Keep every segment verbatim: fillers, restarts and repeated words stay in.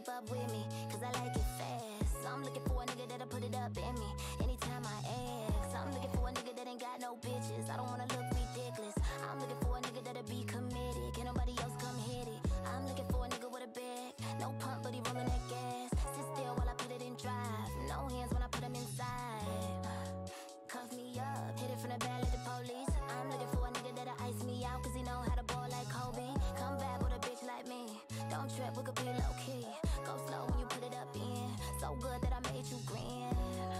keep up with me, cause I like it fast. So I'm looking for a nigga that'll put it up in me anytime I ask. I'm looking for a nigga that ain't got no bitches. I don't wanna look ridiculous. I'm looking for a nigga that'll be committed. Can't nobody else come hit it. I'm looking for a nigga with a bag, no pump, but he rolling that gas. Sit still while I put it in drive. No hands when I put him inside. Cuff me up, hit it from the back like the police. I'm looking for a nigga that'll ice me out, cause he know how to ball like Kobe. Come back with a bitch like me. Don't trip, we could be low key. Go slow when you put it up in. So good that I made you grin.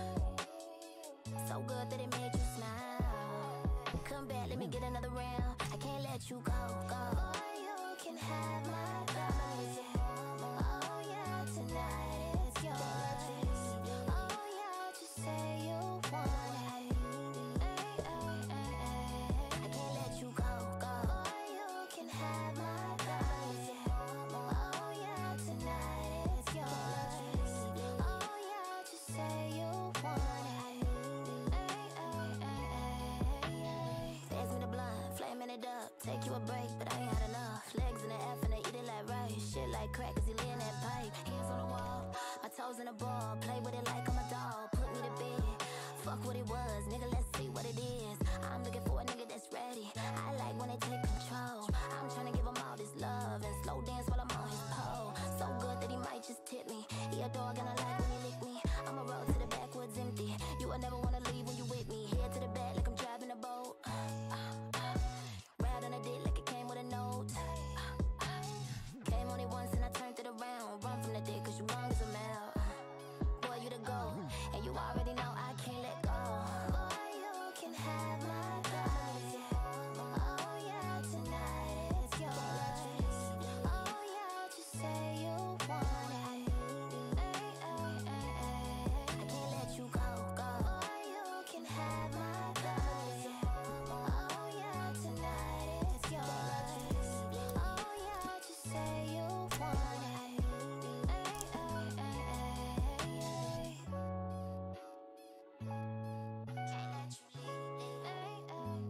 So good that it made you smile. Come back, let me get another round. I can't let you go, go. Boy, you can have my body. Oh yeah, tonight it's yours. Oh yeah, just say you want it. Ay, ay, ay, ay. I can't let you go, go. Boy, you can have my body. Oh yeah, tonight it's yours. Oh yeah, just say you want it. Ay, ay, ay, ay. Pass me the blunt, flaming it up. Take you a break, but I ain't had enough. Legs in the F and I eat it like rice. Shit like crack, cause he lay in that pipe. Hands on the wall, my toes in the ball. Play with it like I'm a doll. Put me to bed, fuck what it was. Nigga, let's see what it is. I'm looking for a nigga that's ready. I like when they take control. I'm trying to give him all this love and slow dance while I'm on his pole. So good that he might just tip me. He a dog and I like when he lick me. I'ma roll to the backwoods empty. You will never wanna leave when you with me. Head to the back like I'm driving a boat. Ride on a dick like it came with a note. Came on it once and I turned it around. Run from the dick cause you long as a mile. Boy, you the go, and you already know I can't let go. Boy, you can have my body. Oh yeah, tonight it's yours. Oh yeah, just say you want it. Ay, ay, ay, ay. I can't let you go, go. Boy, you can have my body. Oh yeah, tonight it's yours. Oh yeah, just say you want it. Ay, ay, ay, ay, ay. Can't let you leave. Ay, ay,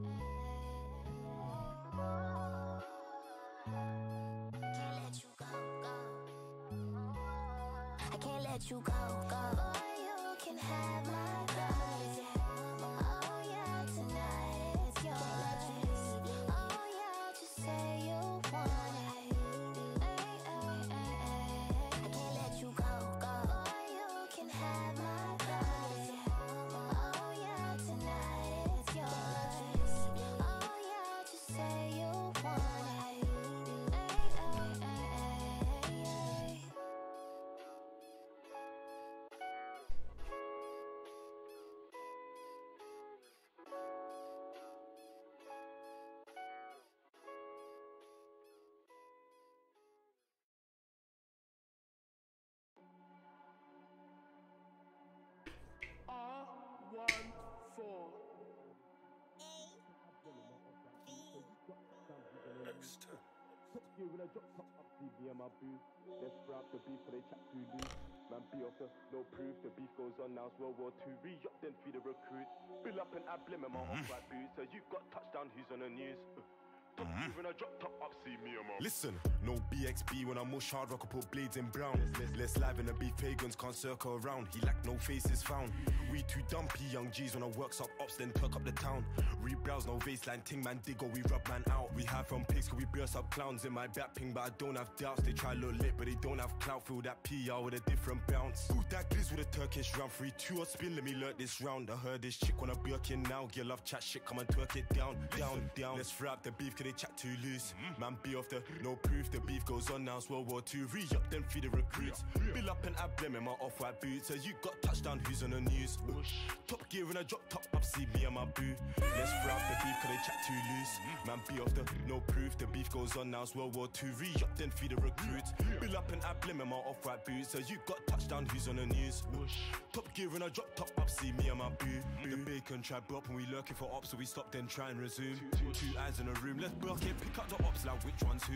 ay. Can't let you go, go. I can't let you go, go. Boy, you can have my body. Oh yeah, tonight it's yours. Oh yeah, just say you want it. Ay, ay, ay, ay. I can't let you go, go. Boy, you can have my body. Oh yeah, tonight it's yours. Oh yeah, just say you want it. Ay, ay, ay, ay, ay. R one four. Next time. Yeah, when I drop top up, see me and my boo. Let's sprout the beef for they chat too loose. Man, be off the no proof. The beef goes on now, it's World War Two. Re-up, then feed the recruit. Bill up and add blim in my off-white boots. So you got touchdown, who's on the news? Top mm-hmm. When I drop top up, see me and my. Listen, no B X B when I mush hard rock, I put blades in brown. Less live in the beef, pagans can't circle around. He lack no faces found. We too dumpy young G's when I works up ops, then tuck up the town. Rebrowse, no baseline, ting man dig or we rub man out. We hide from pigs, cause we burst up clowns in my back ping, but I don't have doubts. They try look lit, but they don't have clout. Feel that P R with a different bounce. Boot that glizz with a Turkish round. Three, two or spin, let me learn this round. I heard this chick wanna Birkin now. Girl love chat shit, come and twerk it down, down, down. Let's fry up the beef, cause they chat too loose. Man, be off the no proof, the beef goes on now, it's World War Two. Re-up, then feed the recruits. Bill up and add blim in my off-white boots. So you got touchdown, who's on the news? Top gear when I drop top up, see me and my boo. Let's fry up the beef, cause they chat too loose. Man, be off the no proof, the beef goes on now, it's World War Two. Re-up, then feed the recruits. Bill up and add blim in my off-white boots. So you got touchdown, who's on the news? Top gear when I drop top up, see me and my boo. The bacon tribe up and we lurking for ops, so we stop then try and resume. Two eyes in a room, let's buck it, pick up the ops like which one's who.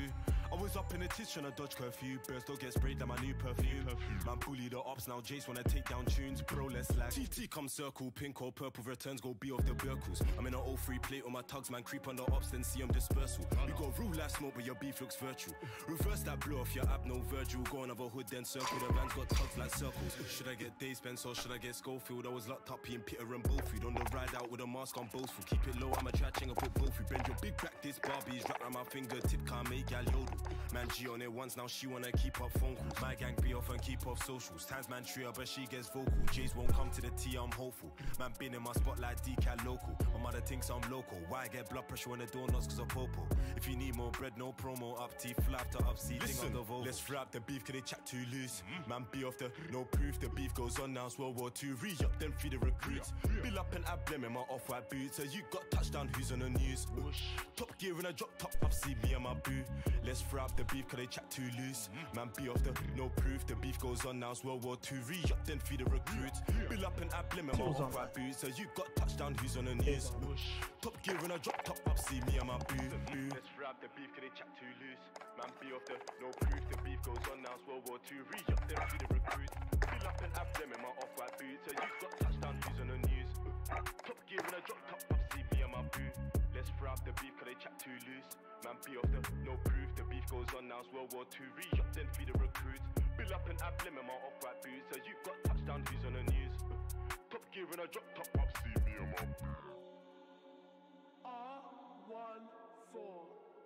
I was up in the tits trying to dodge curfew. Birds don't get sprayed like my new perfume. Man bully the ops, now Jace wanna take down tunes. Bro, let's lag. T T come circle, pink or purple returns, go be off the Burkles. I'm in an oh three plate on my tugs, man creep on the ops, then see them dispersal. You got real life smoke, but your beef looks virtual. Reverse that blow off your app, no Virgil. Go another hood, then circle. The van's got tugs like circles. Should I get Dave Spence or should I get Schofield? I was locked up in Peter and Bullfood. On the ride out with a mask on both. Keep it low, I'm a try ching, I put both. Bend your big back, this Barbie's wrapped around my fingertip, can't make gal yodel. Man G on it once, now she wanna keep up phone calls. My gang be off and keep off socials. Times man trio, but she gets vocal. Jays won't come to the T, I'm hopeful. Man been in my spotlight, decal local. My mother thinks I'm local. Why I get blood pressure when the door knocks cause of popo? If you need more bread, no promo, up T, fly after up C, thing on the vote. Let's fry up the beef, cause they chat too loose. Mm-hmm. Man be off the no proof, the beef goes on now, it's World War Two. Re-up, then feed the recruits. Yeah, yeah. Bill up and emblem in my off-white boots. So you got touchdown, who's on the news? Whoosh. Top gear in a drop top, up see me and my boo. Let's fry up the beef, cause they chat too loose. Mm-hmm. Man be off the no proof, the beef goes on now, it's World War Two. Re-up, then feed the recruits. Yeah, yeah. Bill up and emblem in my off-white boots. So you got touchdown, who's on the news? Whoosh. Top gear in a drop top, up see me and my boo. boo. Let's fry up the beef, cause they chat too loose. Man be off the no proof, the beef goes on now, it's World War Two. Re-up, then feed the recruits. Bill up and emblem in my off-white boots. So you got touchdown, who's on the news? Top gear in a drop top, up see me and my boo. Let's fry up the beef, cause they chat too loose. Man be off the no proof, the beef goes on now, it's World War Two. Re-up, then feed the recruits. Bill up and emblem in my off-white boots. So you got touchdown, who's on the news? Top gear in a drop top, up see me and my boo. R one four.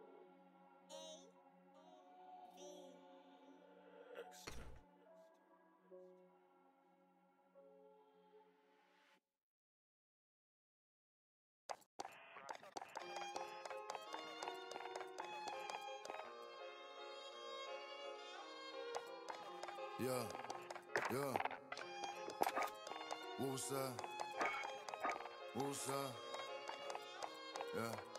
Yeah, yeah. What's up? What's up? Yeah.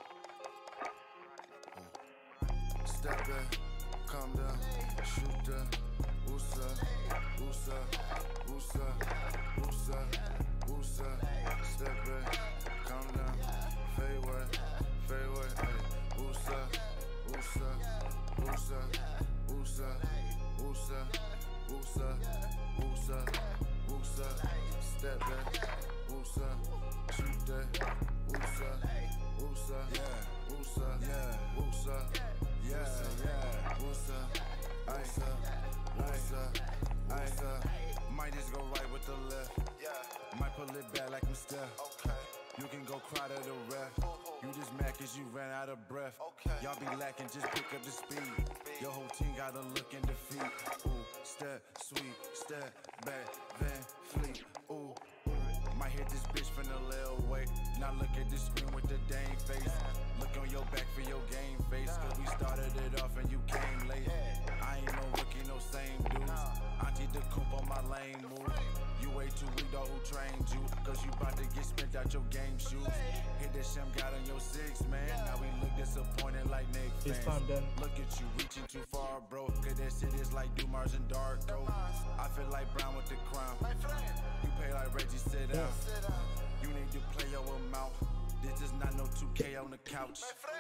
Uh. Step back, calm down, shoot that. What's up? What's up? What's up? What's up? What's up? Step back, calm down, fade away, fade away. Hey, what's up? What's up? What's up? What's up? What's up? What's up? What's up? What's up? Step back. What's up? Shoot that. What's up? What's up? Yeah. What's up? Yeah. What's up? Yeah. Yeah. What's up? What's up? What's up? What's up? Might just go right with the left. Yeah. Might pull it back like I'm Steph. Okay. You can go cry to the ref. You just mad cause you ran out of breath. Okay. Y'all be lacking, just pick up the speed. Your whole team gotta look in defeat. Ooh, step, sweet, step, back, Van Fleet. Ooh, ooh. Might hit this bitch from the little way. Now look at this screen with the dang face. Look on your back for your game face. Cause we started it off and you came late. I ain't no rookie, no same dudes. Auntie the coop on my lane move. You way too weak, dog, who trained you? Cause you bout to get spent out your game shoes. Hit that shim got on your six, man. Now we look disappointed like Nick fans. Look at you reaching too far, bro. Cause that shit is like Dumars and Darko. I feel like Brown with the crown. You pay like Reggie, sit down. You need to play your amount. This is not no two K on the couch.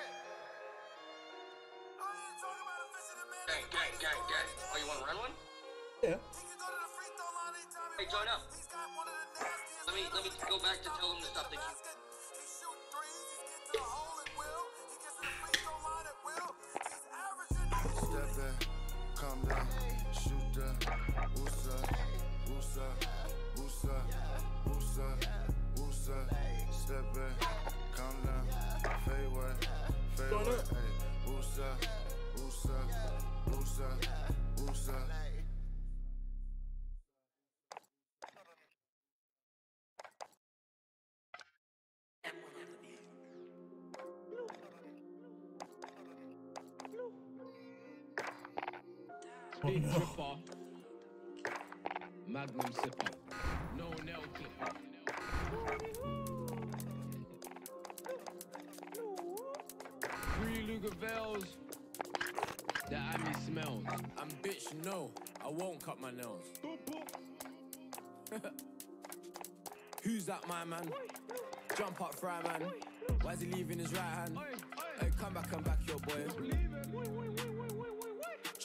Gang, gang, gang, gang. Oh, you wanna run one? Yeah. Hey, join up. Let me let me go back to tell them to stop thinking. Step back, calm down, shoot that. What's up? What's up? What's up? What's up? What's up? Step back, calm down, fade away, fade away. Hey, what's up? What's up? What's up? What's up? Big oh, no. Tripper, Magnum sipper, no nail clipper. Three Lugavels that Amy smells. I'm bitch, no, I won't cut my nails. Who's that, my man? Jump up, fry man. Why is he leaving his right hand? Hey, come back, come back, your boy.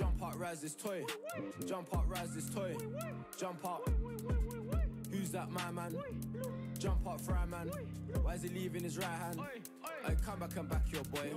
Jump up, rise this toy. Jump up, rise this toy. Jump up. Who's that, my man? Jump up, fry man. Why is he leaving his right hand? Hey, come back and back your boy.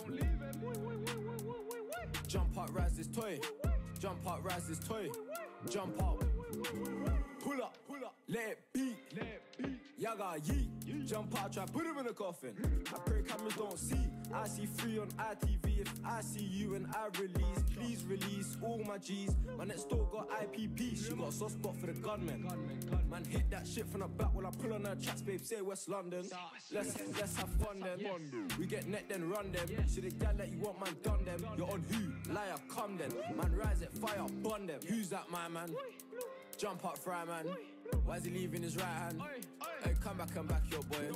Jump up, rise this toy. Jump up, rise this toy. Jump up. Pull up, pull up. Let it beat. Let it beat. Yaga yeet. Jump out, try put him in a coffin. I pray cameras don't see. I see free on I T V. If I see you and I release, please release all my G's. My next door got I P P. She got a soft spot for the gunman. Man hit that shit from the back while I pull on her tracks, babe. Say West London. Let's let's have fun then. We get net then run them. See the gal that you want, man, done them. You're on who? Liar, come then. Man, rise at fire, bun them. Who's that, my man? Jump up, fry man. Why is he leaving his right hand? Hey, come back and back your boy.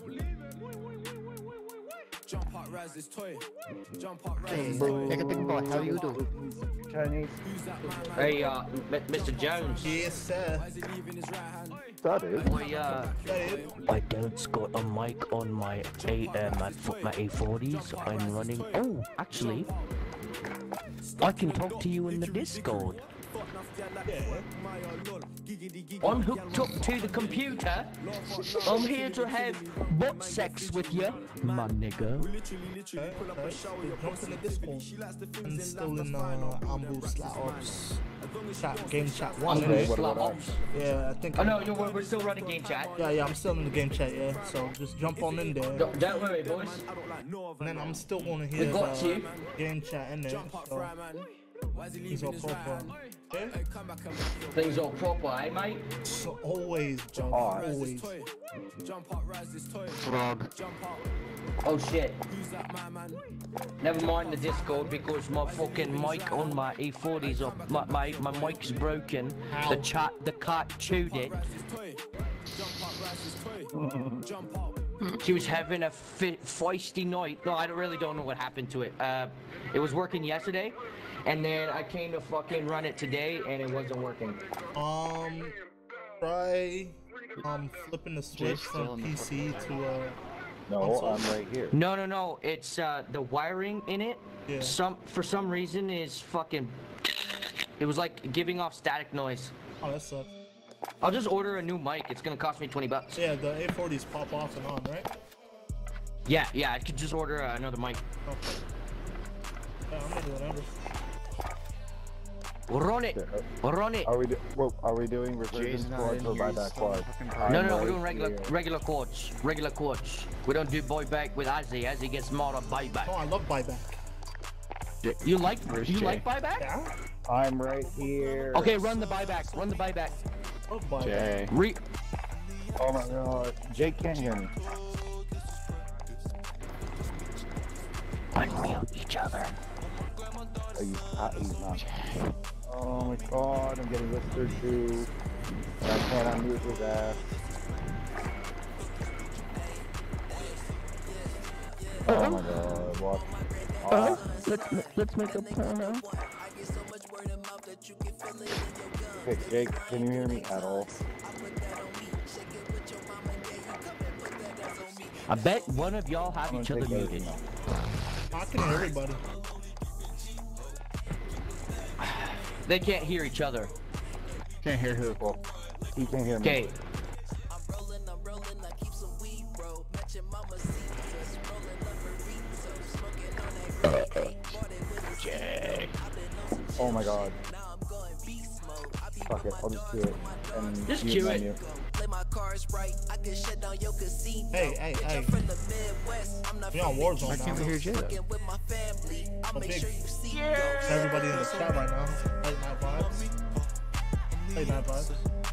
Jump up, rise this toy. Jump up, rise this toy. How you do? Chinese. Hey, uh, Mister Jones. Yes, sir. Why is he leaving his right hand? That is. We, uh, I don't got a mic on my A uh, my, my A forties. I'm running. Oh, actually, I can talk to you in the Discord. I'm hooked up to the computer. I'm here to have butt sex with you, my nigga. I'm still in uh, A N B U SLATT OPPS. Chat, game chat one. Okay. SLATT OPPS. Yeah, I think. Oh no, you're, we're still running game chat. Yeah, yeah, I'm still in the game chat. Yeah, so just jump on in there. Don't, don't worry, boys. And then I'm still on here. We got you. Game chat in there. So things are proper. Yeah? Things are proper, eh, mate? So always, John. Oh, always. Frog. Oh shit. Never mind the Discord because my fucking mic on my E forties up. My, my my mic's broken. How? The chat the cat chewed it. She was having a fe feisty night. No, I don't, really don't know what happened to it. Uh, it was working yesterday, and then I came to fucking run it today, and it wasn't working. Um, try um flipping the switch from P C to uh. No, console. I'm right here. No, no, no. It's uh the wiring in it. Yeah. Some for some reason is fucking. It was like giving off static noise. Oh, that sucks. I'll just order a new mic. It's gonna cost me twenty bucks. Yeah, the A forties pop off and on, right? Yeah, yeah. I could just order uh, another mic. Okay. Yeah, I'm gonna do whatever. Run it, run it. Are we do well, are we doing reversion squads or buyback quads? No, no, no. We're doing regular, regular quads, regular quads. We don't do buyback with Azzy. Azzy gets more of buyback. Oh, I love buyback. You like, you like buyback? Yeah. I'm right here. Okay, run the buyback. Run the buyback. Love buyback. Jay. Re Oh my god. Jake can't hear me. Unmute each other. Are you, uh, he's not. Oh my god, I'm getting whispered to. And I can't unmute his ass. Oh my god, what? Uh, let's let's make a plan. Hey Jake, can you hear me at all? I bet one of y'all have each other muted. I can hear everybody. They can't hear each other. Can't hear who? Well, he can't hear me. Okay. Jake. Oh my god. Fuck it, I'll just do it. And Just mute cue menu. it. Hey, hey, hey. We're on Warzone now. I can't hear Jay though. So big. Everybody in the chat right now. Late night vibes. Late night vibes.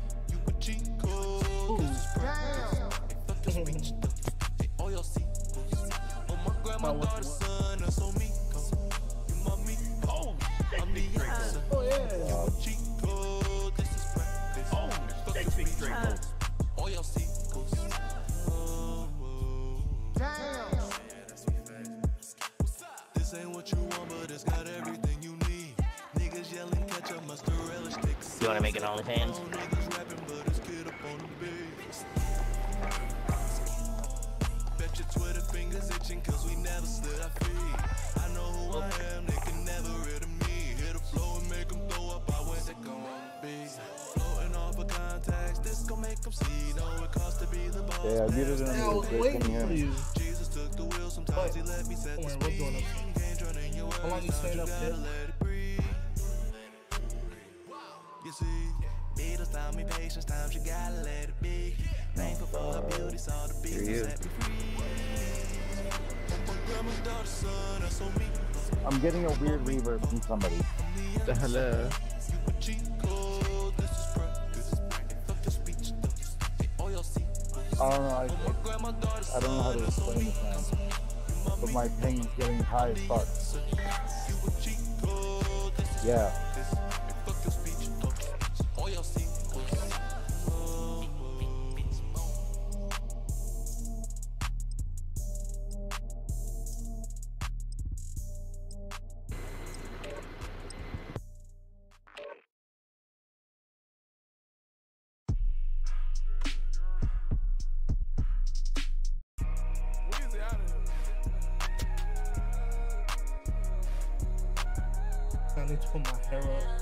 Oh yeah. This ain't what you want, but it's got everything you need. Niggas yelling, catch up, must relish sticks. You wanna make it OnlyFans? Niggas rapping, but it's kid up on the beat. Bet your Twitter fingers itching, cause we never slid our feet. I know who I am, they can never rid of me. Hit the flow and make them Yeah, I muted him. I was They waiting couldn't hear for me. you. What? Don't worry, we're doing up. How long you staying up there? You see, needles taught me patience, times you gotta let it be. Thankful for her beauty, saw the beats and set me free. I'm getting a weird reverb from somebody. The hello. I don't know. I, I don't know how to explain this, man. But my ping's getting high as fuck. Yeah. I need to put my hair up.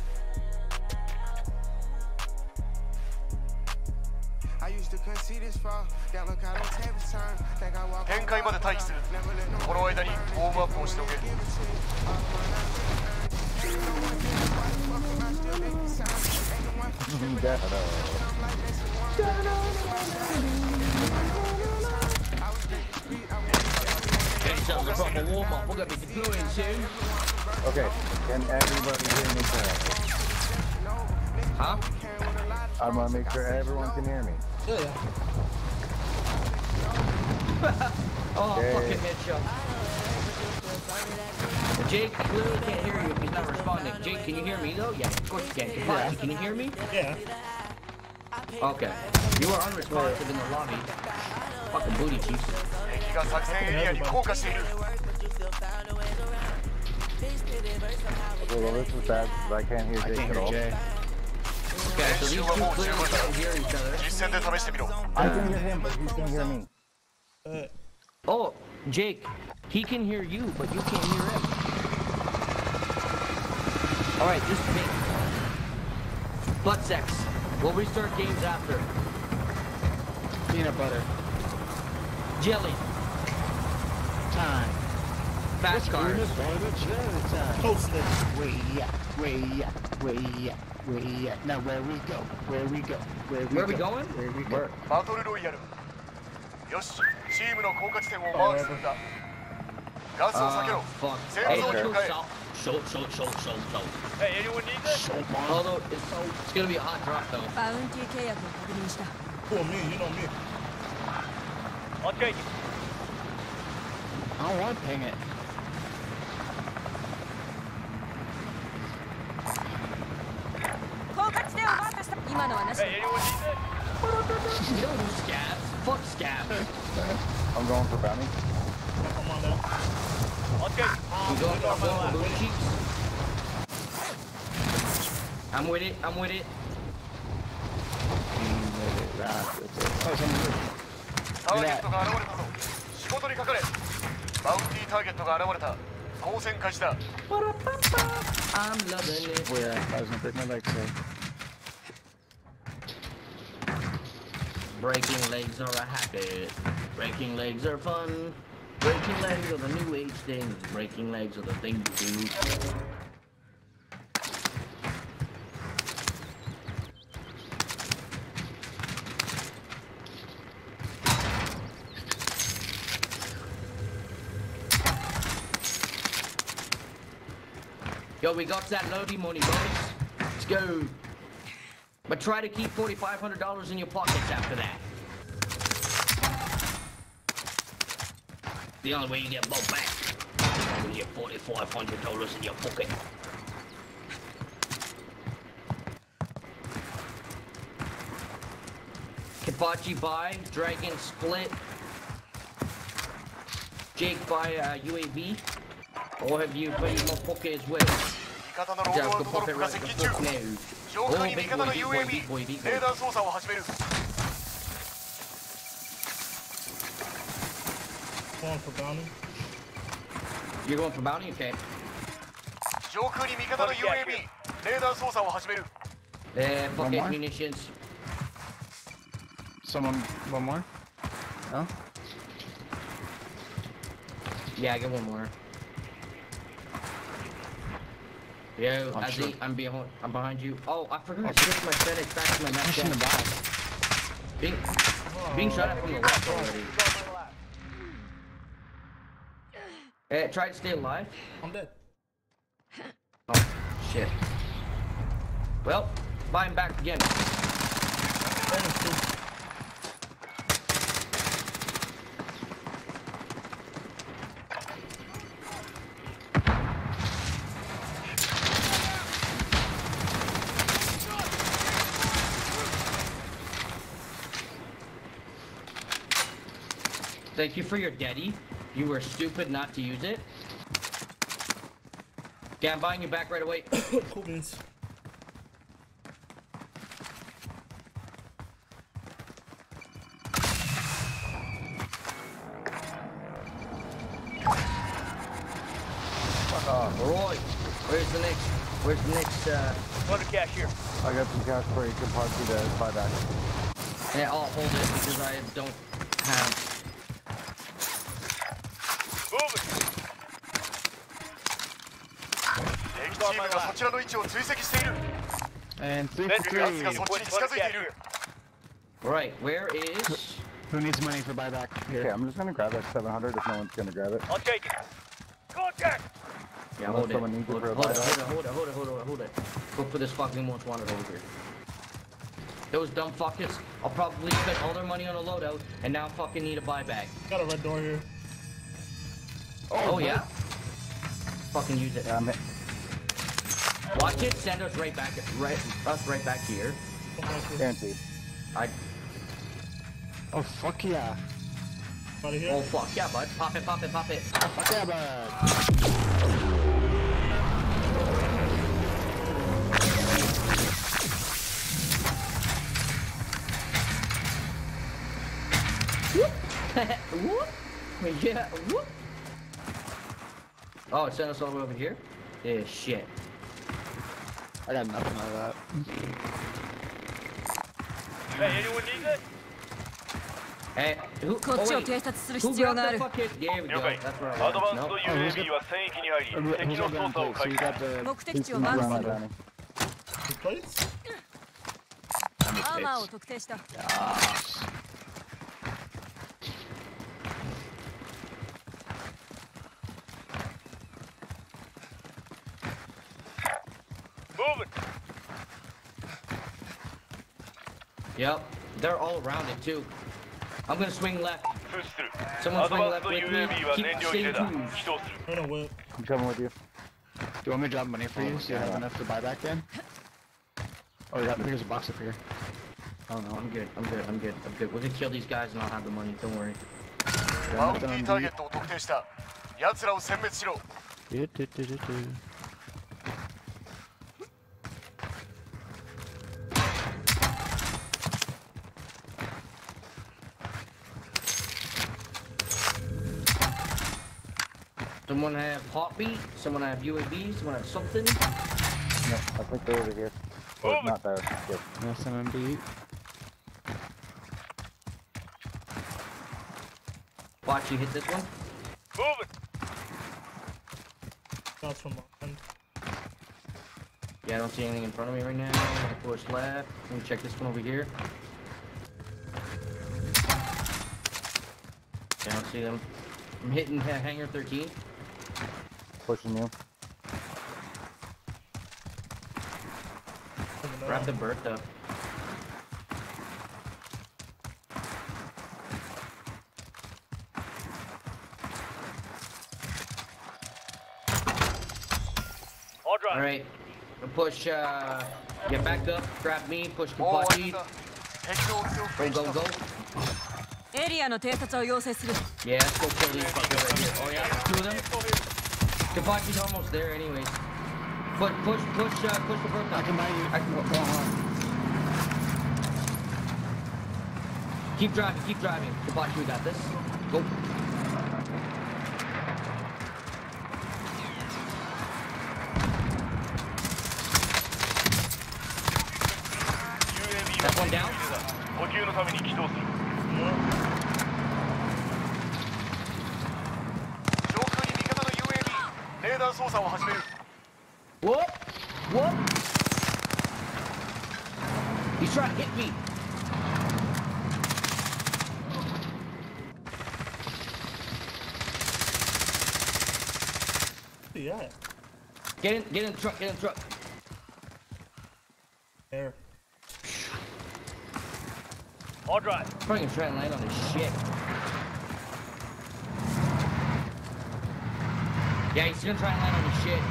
I used to couldn't see this far. That look I don't take the time. Think I walk 限界まで待機する。この間にウォームアップをしておけ。 Get yourselves a proper warm up. We're gonna be deploying soon. Okay, can everybody hear me correctly? Huh? I'm gonna make sure everyone can hear me. Yeah. Oh, Okay. fucking headshot. Jake clearly can't hear you if he's not responding. Jake, can you hear me though? Yeah, of course you can. Yeah. Can you hear me? Yeah. Okay. You are unresponsive in the lobby. Fucking booty cheeks. 敵が作戦エリアに降下している。 Okay, well this is bad because I can't hear Jake at all. Okay, so these two clearly can't hear each other. 実戦で試してみろ。 I can hear him, but he can hear me. Uh, Oh, Jake, he can hear you, but you can't hear him. Alright, just me. Butt sex. We'll restart games after. Peanut butter. Jelly. Time. Fast cars. Toasted. Where ya? Where ya? Where ya? Where ya? Now where we go? Where we go? Where we Where go? we going? Where we go? バトルロイヤル。よし、チームの降下地点をマークするんだ。ガスを避けろ。 Fuck. 戦 Hey, 争に向かえ。 show, show, show, show, show. Hey, anyone need this? Although it's, it's gonna be a hot drop though. バウンティー契約を確認した。 Cool, me, you know me. I'll take it. I don't want to ping it. 降下地点をマークした。今のはなし。 Hey, anyone need this? You don't do scabs. Fuck scabs. I'm going for bounty. Come on now. I'll take it. You going for the booty cheeks? I'm with it. I'm with it. ターゲットが現れたぞ。仕事にかかれ。バウンティーターゲットが現れた。当選開始だ。 I'm loving it. Where I was gonna break my leg today. Breaking legs are a habit. Breaking legs are fun. Breaking legs are the new age thing. Breaking legs are the thing to do. Yo, we got that loady money, boys. Let's go. But try to keep forty-five hundred dollars in your pockets after that. The only way you get both back is you get forty-five hundred dollars in your pocket. Kibachi buy, Dragon split. Jake buy uh, U A V. Or have you put in my pocket as well? 味方のロードアウトドロップが接近中。上空に味方の ユーエービー、レーダー操作を始める。 Going for bounty. You're going for bounty? Okay. 上空に味方の ユーエービー、レーダー操作を始める。 Eh, pocket munitions. Someone, one more? No? Yeah, I get one more. Yeah, Oh, I sure. think I'm behind. I'm behind you. Oh, I forgot to switch my settings back to my next in the back. Being, being shot at from the left already. Hey, try to stay alive. I'm dead. Oh, shit. Well, buy him back again. Thank you for your daddy. You were stupid not to use it. Okay, I'm buying you back right away. Cool beans. Uh, Roy, where's the next? Where's the next? Uh... One of cash here. I got some cash for you. Can possibly the buyback. Yeah, I'll hold it because I don't have. Move it. 敵チームがそちらの位置を追跡している。 And three ベ for ンツが three. そっちに近づいている。 Right, where is? Who needs money for buyback? Okay, Here. I'm just gonna grab that seven hundred if no one's gonna grab it. I'll take it. Contact. Yeah, Unless hold it. someone needs it Hold for a it, hold it, buyback. hold it, hold it, hold it, hold it, hold it. Look for this fucking most wanted over here. Those dumb fuckers, I'll probably spend all their money on a loadout and now fucking need a buyback. Got a red door here. Oh, yeah? Fucking use it. Yeah, I'm hit. Watch it send us right back, right, us right back here. Guaranteed. I. Oh, fuck yeah. Out of here. Oh fuck yeah, bud. Pop it, pop it, pop it. Fuck yeah, bud. Whoop. Yeah, whoop. Oh, it sent us all the way over here? Yeah, shit. I got nothing like that. Hey, anyone need it? Hey, who, こっちを警察する必要がある。 There we go. 了解。 That's where I アドバンス was. ド No. ユーエービー は戦域に入り、敵 Who's の on 操 ground 作を plate? So 開 you 始。 got the... 目的 He's 地を not マーク around する。 Danny. Two plates? アーマーを特定した。 Yes. Move it. Yep, they're all around it too. I'm gonna swing left. プッシュする。 Someone アド swing バン left スド with ユー me. エービーは Keep 燃料切れ staying だ。 tuned. 起動する。 I know what. I'm coming with you. Do you want me to drop money for you so you have enough to buy back then? Oh, yeah, there's a box up here. Oh no, I'm good. I'm good. I'm good. I'm good. We're gonna kill these guys and I'll have the money. Don't worry. バウンティーターゲットを特定した。奴らを殲滅しろ。 Do, do, do, do, do. Someone have heartbeat. Someone have U A V. Someone have something. No, I think they're over here. Oh, not there. Good. Yes, M M B. Watch you hit this one. Move it. Shots from behind. Yeah, I don't see anything in front of me right now. I'm gonna push left. Let me check this one over here. Yeah, I don't see them. I'm hitting ha hangar thirteen. Pushing you. Grab the Bertha. All right. Push, uh, get back up, grab me, push the Oh, button. Go, go, go. エリアの偵察を要請する。 Yeah, let's go kill these fuckers right here. Oh yeah, two of them. Kabachi's almost there anyways. Push, push, push, uh, push the Bertha. I can buy you. I can go, go on. Keep driving, keep driving. Kabachi, we got this. Go. That one down. るために起動する。上空に味方の ユーエーブイ レーダー操作を始める。 What? What? He's trying to hit me. Yeah. Get in, get in the truck, get in the truck. There. All right. Probably gonna try and land on this shit. Yeah, he's gonna try and land on this shit.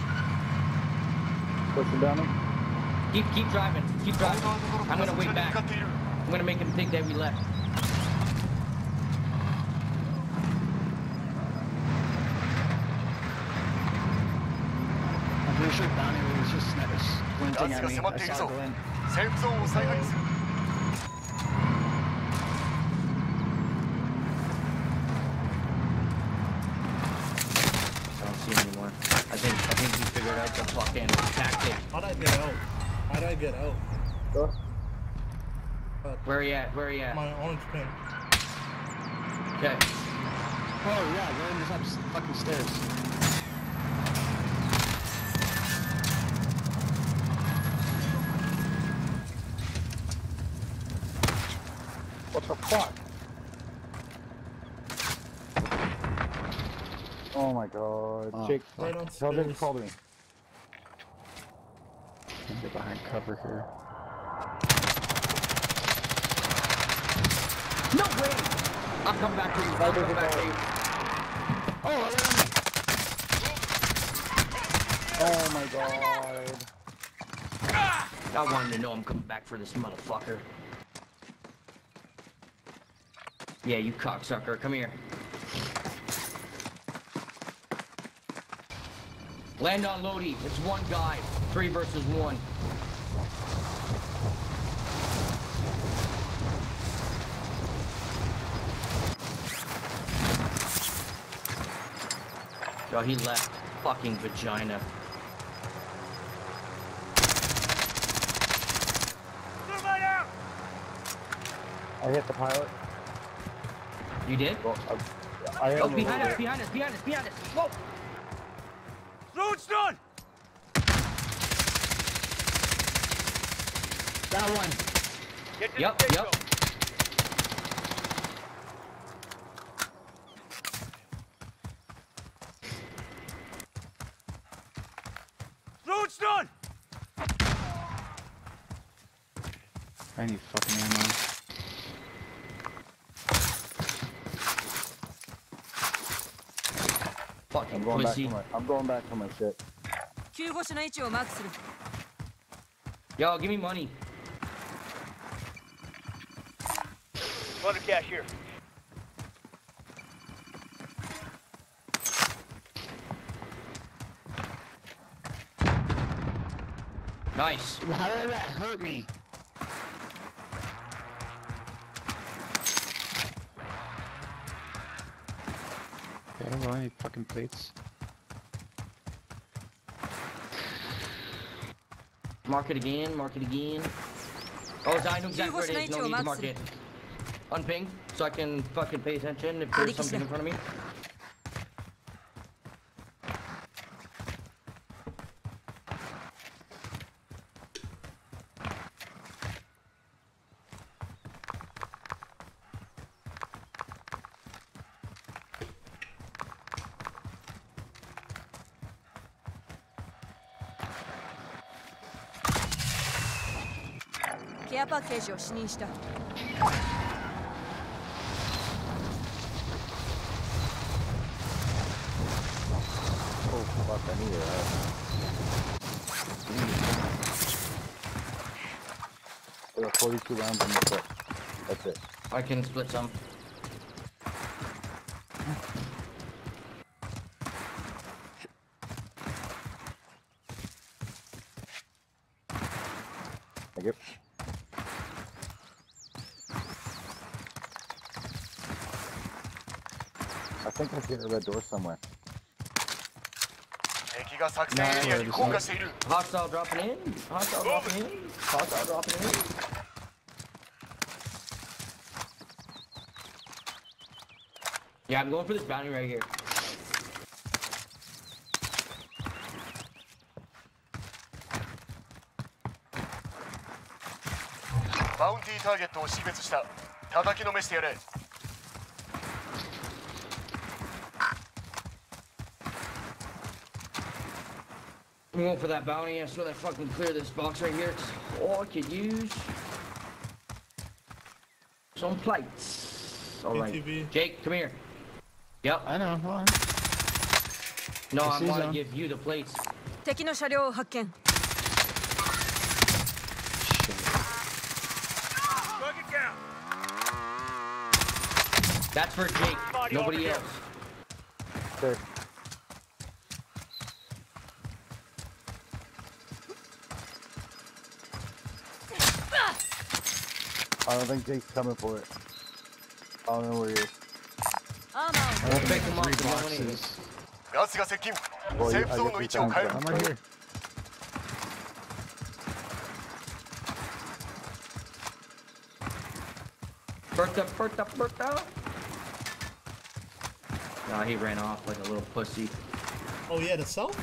Pushing down him. Keep, keep driving, keep driving. I'm gonna wait back. I'm gonna make him think that we left. I'm pretty sure Donnie was just squinting at me. I saw it go in. Safe zone を再開する。 I don't see him anymore. I think I think he figured out the fucking tactic. How'd I get out? How'd I get out? Go. Where are you at? Where are you at? My orange pin. Okay. Oh yeah, go in this up fucking stairs. What the fuck? Oh my god. Oh, Jake, right on tell Jake to call me. Get behind cover here. No way! I'll come back to you. I'll come back to you. Oh, oh my god. I wanted to know I'm coming back for this motherfucker. Yeah, you cocksucker. Come here. Land on Lodi. It's one guy. Three versus one. Oh, he left. Fucking vagina. I hit the pilot. You did? Well, I, I oh, behind us, behind us, behind us, behind us. Whoa! Road's done! that one. Get to Yep, the yep. Road's done! I need fucking ammo. Fucking I'm going, back pussy. for my, I'm going back for my shit. Yo, give me money. Under cash here. Nice. How did that hurt me? Okay, well, I need fucking plates. Mark it again, mark it again. Oh, I know exactly where it is. No need to mark it. Unping, so I can fucking pay attention if there's something in front of me. Oh fuck, I need that. There are forty-two rounds in the clip. That's it. I can split some. Thank you. I think I hear a red door somewhere. Hostile dropping in. Hostile dropping in. Hostile dropping in. Yeah, I'm going for this bounty right here. Bounty target を識別した。叩きのめしてやれ。 I'm going for that bounty so that I fucking clear this box right here. Oh, I could use some plates. All right, Jake, come here. Yep. I know. Hold on. No, I want to give you the plates. 敵の車両を発見。 That's for Jake. Nobody else. Sure. I don't think Jake's coming for it. I don't know where he is. I'll pick him up. Three boxes. ガスが接近。 Boy, セ I ーフゾーン guess の we 位置を found 変える。 some. I'm right here. Bertha, Bertha, Bertha. Nah, he ran off like a little pussy. Oh yeah, the self?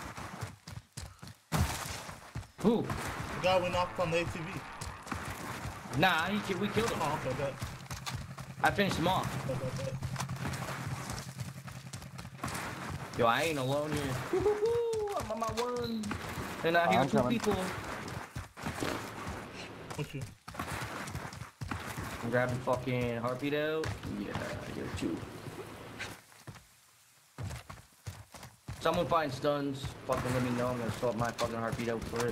Who? The guy we knocked on the A T V. Nah, he, we killed him. Oh, okay, good. I finished him off. Good, good, good. Yo, I ain't alone here. Woo-hoo-hoo, I'm on my one. And I hear I'm two coming. people. What's you? I'm grabbing fucking heartbeat out. Yeah, you're two. Someone find stuns. Fucking let me know. I'm gonna swap my fucking heartbeat out for it.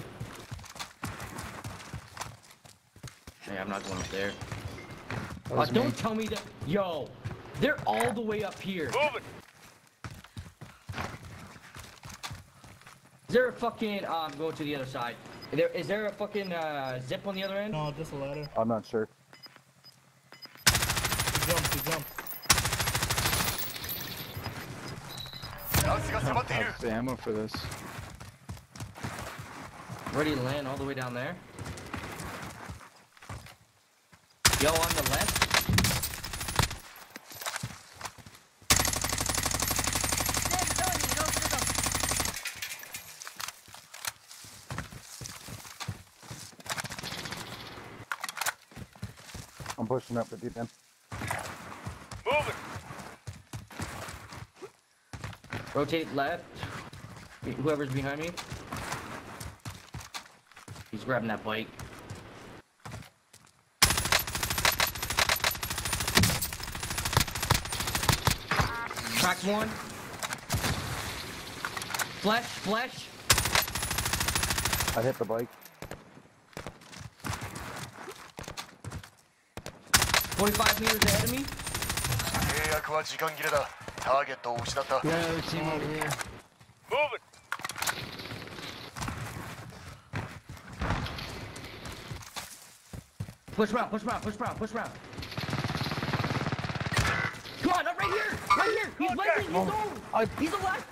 Hey, I'm not going up there. Uh, don't me. tell me that. Yo, they're all the way up here. Move it. Is there a fucking? Uh, I'm going to the other side. Is there, is there a fucking uh, zip on the other end? No, just a ladder. I'm not sure. He jumped, he jumped. I don't have the ammo for this. Ready to land all the way down there? Yo, on the left. I'm pushing up with you, Ben. Move it. Rotate left. Whoever's behind me. He's grabbing that bike. Cracked one. Flesh, flesh. I hit the bike. forty-five meters ahead of me. 契約は時間切れだ。ターゲットを失った。 Yeah, there's a team over here. Move it. Push around, push around, push around, push around. Come on, up right here, right here. He's Okay. landing, he's Oh. on. I- He's alive.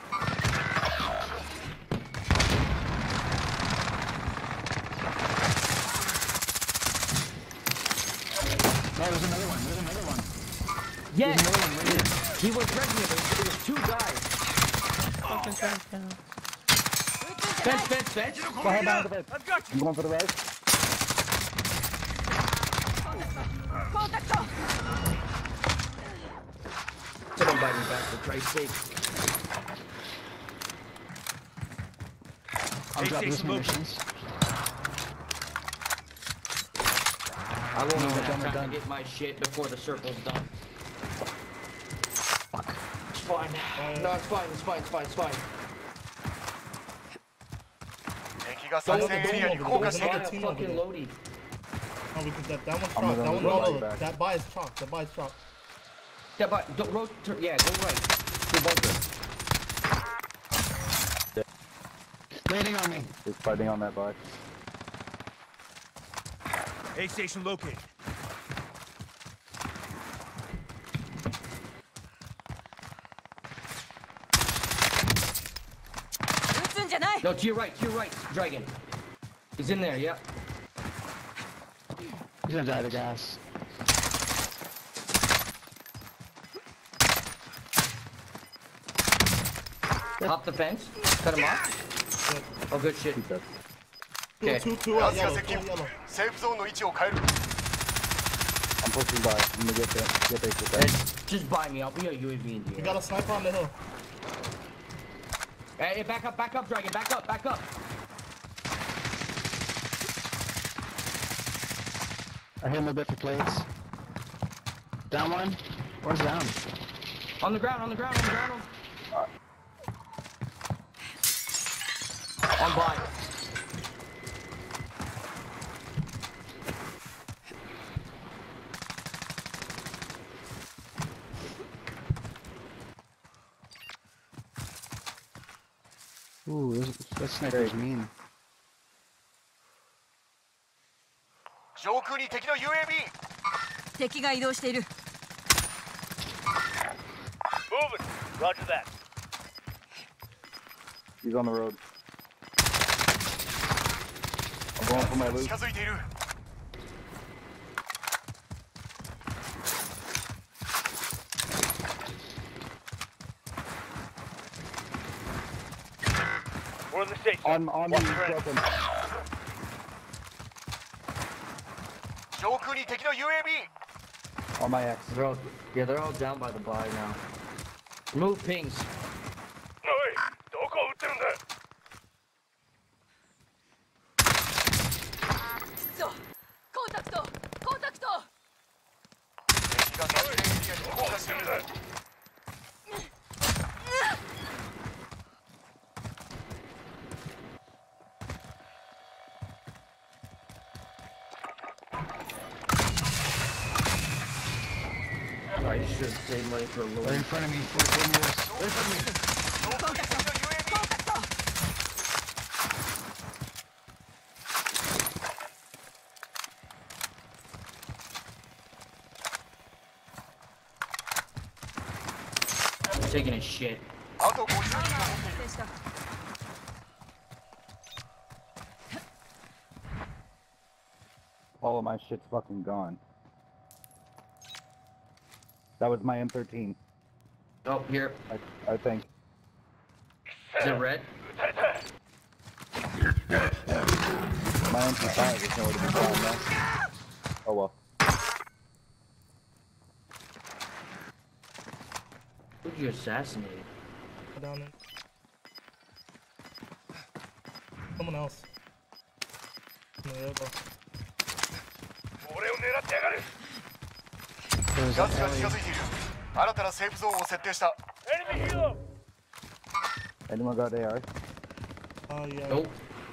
Oh, there's another one. There's another one. Yes. There's another one right here. He was regging it, but it was two guys. Fence, fence, fence. Go ahead, down the bed. I've got you. I'm going for the res. Someone bite me back for Christ's sake. I'm dropping some munitions. I won't No, even we're done, have we're time done. to get my shit before the circle's done. It's fine. No, it's fine, it's fine, it's fine, it's fine. 敵が参戦エリアに降下している。 Another team over Fucking there. loading. No, because that, that one's I'm chalk. gonna That one, go no, right no, back. that buy is chalk. That buy is chalk. Yeah, but don't road, yeah, go right. To bunker. Landing on me. He's fighting on that bike. A station located. No, to your right, to your right, Dragon. He's in there, yep. He's gonna die of the gas. Hop the fence. Cut him off. Oh, good shit. Okay. Two, two, two, Gas out が yellow, 接 two 近 out yellow. セーフゾーンの位置を変える I'm pushing by. I'm gonna get there. Get there, get there. Just buy me. I'll be a U A V in the You air. got a sniper on the hill. Hey, hey, back up, back up, Dragon. Back up, back up. I hit him a bit for plates. Down one. Where's down? On the ground, on the ground, on the ground. On by. Ooh, this, that sniper's mean. 上空に敵の ユーエービー敵が移動している Moving. Roger that. He's on the road. I'm going for my loot. 近づいている We're in the station. On, on me, he's broken. 上空に敵の ユーエービー On my X. They're all, yeah, they're all down by the buy now. Move pings. おいどこ撃ってるんだそうコンタクトコンタクト敵が確定エリアに降下してるんだ I should save money for a little. Right in front of me. Right in front of me. コンタクトコンタクト I'm taking a shit. あとごじゅうにん設定した All of my shit's fucking gone. That was my M thirteen. Oh, here. I, I think. Is it red? My M fifty-five is nowhere to be found now. Oh well. Who'd you assassinate? Down there. Someone else. No, there you go. 俺を狙ってやがる There's ガス an が近 alley. づいている新たなセーフゾーンを設定した Enemy hero Anyone got A R? Oh, yeah. Nope.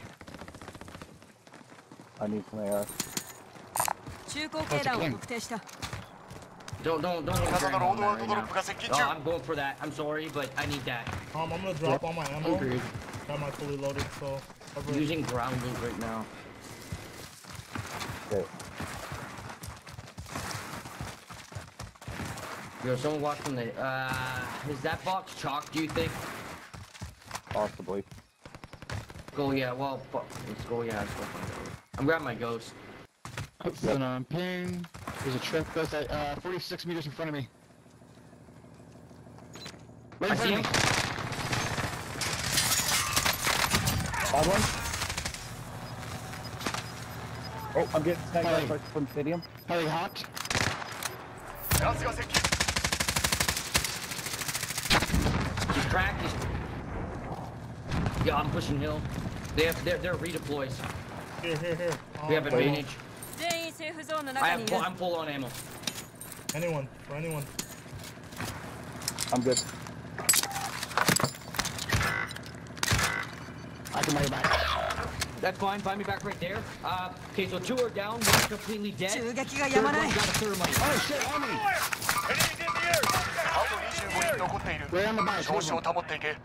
I need some A R. 中高系弾を特定した Don't, don't, don't. Because of the on road that right road now. road passing Oh, I'm going for that. I'm sorry, but I need that. Um, I'm gonna drop all my ammo. Agreed. Got my fully loaded, so. I'm using ground loot right now. Okay. Yo, someone watch from the. Uh, is that box chalk? Do you think? Possibly. Go, yeah. Well, fuck. Let's go. Yeah, let's go. I'm grabbing my ghost. Then on ping. There's a truck that's at uh, forty-six meters in front of me. Right I in see front him. of me. Bad one. Oh, I'm getting sniped Hey. by from stadium. Heli hopped. ガスが接近 He's cracked. He's... Yeah, I'm pushing hill. They have. They're, they're redeploys. Here, here, here. We have Um, advantage. 全員セーフゾーンの I 中に have. い Full, る I'm full on ammo. Anyone, for anyone. I'm good. I can buy you back. That's fine. Find me back right there. Uh, okay, so two are down. One's completely dead. 銃撃が Third やまない one's got a thermite. Oh shit, on me! あとにじゅうごにん残っている Right on the buy. 調子を保っていけ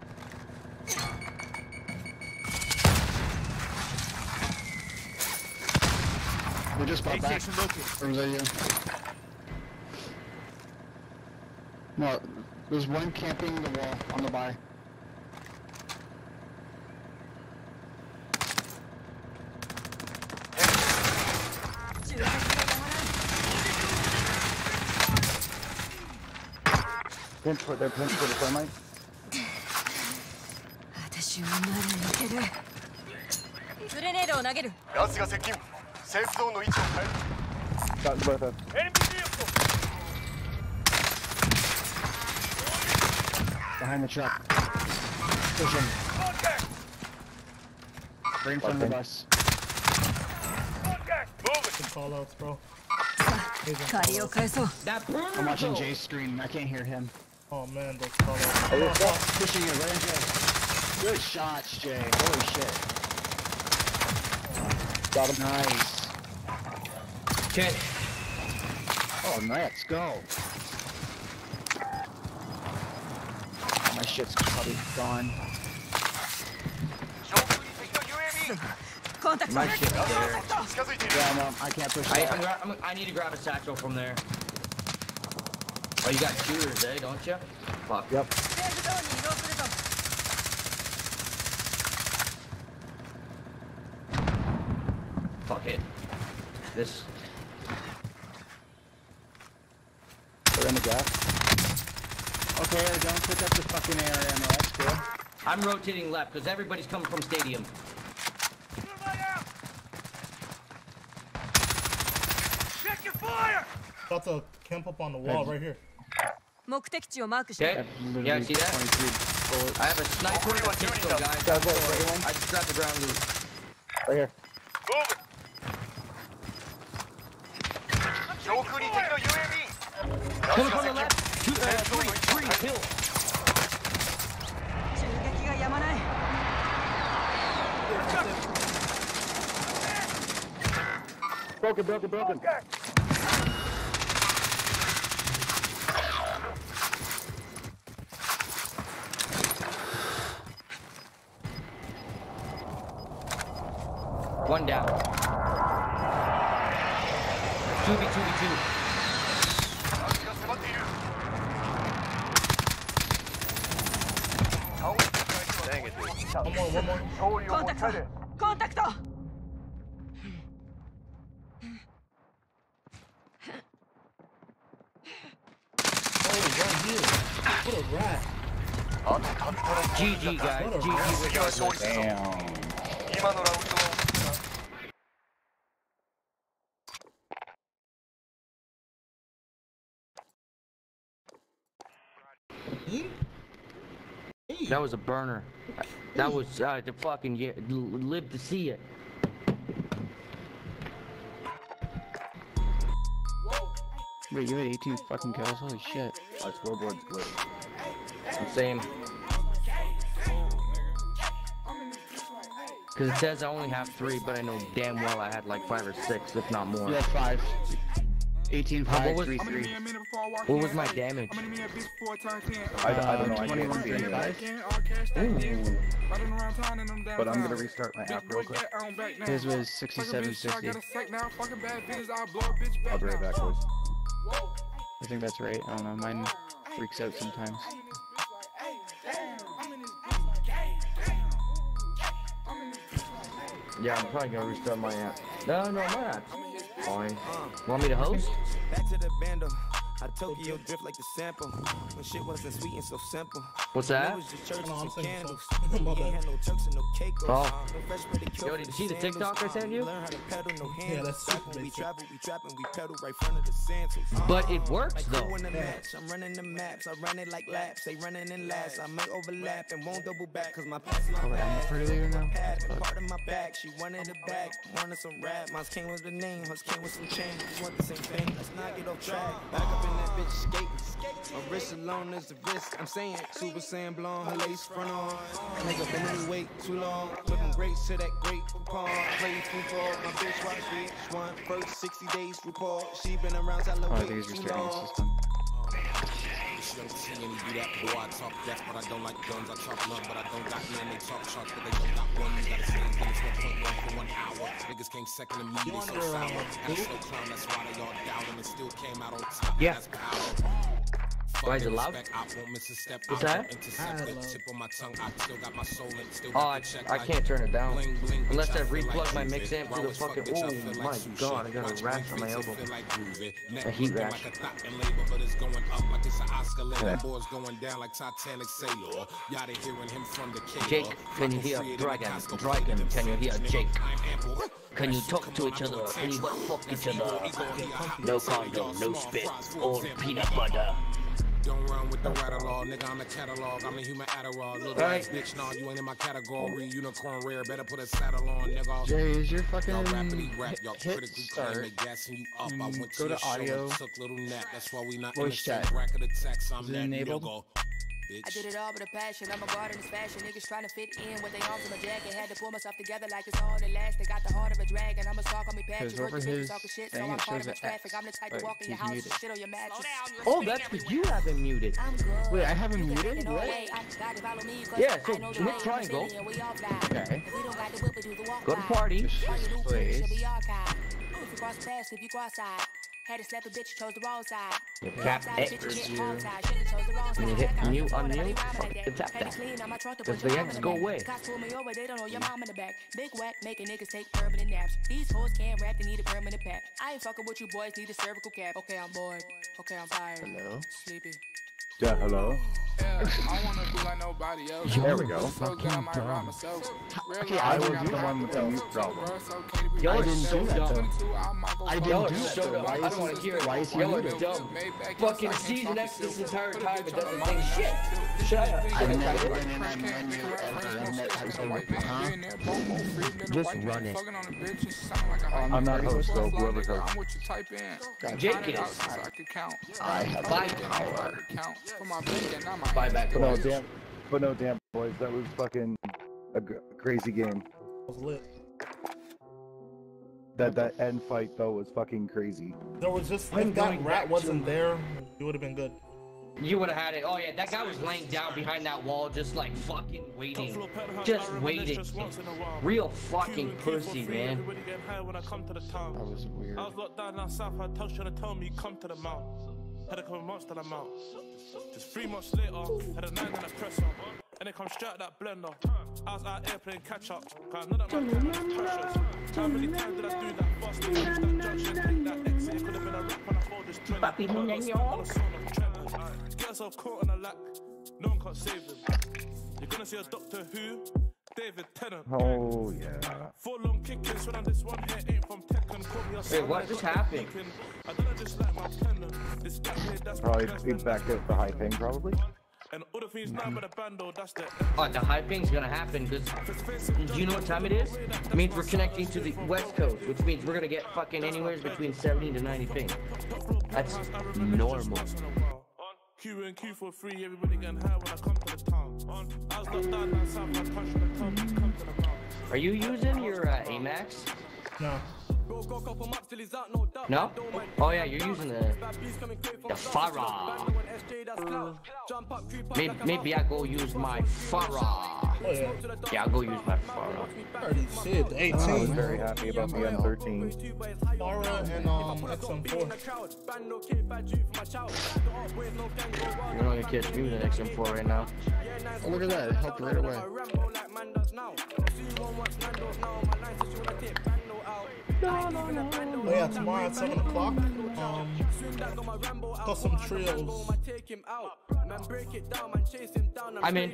We just bought back. Or was that you? No, there's one camping the wall on the buy. Pinch for their pinch for the thermite. グレネードを投げる。 ガスが接近。セーフゾーンの位置を変える。 Got both of them. Behind the truck. Push him. Right in front of the bus. Some call outs, bro. I'm watching Jay's screen. I can't hear him. Oh man, those call outs. Pushing you right in Jay. Good shots, Jay. Holy shit. Got him. Nice. Okay. Oh, let's go. My shit's probably gone. Contact. My shit's there. Yeah, no, I can't push I, that. I'm, gra- I'm, I need to grab a satchel from there. Oh, you got shooters, eh? Don't you? Fuck. Yep. Fuck it. This. They're in the gas. Okay, don't pick up the fucking air ammo. That's cool. I'm rotating left because everybody's coming from stadium. Check your fire! About to camp up on the wall right here. Okay. Yeah, I see that. I have a sniper and a pistol, guys. I just grabbed the ground loot. Right here. Move it. 上空に敵の ユーエーブイ。 Coming from the left. Two, uh, three, three, hill. Broken, broken, broken. One down. two v two v two. Dang it, dude. One more, one more. Contact. Contact. Oh, right here. What a rat. G G, guys. G G. Damn. 今のラウンドは That was a burner. That was uh, the fucking yeah, live to see it. Wait, you had eighteen fucking kills? Holy shit. Our scoreboard's good. Same. Because it says I only have three, but I know damn well I had like five or six, if not more. You had five. eighteen, How- five, what was- three, three. What was my damage? I, I don't know. I twenty-one, can't see any of that. twenty-five? But I'm gonna restart my app real quick. His was sixty-seven, sixty. I'll be right back, boys. I think that's right. I don't know. Mine freaks out sometimes. Yeah, I'm probably gonna restart my app. No, no, my app's fine. Want me to host? Back to the bando. I Tokyo drift like the sample. When shit wasn't sweet and so simple. What's that? It was just churches No, I'm and singing candles. songs. We ain't had no Turks and no Caicos. Oh. No fresh bread to Yo, did you see the TikTok I sent you? Learn how to pedal, no Yeah, handles. that's super When we basic. travel, we trapping, we pedal right front of the sandals. But it works Like though. who in the match? I'm running the maps. I run it like laps. They running in last. I might overlap and won't double back cause my past my Oh, wait, I'm past. earlier now? Pad, part of my back. She wanted it back. Wanted some rap. Mine came with the name. Hers came with some change. You want the same thing? Let's not get off track. Back up in that bitch skating. My wrist alone is the risk. I'm saying Super Saiyan blonde. Her lace front on. Nigga been in the wait too long. Whipping grapes to that great coupon. Play football. My bitch watch bitch one. First sixty days report. She been around till Oh, I I think wait he's too restarting the long. system. You don't see any do that, boy. I talk death, but I don't like guns. I talk love, but I don't got me. And they talk sharks, but they don't got one. You gotta say it's one point one for one hour. Niggas came second to me, they so sour. Had a slow clown, that's why they all doubted and still came out on top. Yeah. That's power. Why is it loud? What's that? Oh, I, I can't turn it down. Unless I replug my mix amp to the fucking... Oh my god, I got a rash on my elbow. A heat rash. Jake, can you hear Dragon? Dragon, can you hear Jake? Can you talk to each other? Can you fuck each other? No condom, no spit, or peanut butter. Don't run with the rattle law, nigga. I'm the catalog. I'm the human Adderall. Little ass bitch, nah, you ain't in my category. Unicorn rare, better put a saddle on, nigga. Jay, is your fucking y'all rapidly rap, y'all hit critically start? claim they gassing you up. Mm, I went go to your to audio. show and took little nap. That's why we not Voice in the same chat. bracket of tax. I'm Is it that enabled? nigga. I did it all with a passion. I'm a guard in this fashion. Niggas trying to fit in with their arms in my jacket. Had to pull myself together like it's all that last. They got the heart of a dragon. I'm a stalk on me patch. Because over his shit, so thing, I'm it part shows of the an traffic. X. I'm the type Wait, to walk in your he's house muted. and shit on your mattress. Oh, that's because you have him muted. Wait, I have him muted? What? Yeah, so hit triangle. Okay. Go to party. Please. If you cross paths, if you cross side. Had to slap a bitch, chose the wrong side. You tap X. And you hit mute, unmute, fucking tap that. Because the X go away. They don't know your mom in the back. Big whack, making niggas take permanent naps. These hoes can't rap, they need a permanent pack. I ain't fucking with you boys, need a cervical cap. Okay, I'm bored. Okay, I'm tired. Hello? Sleepy. Yeah, hello. Yeah, I wanna be like nobody else. There we go. So good, I might rob myself. Okay, I was the one with the mute problem. Y'all I are didn't so do that, dumb. though. I Y'all didn't are do that, so though. dumb. Why I is don't he- want to hear it. why is he Y'all are muted? dumb. Fucking Season X this entire time, it doesn't think shit. Shut up. I've never been in a menu ever and that has a huh? Just run it. I'm not host, though. Whoever's host. I'm what you type in. Jake is. I can count. I have Five power. Count for my bacon, not my Buy back But no, toys. damn, but no, damn, boys, that was fucking a g- crazy game. was lit. That that end fight though was fucking crazy. There was just I'm if that going rat back wasn't to- there, it would have been good. You would have had it. Oh yeah, that guy was laying down behind that wall, just like fucking waiting, just waiting. Real fucking pussy, man. That was weird. I was locked down down south, I told trying to tell me come to the mount. Had to come months to the mount. Just three months later, had a nine and a presser. And it come straight out that blender. I was out here playing catch up. Cause I know that my time was precious. How many times did I do that fast? Reach that junction, take that exit. It could have been a rip when I fold this twenty. Papi, Got niño. stuck on a song of treble. Get yourself caught on a lack. No one can't save him. You're gonna see a Doctor Who, David Tennant. Oh yeah. Four long kickings when I'm this one here ain't from Tekken. Call me a Wait, what just happened? I don't just like my pennant. This back here, that's Probably he's back there for high ping, probably. and all the things now by the bando, that's the Oh, the high ping's gonna happen because do you know what time it is? It means we're connecting to the west coast, which means we're gonna get fucking anywhere between seventy to ninety ping. That's normal. Q and Q for free, everybody getting high when I come to the town. I was locked down down south, I touched the come, come to the town. Are you using your uh, AMAX? No. No? Oh yeah, you're using the the Farah. Maybe, maybe I go use my Farah. Oh, yeah. Yeah, I'll go use my Farah. Already said the eighteen. I was very happy about the M thirteen. Farah and um X M four. You're not gonna catch me with an X M four right now. Oh, look at that. It helped right away. Oh yeah, tomorrow at seven o'clock. Um, custom trios. I'm in.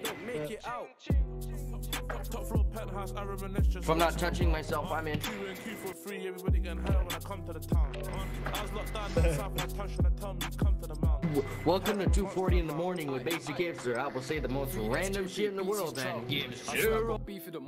Top floor penthouse, I reminisce. If I'm not touching myself, I'm in. Q and Q for free, everybody getting high when I come to the town. I was locked down down south, I touched and I tell me come to the mount. Welcome to two forty in the morning with Basic Hipster. I will say the most random shit in the world and give zero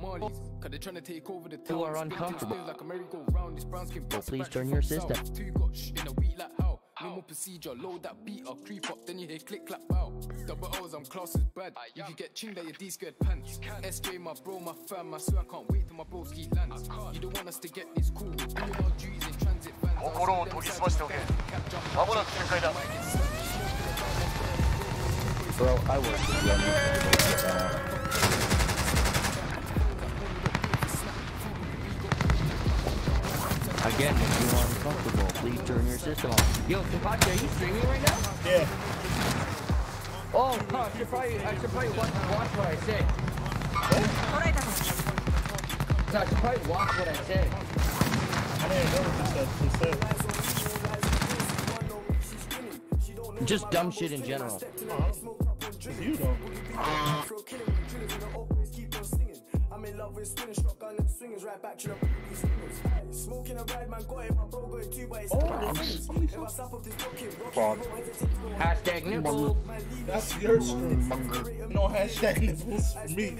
who are uncomfortable. So please turn your system. No more procedure, load that beat up, creep up, then you hear click clap bow. Double O's, I'm class is bad. If you get chinged at your D squared pants. S J, my bro, my fam, I swear I can't wait till my broski lands. You don't want us to get this cool, doing our duties in transit vans. 心を研ぎ澄ましておけ。間もなく展開だ。 Bro, I was running. Again, if you are uncomfortable, please turn your system off. Yo, Kapachi, are you streaming right now? Yeah. Oh, huh, I should probably, I should probably watch, watch what I say. No, I should probably watch what I say. I didn't know what you said. You said. Just dumb shit in general. Uh-huh. You though. Uh. I'm in love with spinning shotgun and swingers right back to the smoking a ride, man. Got it, my bro got it too, but it's oh, if I stop up this bucket, hashtag nibble. That's your stream. No hashtag nibbles for me.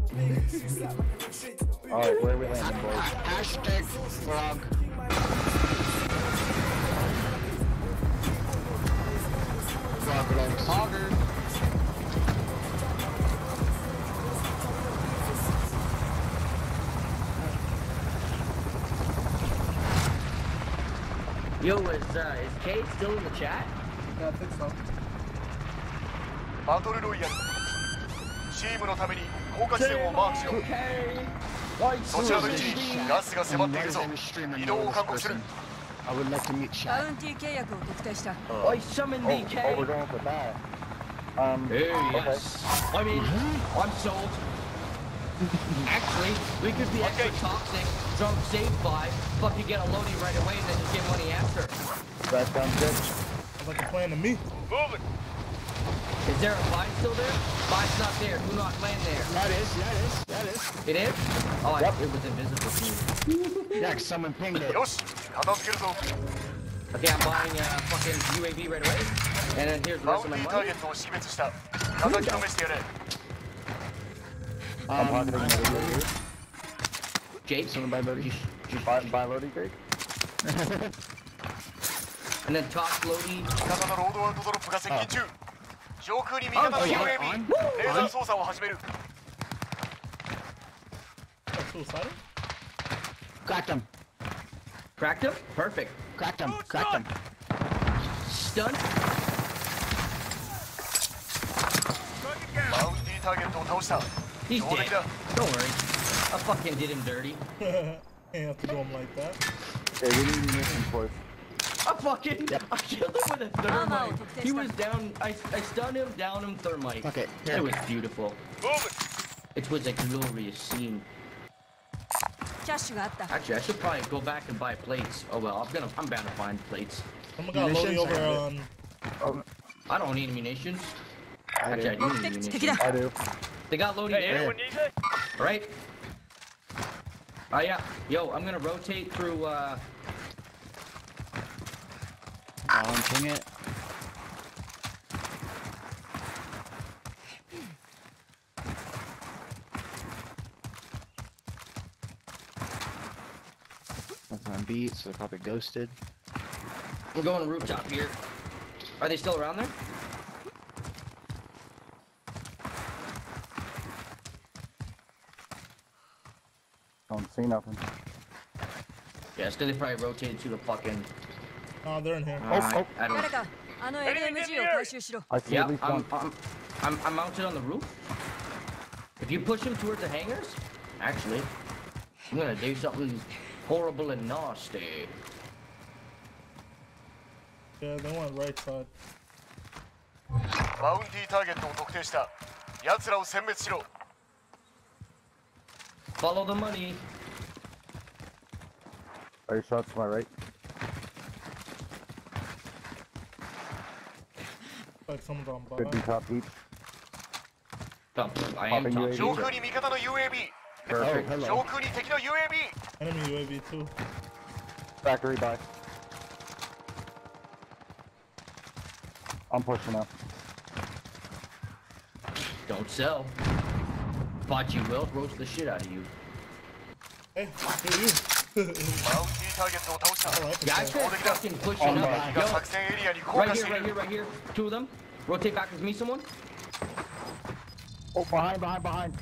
Alright, where are we landing, boys? Hashtag frog. Frog legs. Hogger. Yo, is, uh, is Kay still in the chat? Yeah, I think so. バトルロイヤルチームのために降下地点をマークしろそちらの位置にガスが迫っているぞ移動を勧告する I would like to meet Shaq. バウンティー契約を特定した I summoned the K. Oh, we're going with that. Um, hey, okay. yes. I mean, I'm sold. Actually, we could be extra toxic, drunk save five, fucking get a loading right away and then just get money after. That sounds good. Sounds like a plan to me. Move it. Is there a vine still there? Vine's not there. Do not land there. That is, that is, that is. It is? Oh, yep. I, it was invisible to you. Yeah, someone pinged it. Okay, I'm buying a uh, fucking U A V right away. And then here's the rest of my money. I'm pocketing um, another loading. Jake? Someone buy loading. Just buy, buy loading crate. And then toss loading. Oh, oh yeah, on? Suicidal? Cracked him. Cracked him? Perfect. Cracked him. Cracked him. Stun. He's dead. Don't worry. I fucking did him dirty. Ain't have to do him like that. Hey, we need munitions for us. I fucking, yep. I killed him with a thermite. He was down, I, I stunned him, down him, thermite. Okay. Yeah. It was beautiful. It was a glorious scene. Actually, I should probably go back and buy plates. Oh well, I'm gonna, I'm bound to find plates. Someone got loading over on... Oh, I don't need munitions. I Actually, do. I do need munitions. I do. They got loading there. Right? Oh yeah. Yo, I'm gonna rotate through, uh... Balancing it. That's on beat, so they're probably ghosted. We're going to rooftop here. Are they still around there? Don't see nothing. Yeah, it's because they probably rotated to the fucking... Oh, they're in here. Uh, oh, oh. I don't... I see yeah, at least I'm, one. I'm, I'm, I'm mounted on the roof. If you push him towards the hangars, actually, I'm gonna do something horrible and nasty. Yeah, they went right side. Follow the money. Are your shots to my right? Like someone's on bottom. Could be top deep. Top, I am top deep. Perfect. Oh, enemy U A V too. Factory by. I'm pushing up. Don't sell. But you will roast the shit out of you. Hey, who are you? Guys, they're fucking pushing oh, up. Yo, right here, right here, right here. Two of them. Rotate back with me, someone. Oh, behind, behind, behind.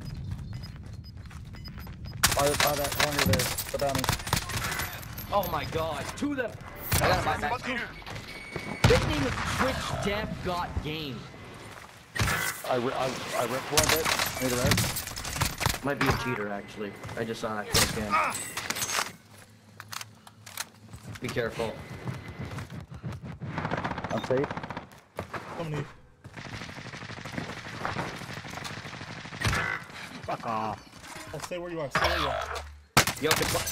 By, by that corner there. Put down me. Oh my god, two of them. I gotta buy back. His name is Twitch Dev Got Game. I, I, I ripped one bit. Made a red. Might be a cheater, actually. I just saw that click in. Be careful. I'm safe. Somebody. Fuck off. I'll stay where you are. Stay where you are. Yo,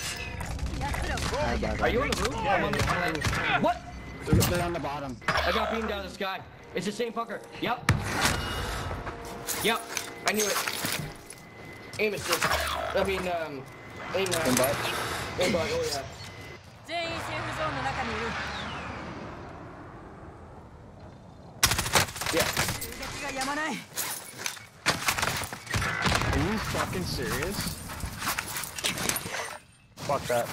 are you on the roof? Yeah, I'm on the, yeah, I'm on the roof. What? They're, they're on the bottom. I got beamed out of the sky. It's the same fucker. Yep. Yep. I knew it. Aim assist. I mean, um, aim. Uh, Aimbot. Aimbot. Oh yeah. Yeah. Are you fucking serious? Fuck that.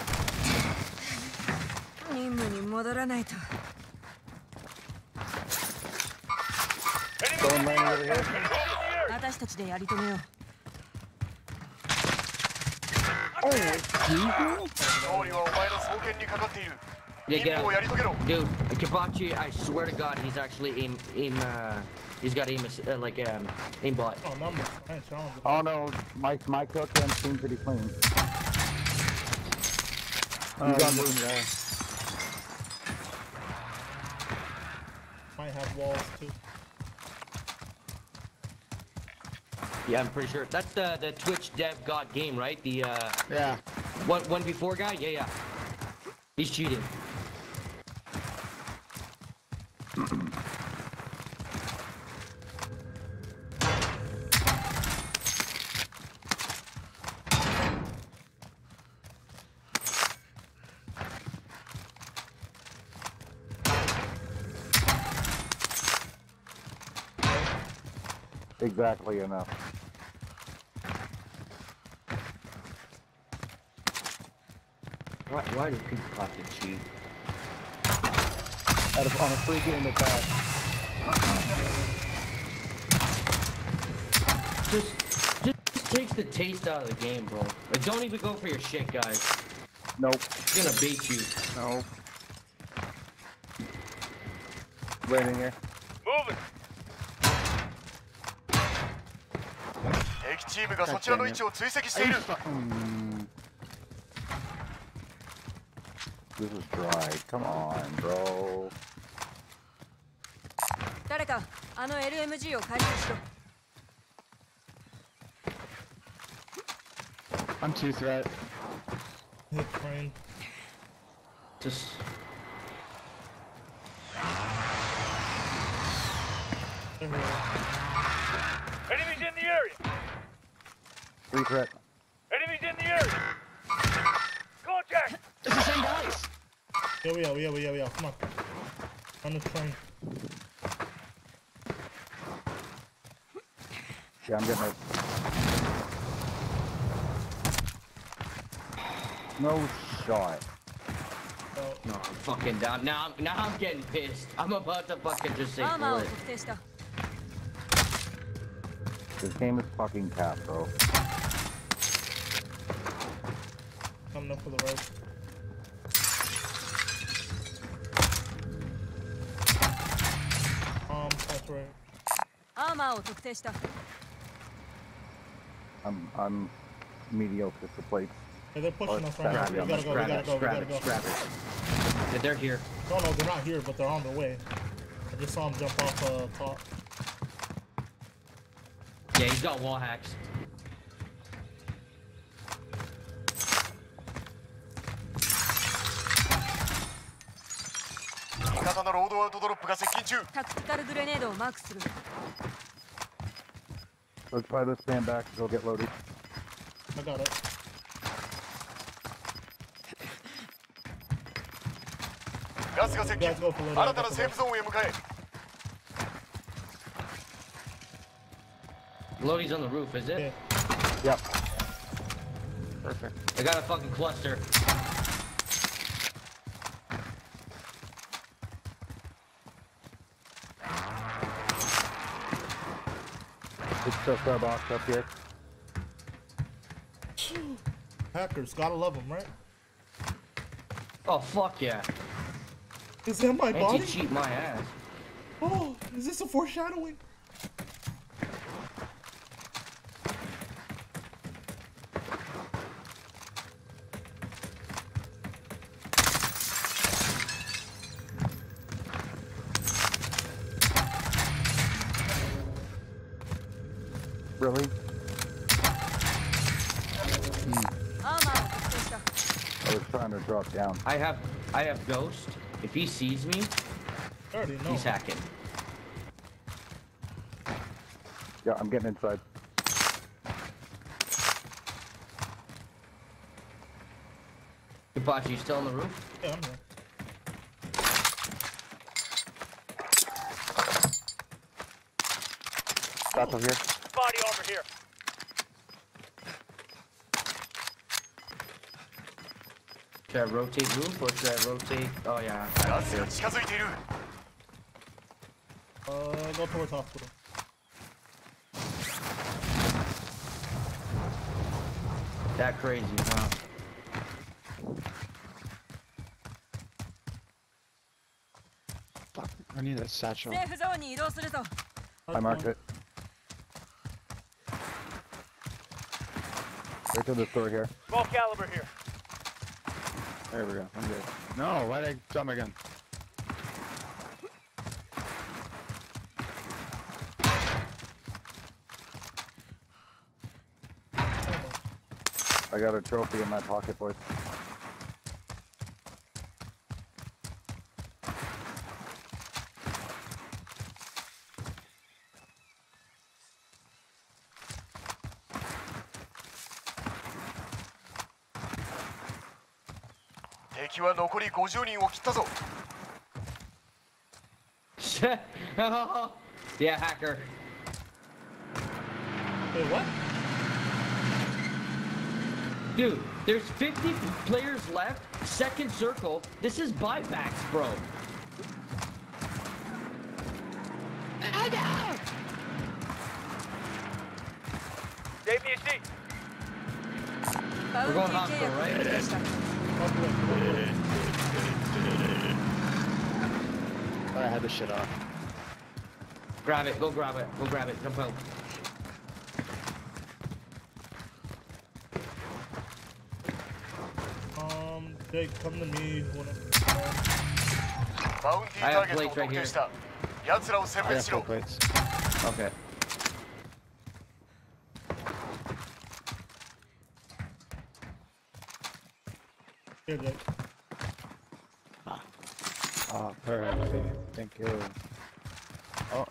Someone landing over here. Oh, Yeah, get out. Dude, Kibachi, I swear to God, he's actually aim, aim, uh, he's got aim, uh, like, um, aimbot. Oh, number. I ain't showing Oh no, my my kill cam seems pretty clean. Uh, He's on room there. Might have walls too. Yeah, I'm pretty sure. That's the the Twitch dev god game, right? The uh yeah. One one before guy? Yeah, yeah. He's cheating. Exactly enough. Why, why do people have to cheat? Out of, on a free game attack. Just, just, just takes the taste out of the game, bro. Like, don't even go for your shit, guys. Nope. It's gonna beat you. No. Landing here. Moving. 敵チームがそちらの位置を追跡している。 This is dry. Come on, bro. 誰かあの エルエムジー を回収しろ。 I'm two threat. Hit train. Just. Enemies in the area. Three threat. Enemies in the area. Contact. It's the same guys. Yeah, we are, we are, we are, we are. Come on. On the train. Yeah, I'm getting it. No shot. Oh. No, I'm fucking down. Now, I'm, now I'm getting pissed. I'm about to fucking just say bullet. This game is fucking cap, bro. Coming up for the road. Um, that's right. I'm I'm mediocre to plates. Yeah, they're pushing Oh, us right now. We gotta go, we gotta go, we gotta go. Yeah, they're here. No, no, they're not here, but they're on their way. I just saw them jump off uh, top. Yeah, he's got wall hacks. Let's try to stand back and go get loaded. I got it. Gas が接近。新たなセーフゾーンへ向かえ。 Lodi's on the roof, is it? Yep. Perfect. I got a fucking cluster. It's just our box up here. Hackers, gotta love them, right? Oh, fuck yeah. Is that my body? Anti-cheat my ass. Oh, is this a foreshadowing? Really? or drop down. I have, I have Ghost. If he sees me, I already know. he's hacking. Yeah, I'm getting inside. Kapachi, you still on the roof? Yeah, I'm here. Stop over here. Body armor here. Should I rotate roof or should I rotate? Oh yeah. Uh, go towards hospital. That crazy, huh? Fuck, I need a satchel. I marked it. Right to the store here. Small caliber here. There we go. I'm good. No, why did I drop my gun? I got a trophy in my pocket, boys. Yeah, hacker. Wait, what? Dude, there's fifty players left. Second circle. This is buybacks, bro. J P H D. We're going hospital, right? I had this shit off. Grab it. Go grab it. Go grab it. Jump out. Um, Jake, come to me when I'm... I have plates right here. I have four plates. Okay. Here, Jake. Oh, perfect. Thank you. Oh.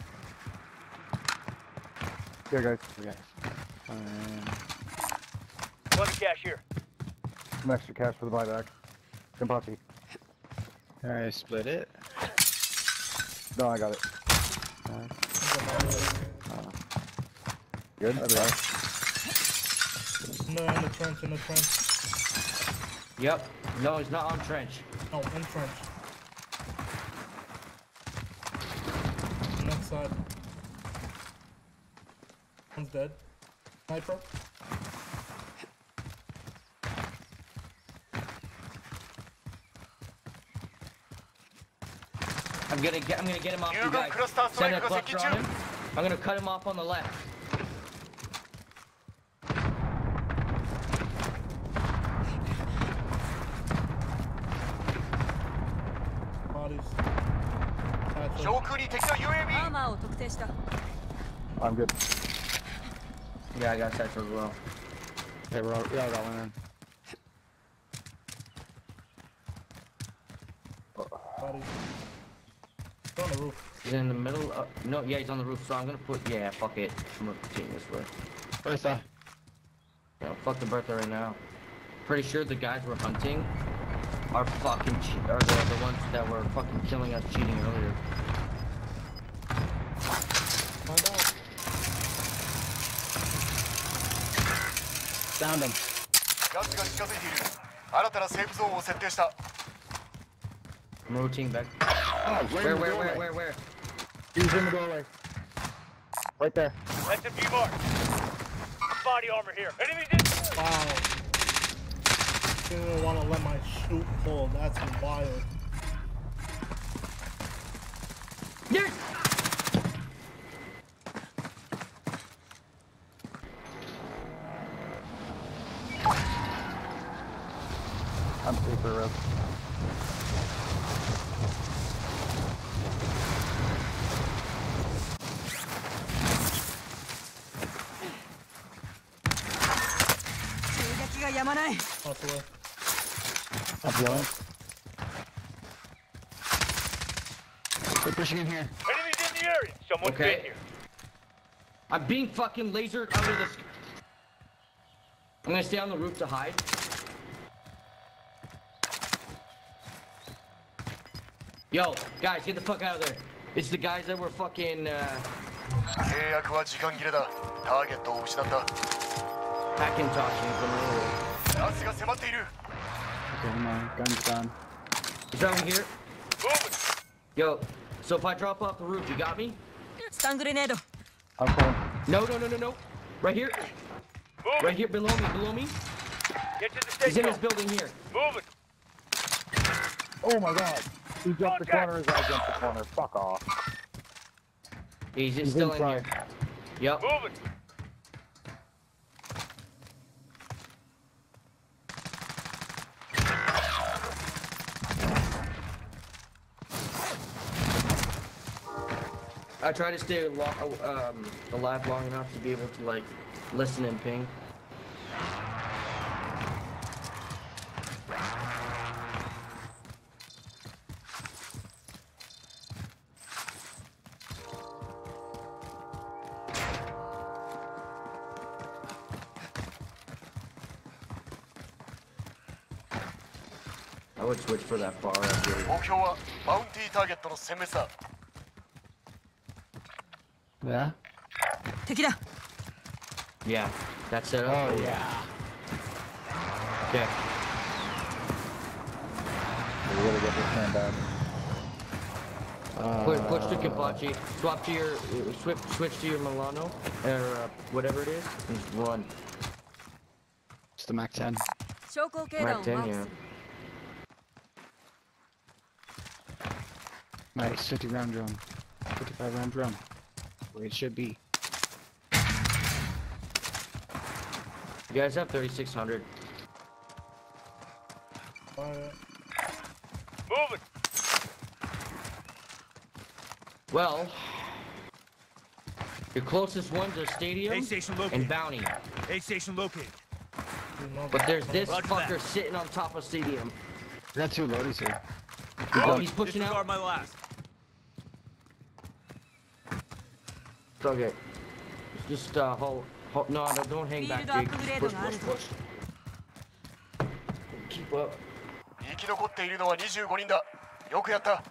Here, guys. Okay. Um, One cash here. Some extra cash for the buyback. Kampachi. Can I split it? No, I got it. Uh, uh, Good? okay. No, in the trench, in the trench. Yep. No, he's not on trench. No, in trench. Next side. One's dead. Sniper. I'm gonna get. I'm gonna get him off you guys. Send a cluster on him. I'm gonna cut him off on the left. Bodies. I'm good. Yeah, I got satchel as well. Yeah, we're all, we all got one in. Bodies. He's on the roof. He's in the middle. Of, no, yeah, he's on the roof. So I'm gonna put. Yeah, fuck it. I'm gonna continue this way. Bertha. Yeah, fuck the Bertha right now. Pretty sure the guys we're hunting are fucking che are the, the ones that were fucking killing us cheating earlier. Find out. Found him. I'm rotating back. Oh, where, where, where, where, where? He's in the doorway. Right there. S M G mark. Body armor here. Enemies in. Wow. Didn't even want to let my shoot pull. That's wild. Yes! I'm super rough. Off the way. I'm healing. They're pushing in here. Enemies in the area. Someone's Okay. been here. I'm being fucking lasered under the... I'm gonna stay on the roof to hide. Yo, guys, get the fuck out of there. It's the guys that were fucking, uh... Macintosh Hackintoshing from earlier. Okay, my gun's gone. Is over here? Yo, so if I drop off the roof, you got me? Stun grenade. Okay. No, no, no, no, no. Right here. Move right here, below me, below me. Get to the He's in station. this building here. Move it. Oh my god. He jumped the corner as I jumped the corner. Fuck off. He's just He's still in inside. here. Yep. Move it. I try to stay lo um, alive long enough to be able to like listen and ping. I would switch for that far after. 目標はバウンティーターゲットの殲滅だ。 Yeah? Yeah, that's it. Oh, yeah. Okay. We gotta get this man back. Uh, Push, push to Kapachi. Swap to your, uh, switch, switch to your Milano, or uh, whatever it is, and run. It's the Mac ten. Mac ten, yeah. Nice, fifty round drum. fifty-five round drum. Where it should be. You guys have thirty-six hundred. Move it. Well, your closest ones are Stadium A station located. and Bounty. A station located. But there's this Roger fucker that. sitting on top of Stadium. We got two loadies here. Oh, he's pushing Disregard out. my last. It's okay. Just uh, hold, hold. No, no, don't hang back, Jake. Just push, push, push. Keep up. 生き残っているのはにじゅうごにんだ。よくやった。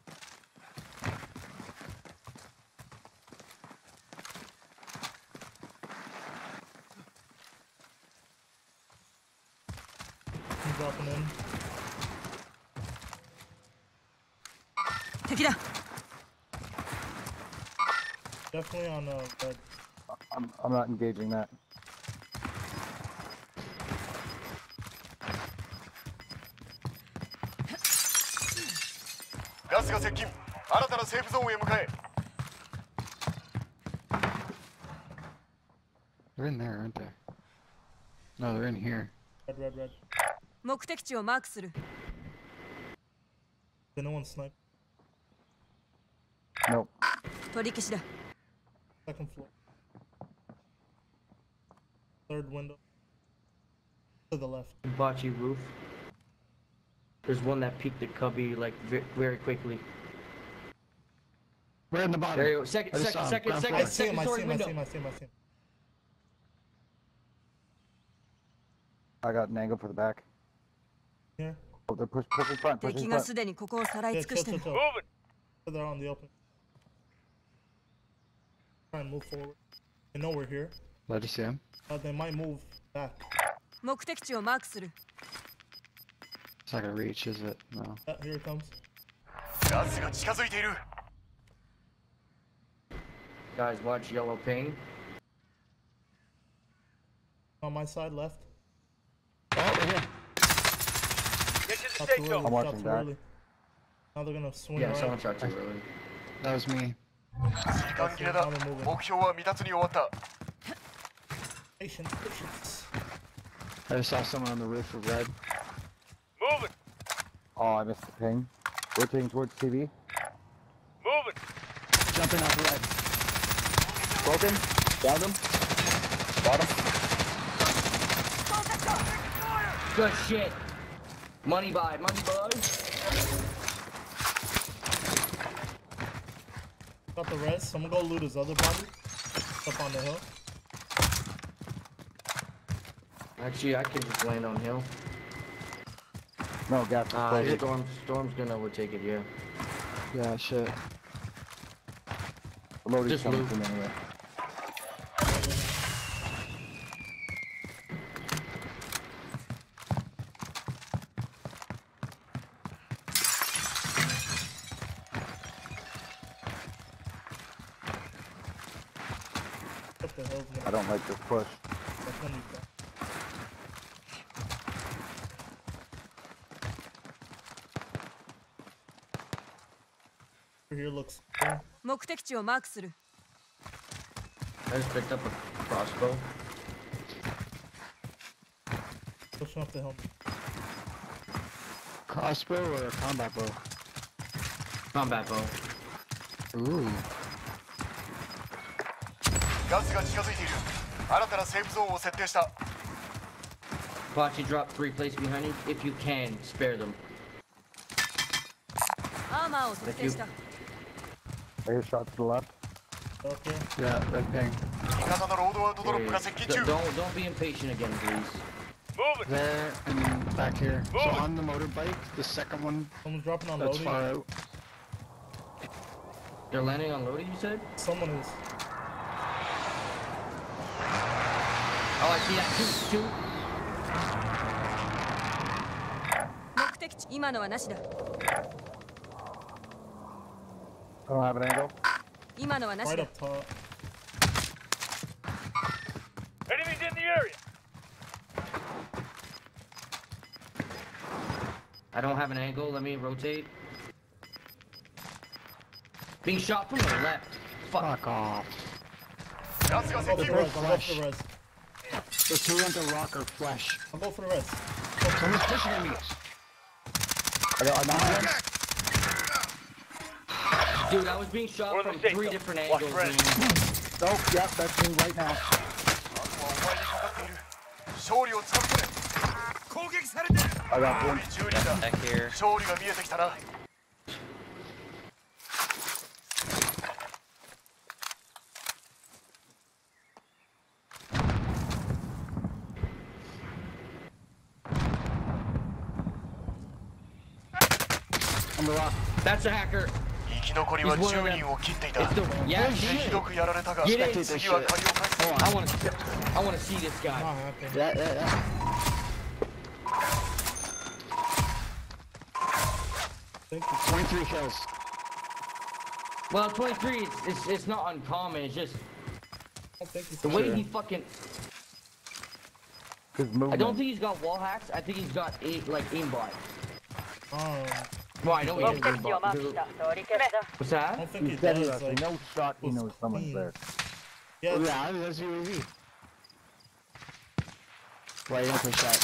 I'm dropping in. Definitely on uh, red. I'm, I'm not engaging that. Gas が接近。新たなセーフゾーンへ向かえ。 They're in there, aren't they? No, they're in here. Red, red, red. 目的地をマークする。 Did no one snipe? Nope. 取り消しだ。 Second floor. Third window. To the left. Hibachi roof. There's one that peeked the cubby like ve very quickly. We're in the bottom. There you go. Second, I just saw second, him. second, Ground second, floor. I see second him, I see story him, I see him, window. I see him, I see him. I got an angle for the back. Here. Oh, they're push, pushing front, 敵 pushing が front. すでにここをさらい Yeah, 尽く chill, して chill, る。 chill. Move it. So they're on the open. Try and move forward. They know we're here. Let you see him. Uh, they might move back. 目的地をマークする。 It's not gonna reach, is it? No. Yeah, here it comes. ガスが近づいている。 Guys, watch yellow ping. On my side, left. Oh, they're here. Get to the Shot safe too zone. early, I'm watching shot too that. early. Now they're gonna swing Yeah, right. someone shot too early. That was me. 時間切れだ。目標は未達に終わった。 Patience, patience. I just saw someone on the roof of red. Move it. Oh, I missed the ping. Rotating towards T V. Move it. Jumping off red. Broken. Down him. Got him. Good shit. Money buy, money buy. Got the res. I'm gonna go loot his other body. Up on the hill. Actually, I can just land on hill. No, gas is Uh, closing. Storm, Storm's gonna overtake it, yeah. Yeah, shit. Loading Just coming loot. from anywhere. What the hell's I don't like this push. That's when you go. Over here looks cool. 目的地をマークする。 I just picked up a crossbow. Pushing up the hill. Crossbow or a combat bow? Combat bow. Ooh. ガスが近づいている。新たなセーフゾーンを設定した。 Watch you drop three plates behind you. If you can, spare them. アーマーを測定した。 I hear shot to the left. Okay. Yeah, that ping. 味方のロードアウトドロップが接近中。 Don't, don't be impatient again, please. Move it. There and back here. So on the motorbike, the second one. Someone's dropping on That's loading. far out. They're landing on loading, you said? Someone is. Oh, I see that. Two, two. 目的地今のはなしだ。 I don't have an angle. 今のはなし Right だ。 up top. Enemies in the area. I don't have an angle. Let me rotate. Being shot from the left. Fuck off. ガスが I'll 接 go for 近。 the res. I'll go for the res. The two into rock or flesh. I'll go for the res. Someone's pushing at me. I got another one. Dude, I was being shot from three different angles. Man. Nope, yep, that's me right now. 勝利をつかみ取れ。攻撃されてる。 I got one. じゅうにんだ。勝利が見えてきたな。 On the rock. That's a hacker. 生き残りはじゅうにんを切っていた。 Yeah, ひどくやられたが、 Get it. 次は借りを返す。 I want to, I want to see this guy. Yeah, yeah, yeah. twenty-three kills. Well, twenty-three, it's, it's, it's not uncommon. It's just I think he's the way sure. he fucking. His I movement. don't think he's got wall hacks. I think he's got eight like aimbot. Oh. Well, I know he has 目的地をマーク aimbot. した。取り消した。 What's I that? don't think he He's dead does. to us. He Like, knows shot. He was knows someone's clean. there. yeah, Oh, yeah, that's U A V. Why are you gonna push that?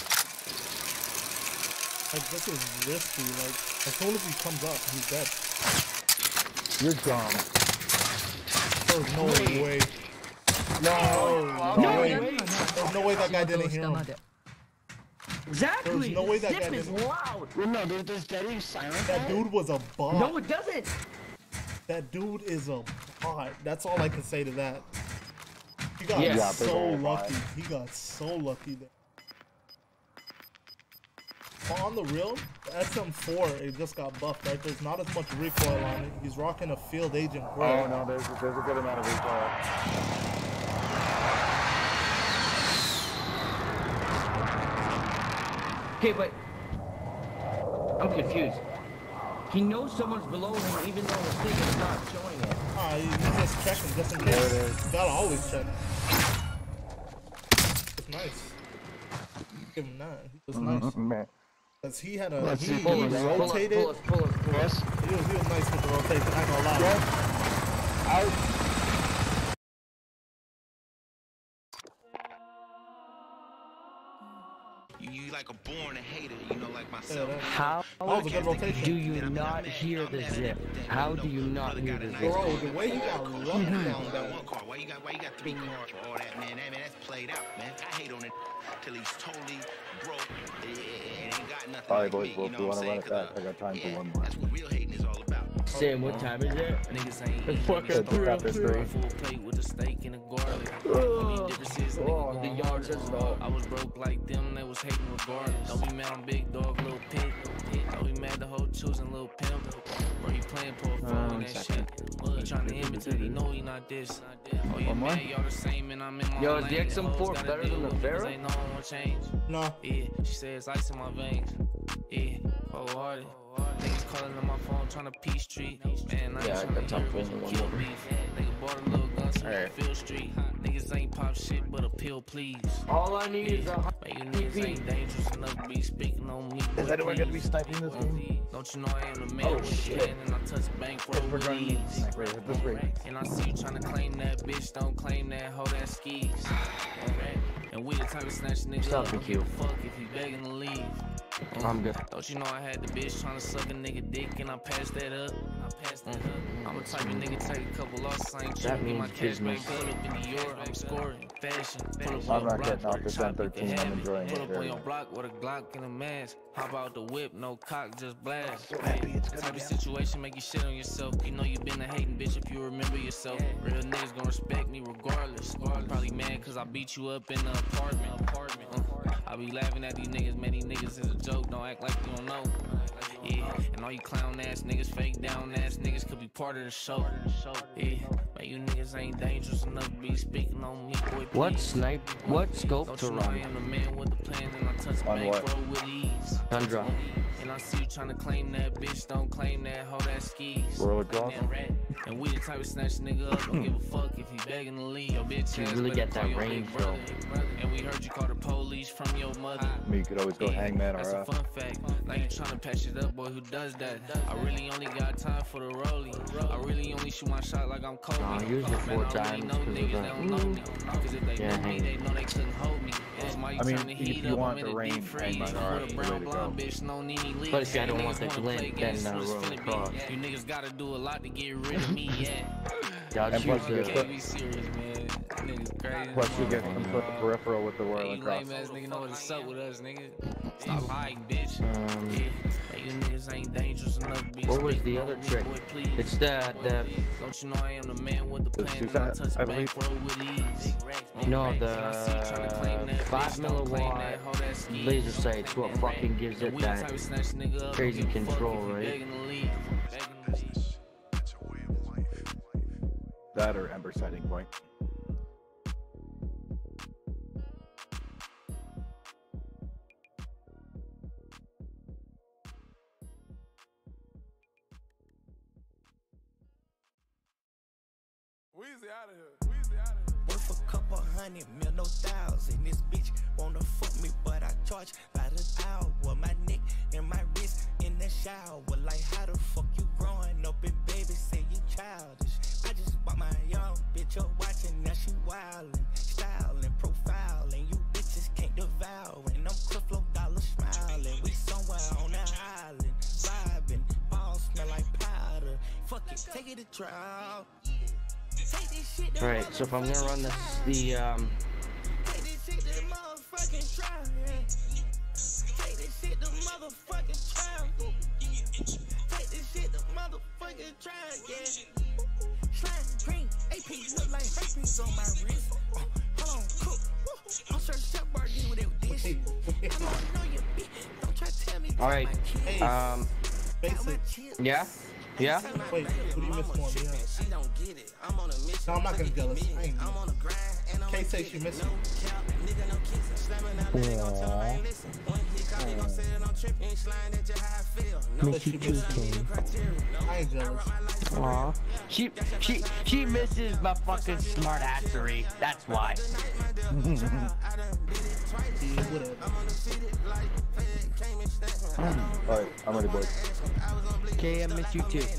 like this is risky. Like as soon as he comes up, he's dead. You're dumb. There's no Wait. way. No, No way. way. There's no way that guy didn't hear him. Exactly. There's no way This that zip guy is didn't- loud. Well, no, there, there's Daddy silent. That dude was a bot. No, it doesn't. That dude is a bot. That's all I can say to that. He got Yeah. Yeah, big so old bot. lucky. He got so lucky there. But on the real, the S M four, it just got buffed, right? There's not as much recoil on it. He's rocking a field agent Oh grip. no, there's a, there's a good amount of recoil. Okay, but I'm confused. He knows someone's below him, even though the thing is not showing it. Ah, he- he's just checking just in case. There it is. You gotta always check. It's nice. Give him that. He was nice. Mm-hmm, man. Cause he had a Let's he, see, he pull us, pull us, rotated. Pull us, pull us, pull us. He was he was nice with the rotation. I ain't gonna lie. Yes. Out. You, you like like a born hater, you know, like myself. How do you not hear the zip? How do you not hear the zip? Bro, the way you got roughed down there. One car, why you got why you got three cars for all that, man? That man, that's played out, man. I hate on it till he's totally broke and ain't got nothing. All right, like boys, me, boys, you know we what want I'm to run saying? it back. I got time for one more. That's what real hating is all about. Sam, what time is it? Niggas ain't It's fucking chapter three. full plate with a steak and a garlic. Oh, Oh, the yard just though. I was broke like them, they was hating regardless. Don't be mad on big dog, little pig. Don't be mad the whole choosing little pimp. Bro, he playing portfolio and that shit. He tryna imitate, he know he not this. Oh, you mad, y'all the same, and I'm in my Yo, lane. is the X M four Hoes better gotta than the deal with Pharaoh? niggas, ain't no one will change. No. Yeah, she said it's ice in my veins. Yeah, cold hearted. Niggas calling on my phone trying to P Street. Man, I Yeah, I ain't got tryna time hear for it, one kill more. beef. Nigga bought a little gun so Alright. Field Street. Niggas ain't pop shit but a pill, please. All I need is a Man, you niggas ain't dangerous enough to be speaking on me. Is boy, anyone gonna be please. sniping this game? Don't you know I am the man Oh, with the shit. pen and I touch the bankroll We're with going to ease. sniper. Hit this ring. And I see you tryna claim that bitch, don't claim that hoe that skis. And we the type of snatch nigga Stop up, it, don't give a Q. fuck if he begging to leave. Uh, I'm good. Don't you know I had the bitch tryna suck a nigga dick and I passed that up? I passed that up. I'm a type of nigga take a couple losses, I ain't That trying to get my means cash business. back. Pull up in New York, I'm scoring, fashion. Pull up I'm on not your getting block, off this chop M it, thirteen. you I'm have it. enjoying Pull it up very on your much. block with a Glock and a mask. Hop out the whip, no cock, just blast. Hey, type of situation make you shit on yourself. You know you been a hating bitch if you remember yourself. Real niggas gon' respect me regardless. I'm probably mad cause I beat you up in the apartment. apartment. Uh, I be laughing at these niggas, man, these niggas is a joke. Don't act like you don't know. Yeah, and all you clown ass niggas, fake down ass niggas could be part of the show. Yeah, man, you niggas ain't dangerous enough to be speaking on me, boy. What please. snipe? What scope Don't to you know I run? am the man with the plan and I touch the On what? bankroll with ease. Tundra. And I see you tryna claim that bitch, don't claim that hoe that skis. Roll across. And we the type of snatch nigga up, don't give a fuck if he begging to leave. Your bitch You ass really better get call that your range, big brother. though. And we heard you call the police from your mother. I mean, you could always go Yeah, hangman or that's a off. fun fact. Now you tryna patch it up, boy, who does that? I really only got time for the rollie. I really only shoot my shot like I'm Kobe. Nah, I used it Man, four I really times know 'cause of niggas that. that don't know me. Cause if they Yeah, knew me, hang. they know they couldn't hold me. That's why you I mean, turn the if heat you up, want I'm the in a rain, deep freeze. hangman With are a the way brown to blonde go. bitch, no Nene Lee. But if I don't Niggas want the wanna glint, play then, games, uh, so it's roll finna be. across. You niggas gotta do a lot to get rid of me, yeah. Y'all And plus choose you the- get Can't be serious, man. Niggas crazy. Plus you get some sort of peripheral with the Hey, royal you across. lame ass nigga know what's up with us, nigga. Stop hiding, bitch. Um, Yeah. Hey, you niggas ain't dangerous enough to be What was speaking the on other me, trick? boy, please. It's the the Don't you know I am the man with the The plan and I Suzanne, touch the I believe. bankroll with ease. no And I see you tryna claim the that five bitch, don't claim milliwatt that hoe that skis. laser sight's what fucking gives And it we the that type of snatch nigga up, crazy don't give a fuck control, if he right? begging to leave. Begging to leave. That or Ember sighting point. Weezy out of here. Weezy out of here. Worth a couple hundred mil, no thousand. This bitch wanna fuck me, but I charge by the hour. My neck and my wrist in the shower. Like, how the fuck you growing up and baby say you childish? I just bought my young bitch up watching, now she wildin', styling, profiling. You bitches can't devour. And I'm Clifflo Dollar smiling. We somewhere on the island, vibing. Balls smell like powder. Fuck it, take it to trial. Alright, so if I'm gonna run this, the, um... Take this shit to the motherfucking trial, yeah. Take this shit to motherfucking trial. Take this shit to motherfucking trial, yeah. Slime green, A P look like herpes on my wrist. Uh, hold on, cook. Woo. I'm sure Chef Barty with it this. I don't know you, bitch. Don't try to tell me. Alright, um... Basic. Yeah? Yeah? Wait, what do you miss more, man? She don't get it. I'm on a mission. No, I'm not gonna jealous. I ain't I'm on a grind and I'm Can't say she missing. nigga no kissing. Slamming that bag, gon' tell him I ain't listen. One hit call, he gon' say that I'm tripping. Ain't sliding at you how I feel. No, Miss you too, King. I ain't jealous. Aw. She, she, she misses my fucking smart assery. That's why. Alright, I'm ready, boys. Okay, I miss you too.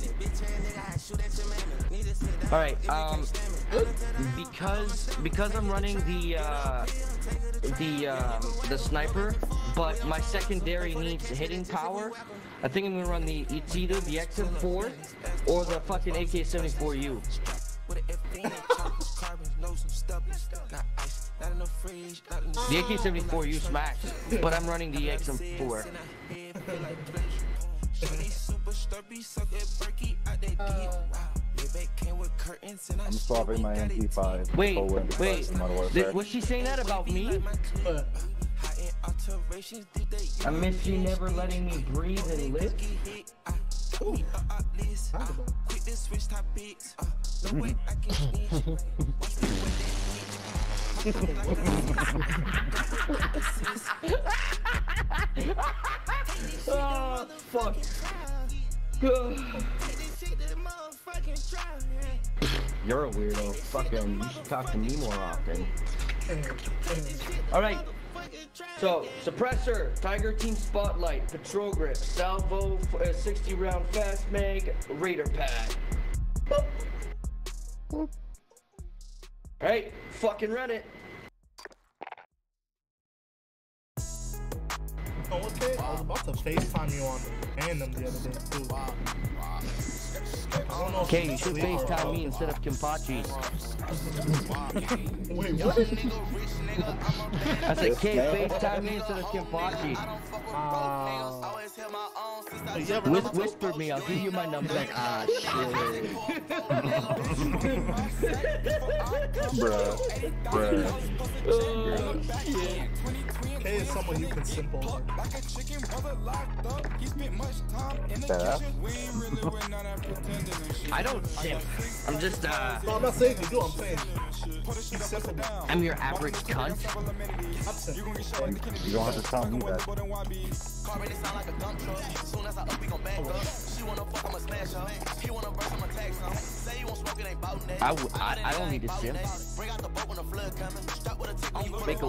Alright, um, because, because I'm running the, uh, the, um, the sniper, but my secondary needs hitting power. I think I'm gonna run the, it's either the X M four or the fucking A K seventy-four U. The A K seventy-four U smacks, but I'm running the X M four. I'm swapping my M P five. Wait, wait, th was she saying that about me? I miss you never letting me breathe and live. Ooh. Oh, fuck. You're a weirdo. Fucking, you should talk to me more often. Alright. So, suppressor, Tiger Team Spotlight, Patrol Grip, Salvo, uh, sixty round Fast Mag, Raider Pad. Alright, fucking run it. Oh, okay. I was about to FaceTime you on random the other day too. Okay, you should FaceTime me instead of Kimpachi. Wait, what? I said, okay, FaceTime me instead of Kimpachi. Uh, Whis whisper me, I'll give you my number. Like, ah, shit. Bruh. Bruh. Oh, shit. K is someone you can simp over. I don't simp. I'm just, uh... No, I'm not saying you do, I'm saying he's simple. I'm your average cunt. You don't have to tell me that. I, w I, I don't need to simp. Make a...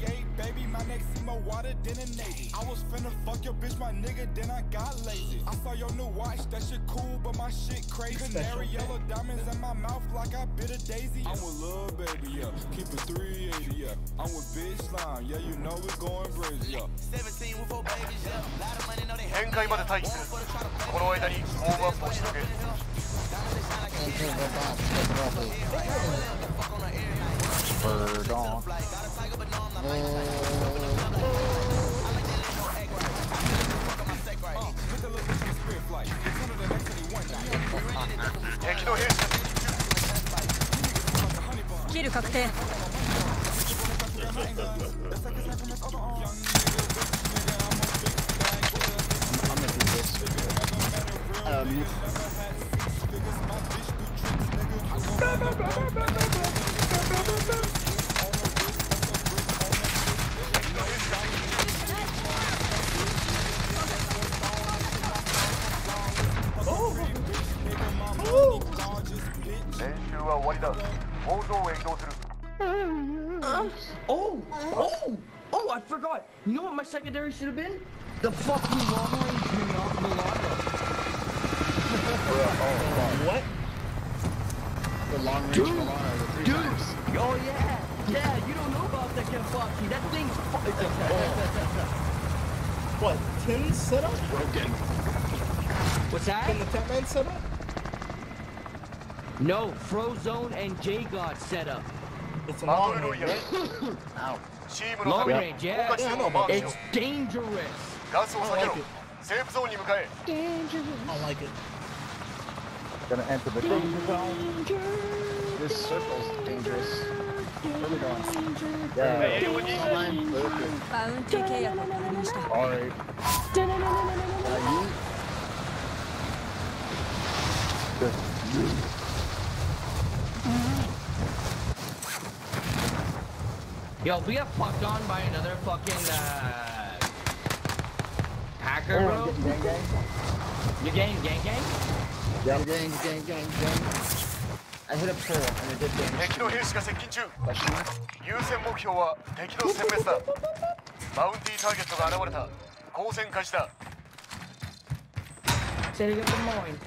I was finna fuck your bitch, my nigga, then I got lazy. I saw your new watch, that shit cool, but my shit crazy. Canary yellow diamonds in my mouth like I bit a daisy. I'm with Lil Baby, yeah. Keep it three eighty, yeah. I'm with Big Slime, yeah, you know we going crazy, yeah. seventeen with four babies, yeah. Lot of money, know they 限界まで待機する。この間にウォームアップをしとけ。 Bird on. Kill確定。 I'm gonna do this. Um. Oh, oh, oh, I forgot. You know what my secondary should have been? The fucking long range Milano. What? The long range Dude, Milano with three dude. times. Oh yeah, yeah. You don't know about that Kentucky. That thing's fu- What? Tim setup? Broken. What's that? Can the Tatman setup? No, Frozone and J-God setup. It's a long range, right? Ow. Long range, yeah. Yeah, I know about it. It's dangerous. I like it. Dangerous. I like it. Gonna enter the danger zone. This circle's dangerous. Where are we going? Yeah. Online. Bounty契約を確認した。 Alright. Just Yo, we got fucked on by another fucking, uh... hacker, bro. Gang, gang. You gang, gang, gang? Yep. Gang, gang, gang, gang. I hit a pole and it did damage. 敵の兵士が接近中。 Question mark? 優先目標は敵の殲滅だ。バウンティーターゲットが現れた。交戦開始だ。 Setting up the mine.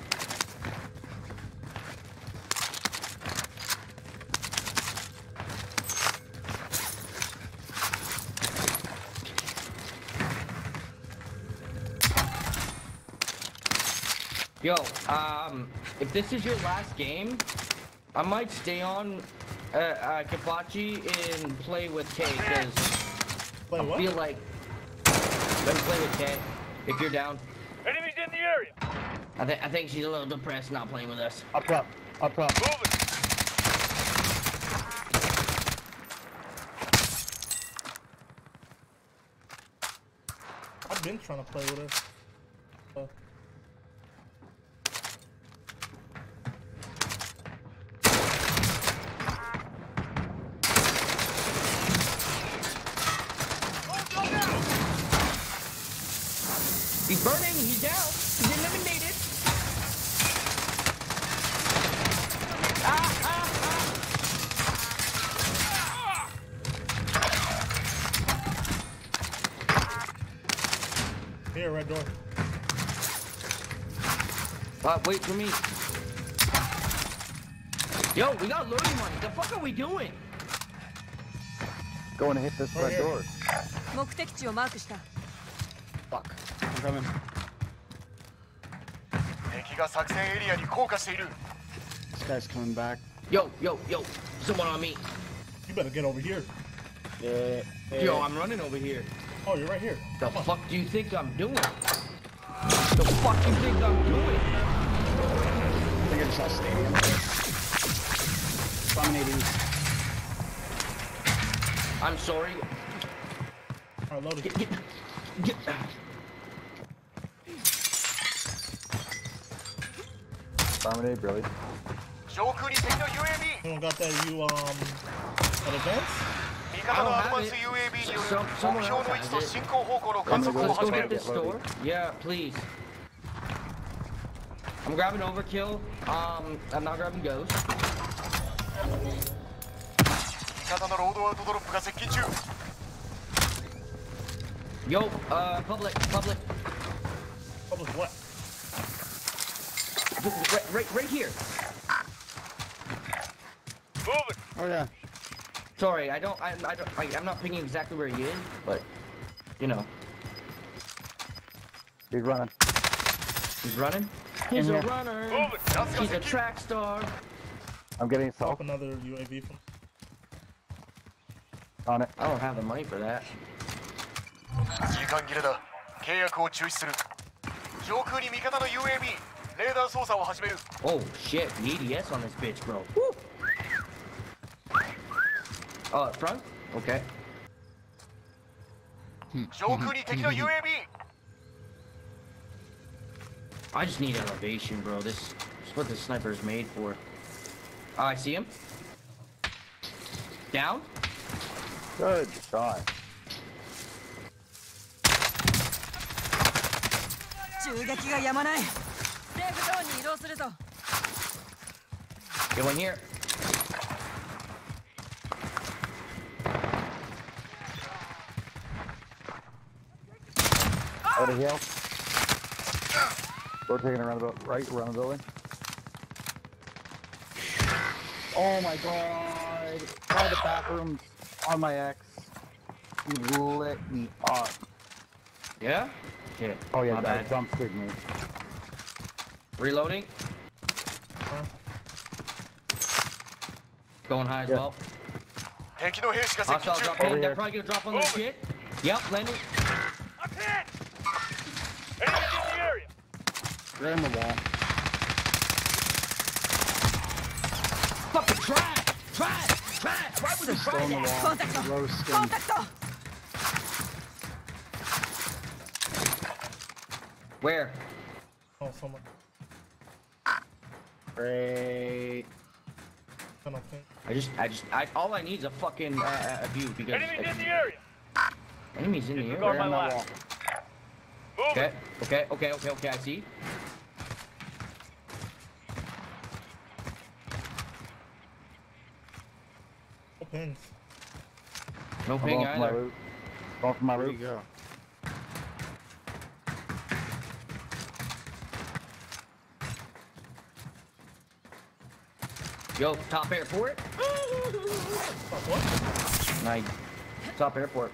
Yo, um, if this is your last game, I might stay on uh, uh, Kapachi and play with K, because I what? feel like let me play with K if you're down. Enemies in the area. I think I think she's a little depressed not playing with us. Up top, up top. Moving. I've been trying to play with her. Uh, He's burning. He's down. He's eliminated. Ah, ah, ah. Here, red door. Uh, wait for me. Yo, we got loading money. The fuck are we doing? Going to hit this red door. 目的地をマークした Fuck. I'm coming. 敵が作戦エリアに降下している。 This guy's coming back. Yo, yo, yo. Someone on me. You better get over here. Yeah. yeah. Yo, I'm running over here. Oh, you're right here. The fuck do you think I'm doing? The fuck do you think I'm doing? I think I just saw stadium. Dominating. I'm sorry. Alright, loaded. Get, get, get. Dominate, really. 上空に敵の ユーエービー。 Anyone got that you, um, that advance? 味方のアドバンス ユーエービー による目標の位置と進行方向の観 Let's, 測を let's 始 go め get る。 this store. Yeah, please. I'm grabbing overkill. Um, I'm not grabbing ghost. 味方のロードアウトドロップが接近中。 Yo, uh, public, public. Public what? Right, right, right here. Moving. Oh yeah. Sorry, I don't, I, I don't, I, I'm not picking exactly where he is, but, you know. He's running. He's running? He's In a here. runner. Moving. He's a track star. I'm getting Drop assault another U A V from. on it. I don't have the money for that. 時間切れだ。契約を中止する。上空に味方の ユーエービー、レーダー操作を始める。 Oh shit, E D S on this bitch, bro. Woo. Oh, up front? Okay. 上空に敵の ユーエービー。 I just need elevation, bro. This is what the sniper is made for. Oh, I see him. Down? Good shot. 銃撃がやまない。セーフゾーンに移動するぞ。 Get one here. Out of hill. Rotating around the right around the building. Oh my god! By the bathrooms on my ex. He lit me up. Yeah? Yeah. Oh yeah, My that bad. dumpstered me. Reloading. Going high as well. 敵の兵士が接近 Hostile 中。 drop in. They're probably gonna drop on this shit. Yep, landing. I'm hit. Enemies in the area. They're in the wall. Fucking trash! Trash! Trash! Right with the Still in the trash! wall. コンタクト Low skin. コンタクト Where? Oh, someone. Great. I don't think. I just, I just, I, all I need is a fucking uh, a view because Enemies in the area. enemies in the Disregard area. my on the last. wall. Moving. Okay, okay, okay, okay, okay. I see. No pings. No I'm ping going for my either. loot. Going for my There you loot. go. Yo, top airport. What? Nice. Top airport.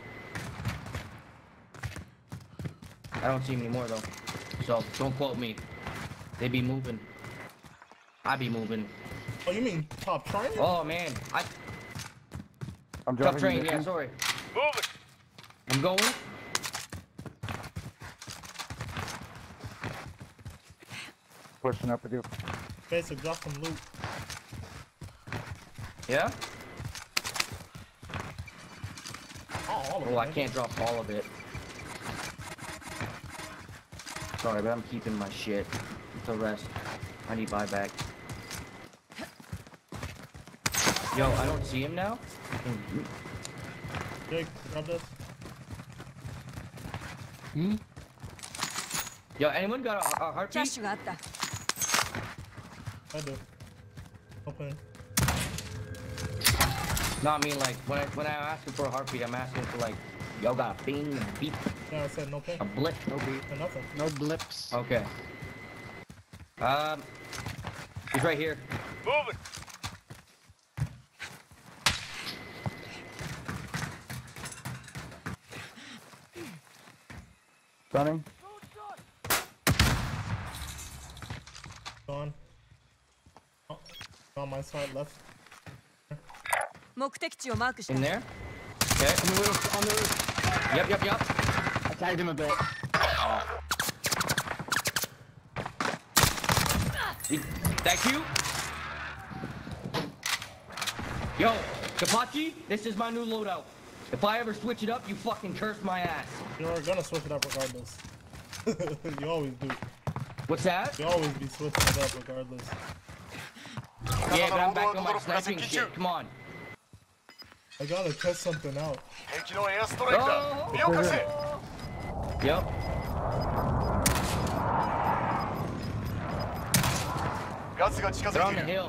I don't see him anymore though, so don't quote me. They be moving. I be moving. Oh, you mean top train? Oh man, I. I'm Top driving. train, yeah, sorry. Moving. I'm going. Pushing up with you. Basic, drop some loot. Yeah? Oh, all of Oh, it, I maybe. can't drop all of it. Sorry, but I'm keeping my shit. The rest, I need buyback. Yo, I don't see him now. Jake, grab this. Hmm? Yo, anyone got a, a heartbeat? I do. Open. No, I mean like when I when I'm asking for a heartbeat, I'm asking for like, yo, got a ping, a beep. Yeah, I said no ping. A blip. No beep. And nothing. No blips. Okay. Um, he's right here. Moving. Running. Gone. Oh, on my side, left. In there? Okay. On the roof, on the roof. Yep, yep, yep. I tagged him a bit. Thank you. Yo, Kapachi, this is my new loadout. If I ever switch it up, you fucking curse my ass. You're gonna switch it up regardless. You always do. What's that? You always be switching it up regardless. Yeah, but I'm back on my sniping shit. Come on. I gotta test something out. Oh. Yep. They're on the hill.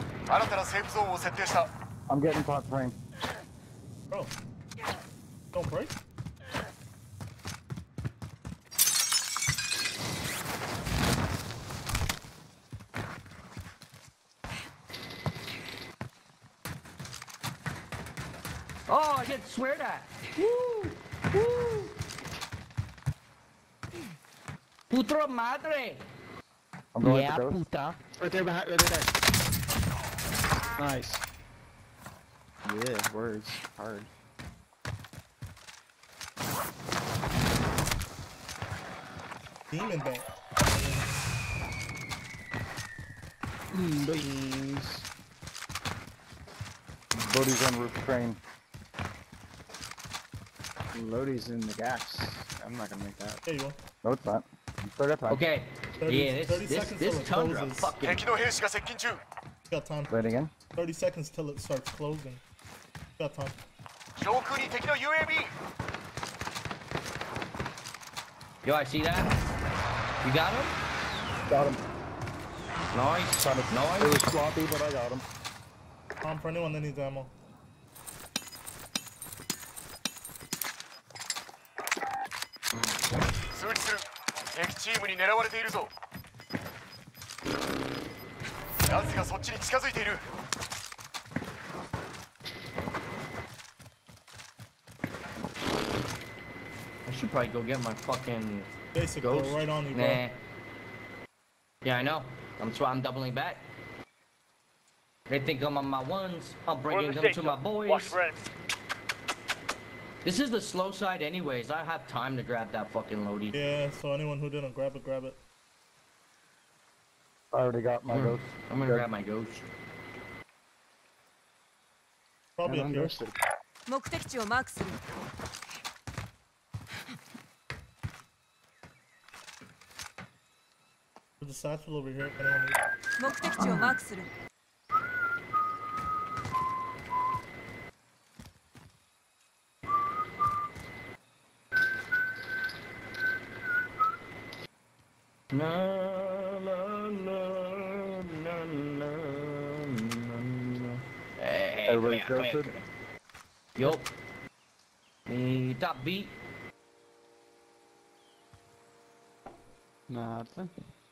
I'm getting top train. Bro, don't break. Oh, I get to swear that. Woo! Woo! Putra madre! I'm going Yeah, to go. puta. Right there behind, right there. Nice. Yeah, words. Hard. Demon bank. Mm, beans. Bodie's on roof train. Lodi's in the gas. I'm not gonna make that. There you go. No, it's not. You still got time. Okay. thirty, Yeah, this, thirty this, seconds this till it tundra closes. fucking... Got time. Say it again. thirty seconds till it starts closing. Got time. Yo, I see that. You got him? Got him. Nice. Kind of, nice. It was sloppy, but I got him. Time for anyone that needs ammo. I should probably go get my fucking Basic, ghost. bro, right on you, bro. Nah. Yeah, I know. That's why I'm doubling back. They think I'm on my ones. I'm bringing them to my boys. Watch for enemies. This is the slow side anyways. I have time to grab that fucking loadie. Yeah, so anyone who didn't grab it, grab it. I already got my Mm. ghost. I'm gonna Good. grab my ghost. Probably And up here. unghosted. 目的地をマークする There's a satchel over here if anyone needs. 目的地をマークする Na, na, na, na, na, na. Hey, Everybody come here, come ghosted? here. Yup. The top beat. Nothing.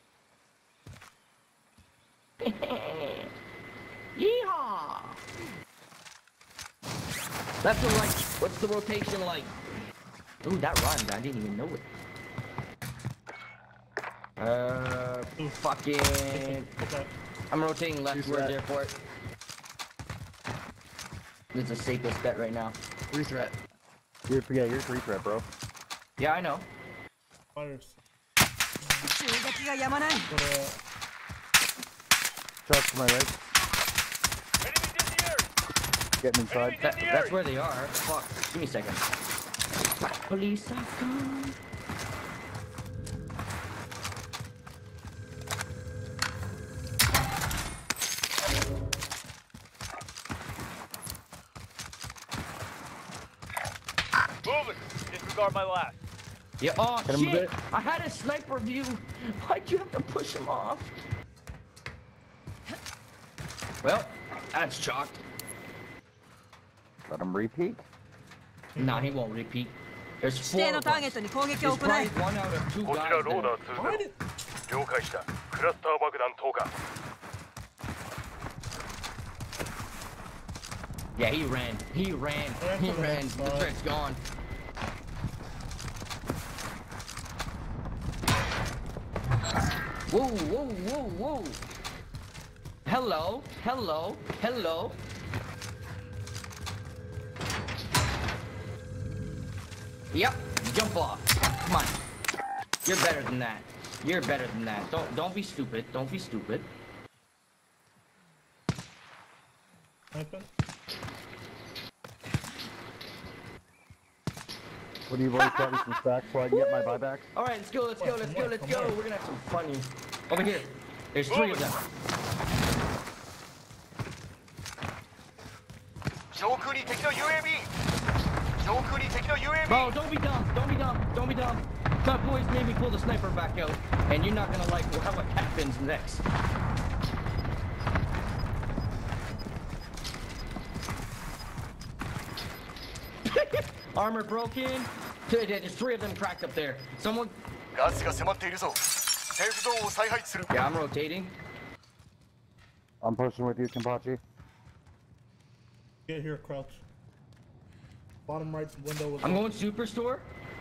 Yeehaw! Left or right? What's the rotation like? Ooh, that rhymed. I didn't even know it. Uh, fucking. I'm rotating left towards airport. This is the safest bet right now. Three threat. You're, yeah, you're three threat, bro. Yeah, I know. Fires. Shots to my right. Getting inside. That, that's where they are. Fuck. Give me a second. Police are gone. Moving. Disregard my last. Yeah. Oh Hit him a shit! bit. I had a sniper view. Why'd you have to push him off? Well, that's chalked. Let him repeat. Nah, he won't repeat. There's 指 four 定の of ター us. ゲットに攻撃 There's を行 probably い one out of two こち guys らローダー there. 通ゼロ了解したクラスター爆弾投下 Yeah, he ran. He ran. He ran. The threat's gone. Whoa, whoa, whoa, whoa. Hello, hello, hello. Yep, jump off. Come on. You're better than that. You're better than that. Don't don't be stupid. Don't be stupid. Open. What do you boys got me some stacks so I can get my buyback? All right, let's go. Let's go. Let's go. Let's go. We're gonna have some fun here. Over here. There's three of them. 上空に敵の ユーエービー 上空に敵の ユーエービー Bro, don't be dumb. Don't be dumb. Don't be dumb. My boys made me pull the sniper back out, and you're not gonna like what happens next. Armor broken. There's three of them cracked up there. Someone. ガスが迫っているぞセーフゾーンを再配置する Yeah, I'm rotating. I'm pushing with you, Kenpachi. Get here, crouch. Bottom right window. Was I'm going superstore.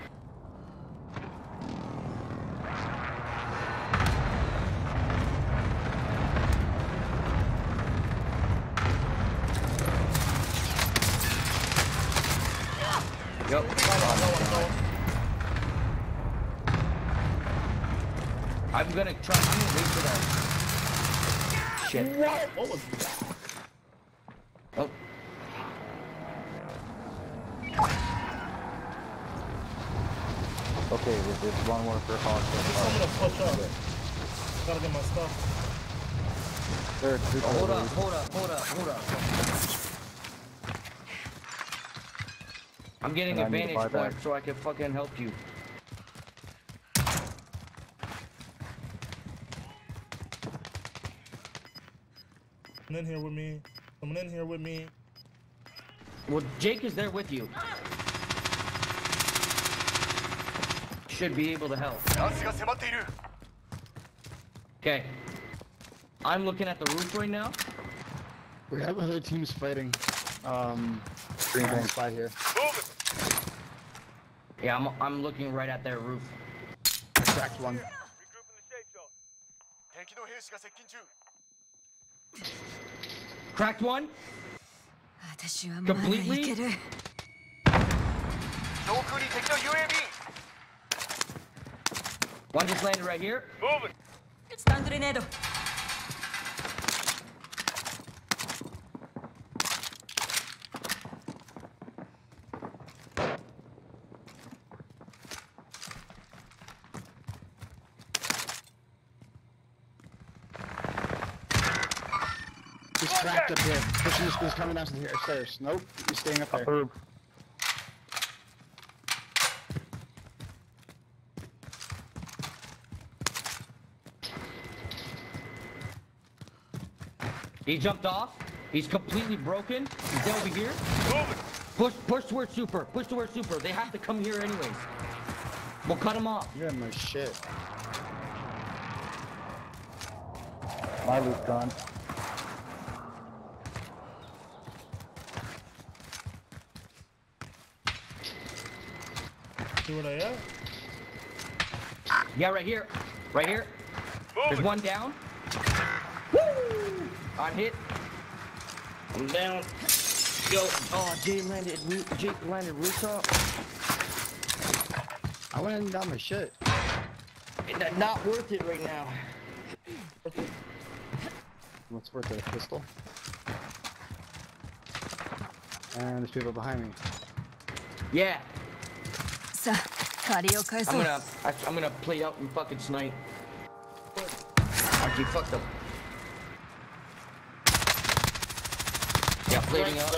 Yep. I'm gonna try. I'm gonna wait for that. Shit. What? What was that? Oh. Okay, there's, there's one more for Hawk. I'm gonna push up. Gotta get my stuff. There, two Oh, hold up, hold up, hold up, hold up. I'm getting And a I need to vantage buy point back. so I can fucking help you. Someone in here with me. Someone in here with me. Well, Jake is there with you. Should be able to help. ガスが迫っている Okay. I'm looking at the roof right now. We have other teams fighting. Um, green tank by here. Yeah, I'm I'm looking right at their roof. Cracked one. 敵の兵士が接近中 Cracked one. 私はまだいける Completely. 上空に敵の ユーエービー One just landed right here. Moving. スタングレネード He's cracked up here. Pushing this, he's coming down to the stairs. Nope, he's staying up there. Upper. He jumped off. He's completely broken. He's over here. Push, push towards super. Push towards super. They have to come here anyways. We'll cut him off. You have my shit. My loot's gone. See where they at? Yeah, right here. Right here. There's one down. Woo! On hit. I'm down. Go. Oh, Jay landed. Jay landed rooftop. I went down my shit. It's not worth it right now. What's worth it? A pistol? And there's people behind me. Yeah. Sa, I'm gonna, I, I'm gonna play out and fucking snipe. Actually, fuck them. Yeah, plating out.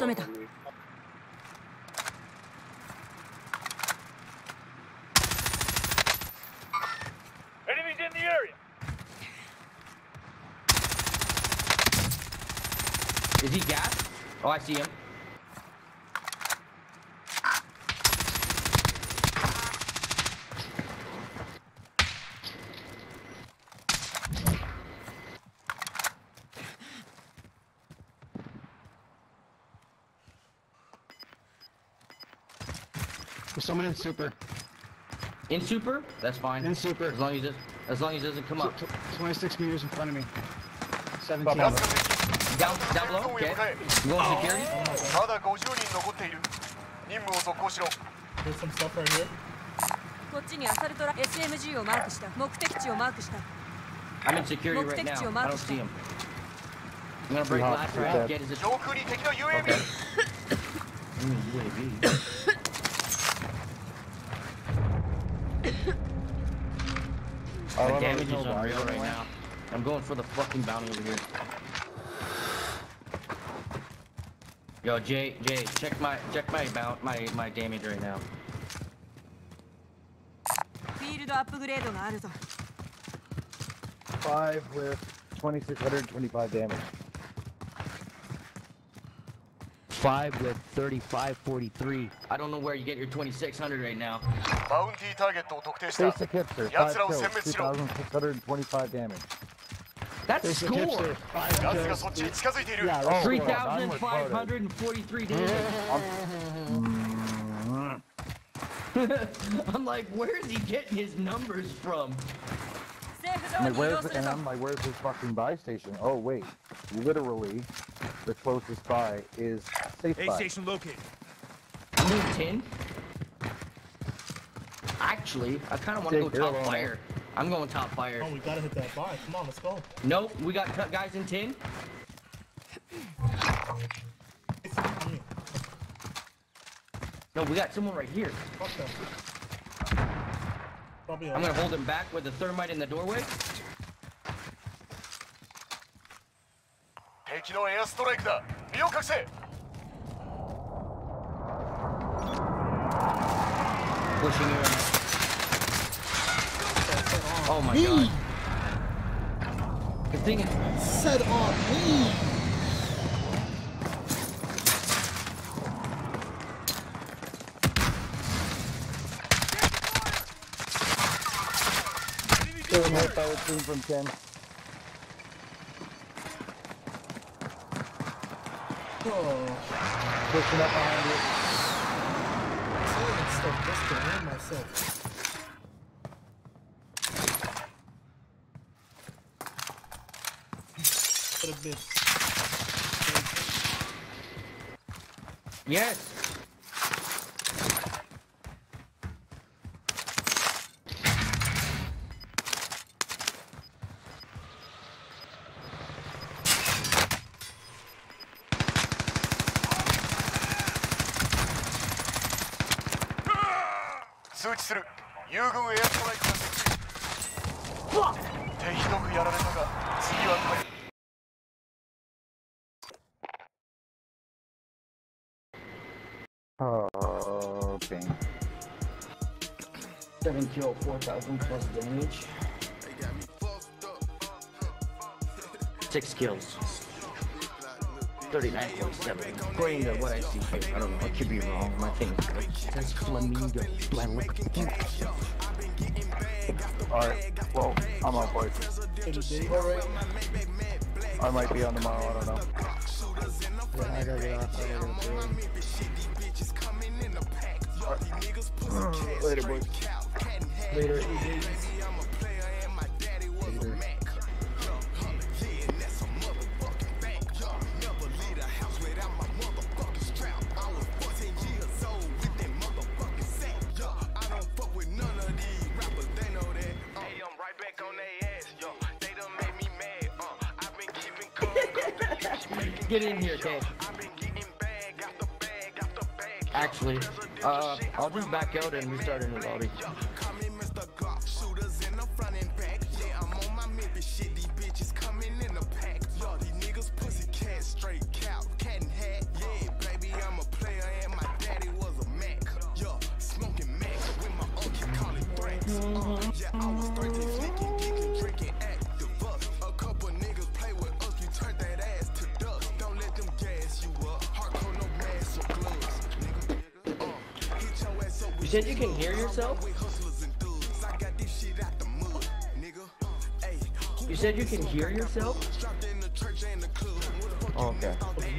Enemies in the area. Is he gassed? Oh, I see him. There's someone in super. In super? That's fine. In super. As long as it, as long as it doesn't come up. twenty-six meters in front of me. seventeen. Down, down below. Okay. You going security? There's some stuff right here. I'm in security right now. I don't see him. I'm gonna break last round. Get his attention. Okay. U A V. My damage is unreal right now. I'm going for the fucking bounty over here. Yo, Jay, Jay, check my check my bound my my damage right now. Five with twenty-six hundred twenty-five damage. Five with thirty-five forty-three. I don't know where you get your twenty-six hundred right now. Basic hipster, five kills, two thousand six hundred twenfive damage. That's Basic score! hipster, five kills. Yeah, oh, three thousand five hundred forty-three damage. I'm like, where is he getting his numbers from? I'm like, where's the, and I'm like, where's his fucking buy station? Oh wait, literally, the closest buy is safe buy. station located. I'm doing ten. Actually, I kind of want to go top fire. I'm going top fire. Oh, we gotta hit that buy. Come on, let's go. Nope, we got cut guys in ten. No, we got someone right here. Fuck them. Probably I'm gonna hold him back with the thermite in the doorway. Pushing you in. Oh my me. god. The thing is... Said on me. Power team from ten. Oh. Pushing up behind you. I'm stuff just to win myself. What a bit. Yes. Oh, pain. Seven kill, four thousand plus damage. Six kills. thirty-nine point seven. According to what I see here, I don't know. I could be wrong. My thing says flamingo. Do I look? Alright, well, I'm on board. I might be on tomorrow, I don't know. Yeah, I gotta get off. I gotta go. Right. Later, boys. Later. get in here, okay? Actually, uh, I'll just back out and restart a new lobby. You said you can hear yourself? You said you can hear yourself? Oh, okay.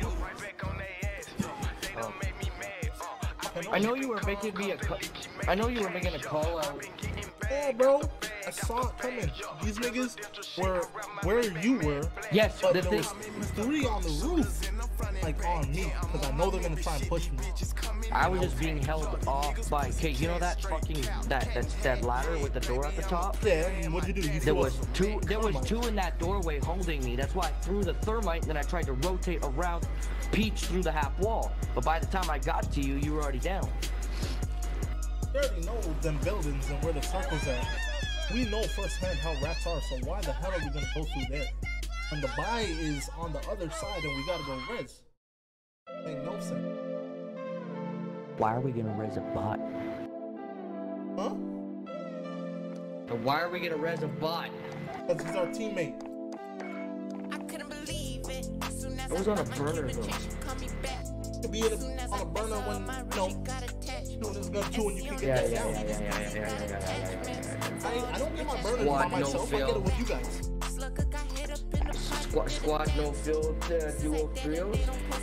Oh. I know you were making me a. I know you were making a call out. Yeah, bro. I saw it coming. These niggas were where you were. Yes, but the there was three on the roof, like on me, because I know they're gonna try and push me. I was just being held off by. Okay, you know that fucking that that that ladder with the door at the top? Yeah. And what'd you do? You there was two. There was two in that doorway holding me. That's why I threw the thermite, and then I tried to rotate around, peach through the half wall. But by the time I got to you, you were already down. We already know them buildings and where the circles are. We know firsthand how rats are, so why the hell are we gonna go through there? And the buy is on the other side and we gotta go res. Ain't no sense. Why are we gonna res a bot? Huh? And why are we gonna res a bot? Because he's our teammate. I couldn't believe it. Soon as It was on a burner though. Could be in a, on a burner when, you know, doing this gun too and you can get Yeah, that yeah, down. yeah, yeah, yeah, yeah, yeah, yeah, yeah, yeah. I, I don't get my burners Squad by myself, no I get it with you guys. Squad, squad no field, uh, duo trios.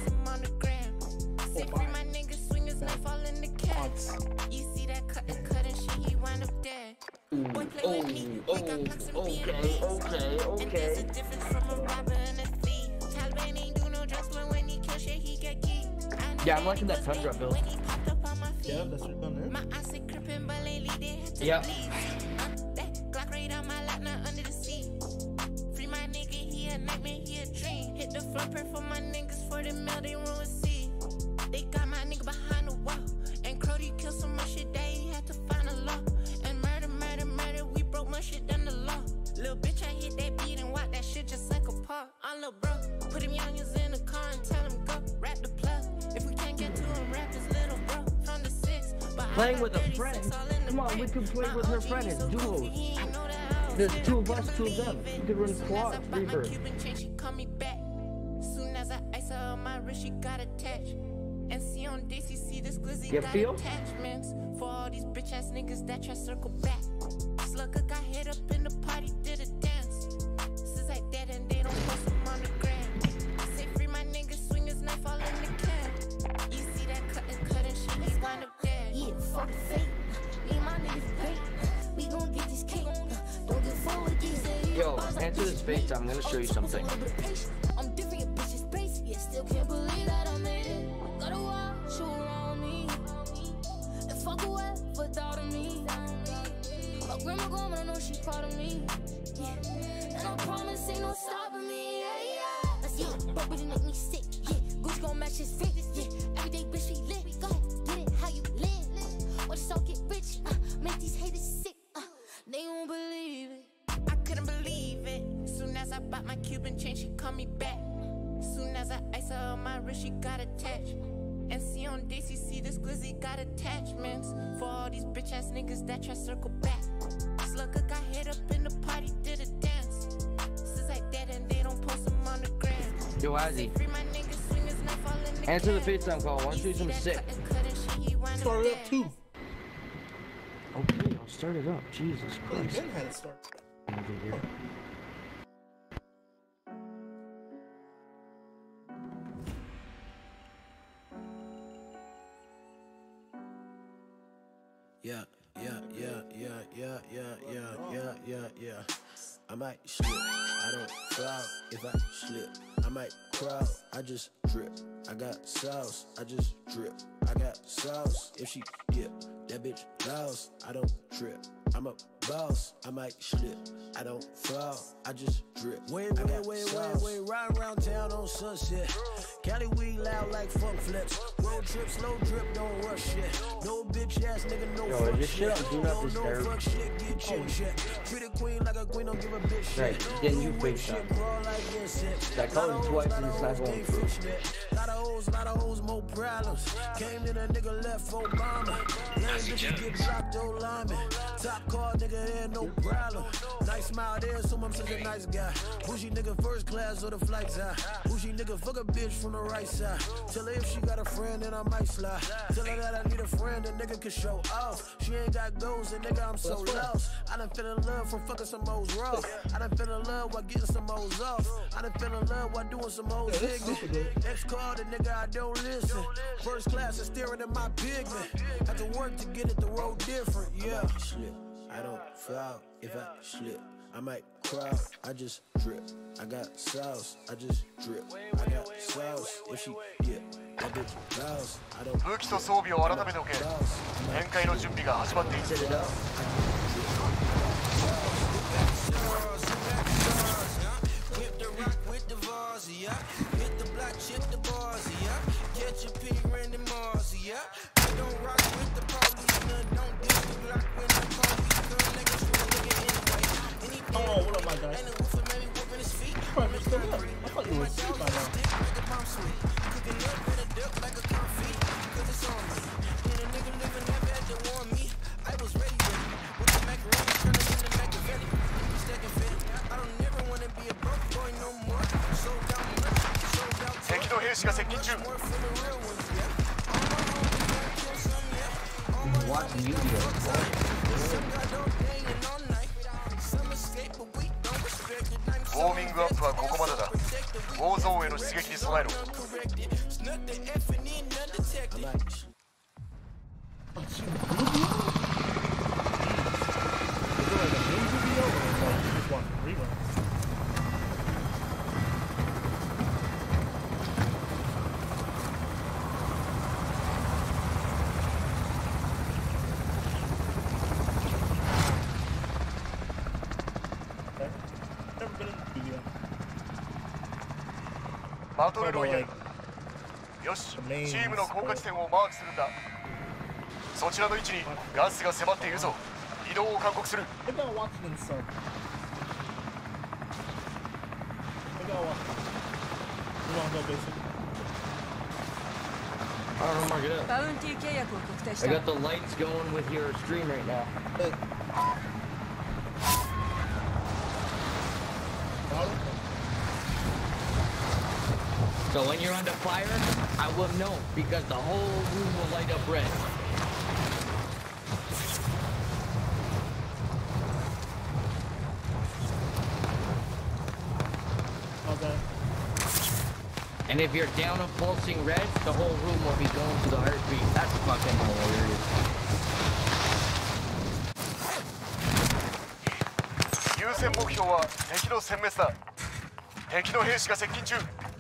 Oh, my. You see that cut and cut and shit, he wound up dead. Boy, play with me. We got clocks and okay, okay, and there's a difference from a robber and a thief. Taliban ain't do no drugs, but when he kill shit, he get key. Yeah, I'm liking that Tundra build. Yeah, that's your gun, My eyes are crippin', but lately they had to Yep. leave. Uh, that Glock right on my lap, not under the seat. Free my nigga, he a nightmare, he a dream. Hit the flopper for my niggas for the mail, they ruin see. They got my nigga behind the wall. And Crody killed so much shit that he had to find a law. And murder, murder, murder, we broke more shit than the law. Little bitch, I hit that beat and walk that shit just like a paw. I'm lil' bro, put him youngins in the car and tell him go. Rap the plug, if we can't get to him, rap his little bro. From the six, but Playing with a friend? Come on, we can play with her friend as duos. There's two of us, two of them. You could run quad, reaper. She call me back. Soon as I ice her on my wrist, she got attached. And see on D C C, this glizzy You got feel? attachments. For all these bitch ass niggas that try circle back. Slugger got hit up in the party, did a dance. Since I dead and they don't post them on the gram. I say free my niggas, swing his knife all in the can. You see that cut and cut and shit, he wind up dead. Yeah, fuck the fake. Me and my niggas great. We gon' get this cake. Don't get forward these days. Yo, answer this face, I'm gonna show you something. I'm different, bitches space. Yeah, still can't believe that I made it. Gotta watch you around me. And fuck whoever thought of me. My grandma gone, but I know she proud of me. Yeah, and I promise ain't no stopping me. Yeah, yeah. Let's see, but we make me sick. Yeah, Gucci gon' match his fit. Yeah, everyday bitch we lit. Go ahead, get it how you live. Watch us all get rich. Uh, make these haters sick. Uh, they won't believe it. I couldn't believe it. Soon as I bought my Cuban chain, she called me back. Soon as I ice her on my wrist, she got attached. And see on D C C, this glizzy got attachments. For all these bitch ass niggas that try circle back. Slugger got hit up in the party, did a dance. Since I dead and they don't post them on the gram. Yo, Ozzy. Free my niggas, swing his knife all in the Answer the FaceTime call. I want to do some sick. Start it up too. Okay, I'll start it up. Jesus Christ. Ben had it start. Over here. Yeah, yeah, yeah, yeah, yeah, yeah, yeah, yeah, yeah, yeah. I might slip, I don't foul if I slip. I might crowd, I just drip. I got sauce, I just drip. I got sauce, if she dip, that bitch lost, I don't trip. I'm a boss, I might slip. I don't fall, I just drip. Wait, wait, wait, wait, wait, ride around town on Sunset. Cali weed loud like funk flips. Road trip, slow drip, don't rush shit. No bitch ass nigga, no Yo, fuck this shit. shit do not No, no disturb. fuck shit, get chin shit. Treat a queen like a queen, don't give a bitch shit. Right, then you FaceTime. I called him twice and it's not going through. Lot of hoes, lot of hoes, more problems. Came in a nigga left Obama. Lame bitches get blocked, old lineman. Top car nigga there, no problem. Nice smile there, so I'm such a nice guy. Bougie nigga first class or the flights high. Bougie nigga fuck a bitch from the right side. Tell her if she got a friend, then I might slide. Tell her that I need a friend, a nigga can show off. She ain't got goals, and nigga I'm so lost. I done fell in love from fucking some hoes raw. I done fell in love while getting some hoes off. I done fell in love while doing some hoes ignorant. Ex called the nigga I don't listen. First class is staring at my pigment. Had to work to get it, the road different, yeah. Slip. I don't fall if I slip. I might cry, I just drip. I got sauce, I just drip. I got sauce, if she get that bitch louse. I don't. 武器と装備を改めておけ。展開の準備が始まっている。 Oh, what up, my guy? I thought you were asleep by now. Watching YouTube. ウォーミングアップはここまでだ。ウォーゾーンへの出撃に備えろ。バトルロイヤル。よし、チームの降下地点をマークするんだ。そちらの位置にガスが迫っているぞ。移動を勧告する。 I got the lights going with your stream right now. So when you're under fire, I will know because the whole room will light up red. Okay. And if you're down a pulsing red, the whole room will be going to the heartbeat. That's fucking hilarious. 優先目標は敵の殲滅だ。敵の兵士が接近中。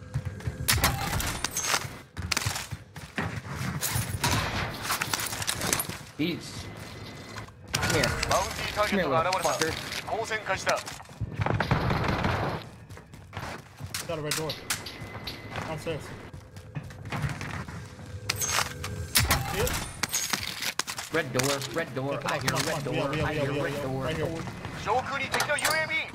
He's... Come here. マウンティーターゲットが現れた。交戦開始だ。 Got a red door. Downstairs. Red door, red door, I hear red door, I hear red door. Right here. 上空に敵の ユーエービー。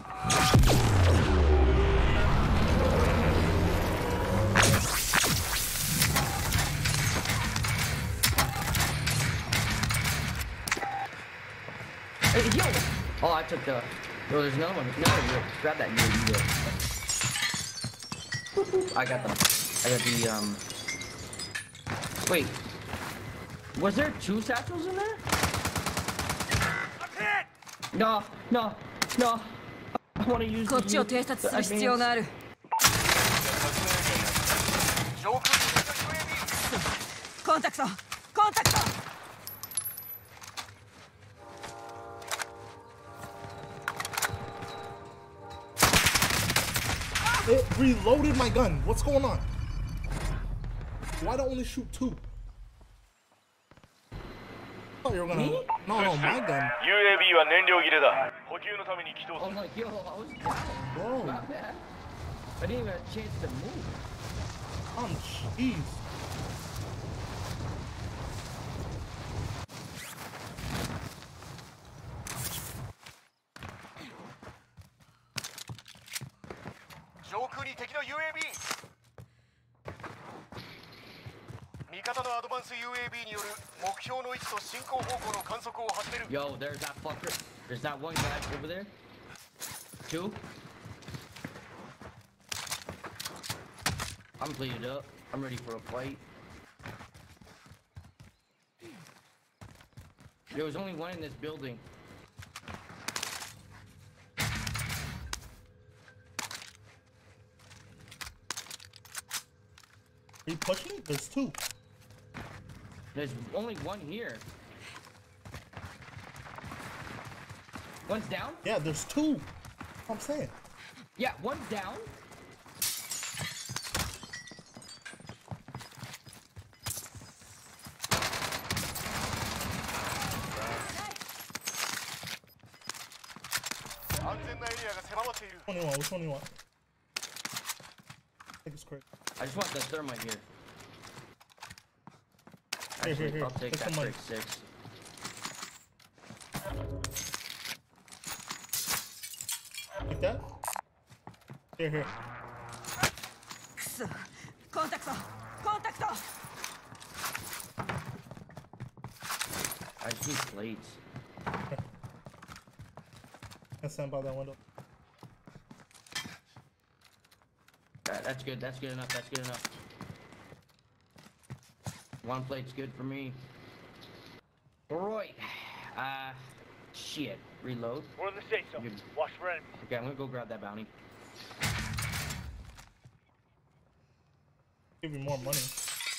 Hey, yo! Oh, I took the... Oh, there's another one. No, you grab that. You, you, I got them. I got the, um... Wait. Was there two satchels in there? No, no, no. I want to use the... こっちを偵察する必要がある。コンタクト！コンタクト！ It reloaded my gun. What's going on? Why do I only shoot two? I thought you were gonna... No, no, my gun. ユーエービー は燃料切れだ。補給のために起動する。 I'm like, yo, I was down. Not bad. I didn't even have a chance to move. Oh, jeez. Yo, there's that fucker. There's that one guy over there. Two. I'm bleeded up. I'm ready for a fight. There was only one in this building. Are you pushing? There's two. There's only one here. One's down? Yeah, there's two. I'm saying. Yeah, one's down. Which one do you want? Which one do you want? I think it's quick. I just want the thermite here. Here, Actually, here, here. I'll take Take that some money. trick six. Like that? Here, here. Contact! Contact! I just need plates. Okay. I'll stand by that window. That, that's good. That's good enough. That's good enough. One plate's good for me. Alright. Uh, shit. Reload. We're in the safe zone. Watch for enemies. Okay, I'm gonna go grab that bounty. Give you more money.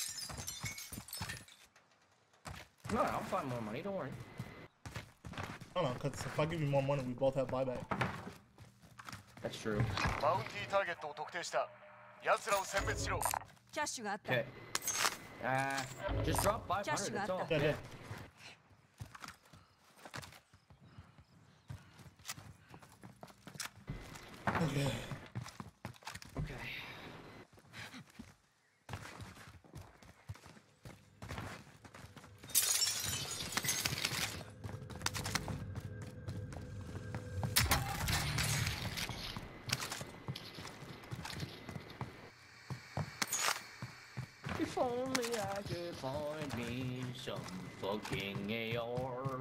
No, I'll find more money. Don't worry. I don't know, because if I give you more money, we both have buyback. That's true. Okay. Uh, just drop five hundred. That's all. Yeah, yeah. Okay. Okay. If only I could find me some fucking A R.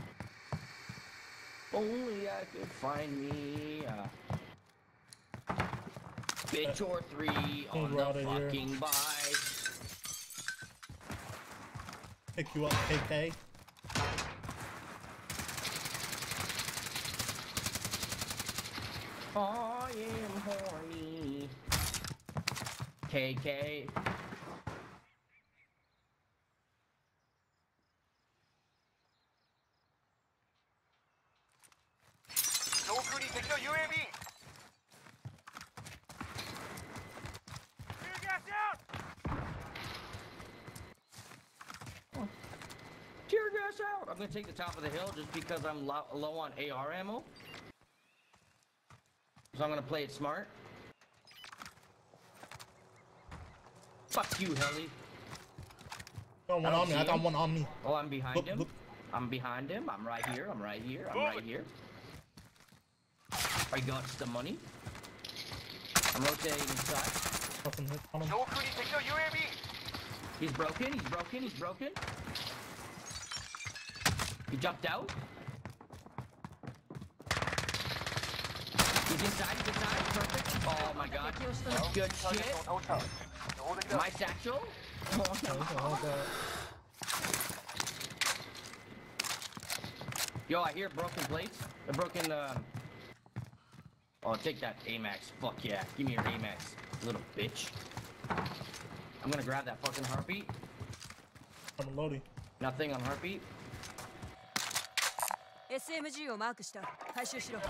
Only I could find me a bitch or three on the fucking bike. Pick you up, K K. I am horny. K K. Tear gas out! I'm gonna take the top of the hill just because I'm low, low on A R ammo. So I'm gonna play it smart. Fuck you, Helly. Got one on me. I got one on me. Oh, I'm behind look, him. Look. I'm behind him. I'm right here. I'm right here. I'm right here. I got the money. I'm rotating inside. He's broken. He's broken. He's broken. He jumped out. He's inside. He's inside. Perfect. Oh my god. Good shit. My satchel. Oh, no. Yo, I hear broken plates. The broken, um... Oh, take that A MAX. Fuck yeah. Give me your A MAX, little bitch. I'm gonna grab that fucking heartbeat. I'm loading. Nothing on heartbeat. S M G をマークした。回収しろ。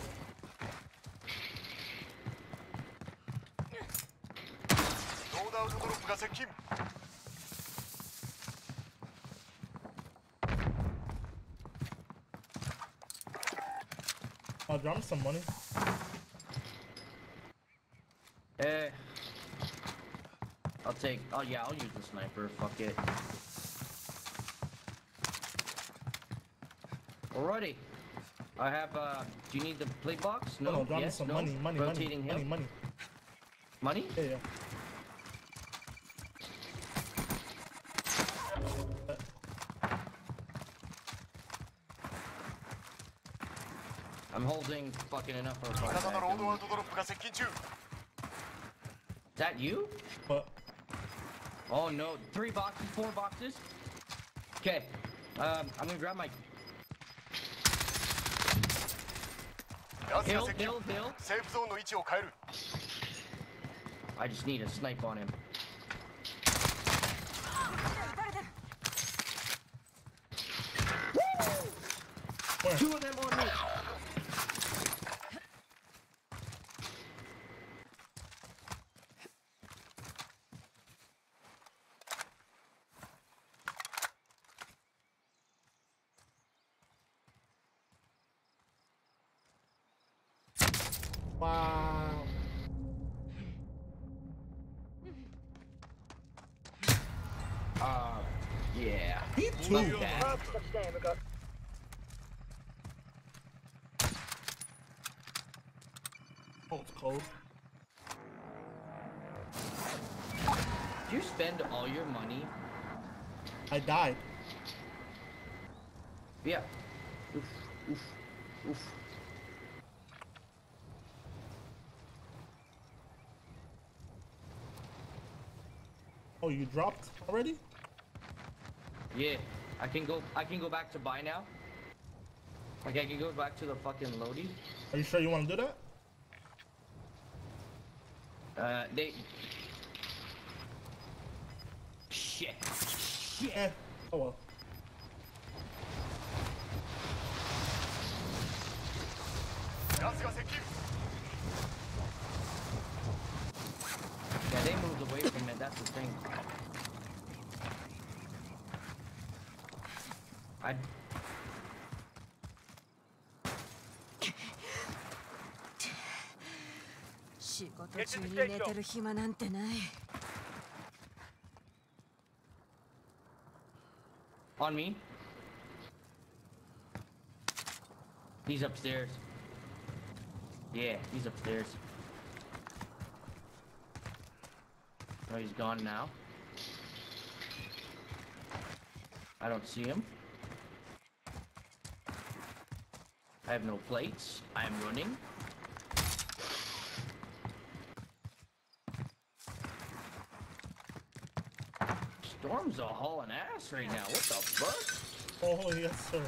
I'll drop some money. Eh. take. Oh yeah, I'll use the sniper. Fuck it. Alrighty. I have. Uh, do you need the plate box? No. No, no, drop yes, me some no. money, money, Rotating money, hill. money, money. Money? Yeah, yeah. I'm holding fucking enough for a fight. Is that you? What? Oh no, three boxes, four boxes. Okay, um, I'm gonna grab my. Hill, hill, hill. I just need a snipe on him. Where? Two of them on me. Wow. Uh, yeah. He too. Love that. Oh, it's cold. Did you spend all your money? I died. Yeah. Oof, oof, oof. Oh, you dropped already? Yeah, I can go. I can go back to buy now. Like I can go back to the fucking loading. Are you sure you want to do that? Uh, they. Shit. Shit. Eh. Oh well. Yeah, they moved away from it. That's the thing. I. On me. He's upstairs. Yeah, he's upstairs. Oh, he's gone now. I don't see him. I have no plates. I am running. Storm's a hauling ass right now. What the fuck? Oh, yes, sir.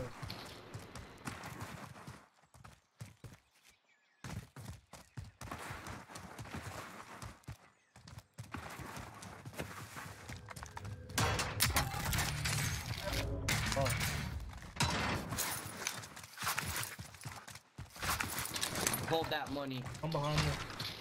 Oh. Hold that money. I'm behind you.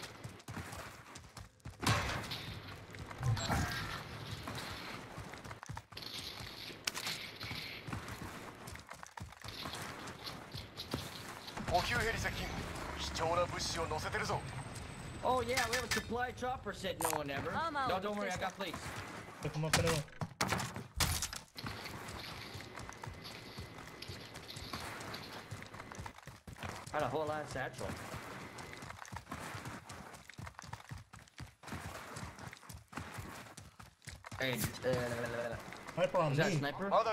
Oh yeah, we have a supply chopper, said no one ever. No, don't worry, I got plates. Pick him up anyway. Got a whole ass satchel. Hey, uh, sniper on is that me. sniper? Oh,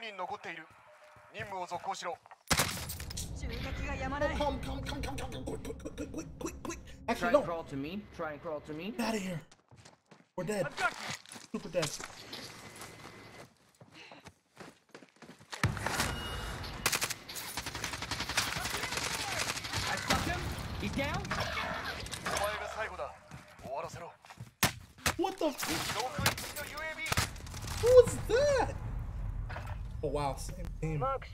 come, come, come, come, come, come, quick, quick, quick, quick, quick, quick, quick. Actually, Try no. and crawl to me. Try and crawl to me. Get out of here. We're dead. Super dead. I stuck him. He's down. What the f- Who was that? Oh wow, same team. I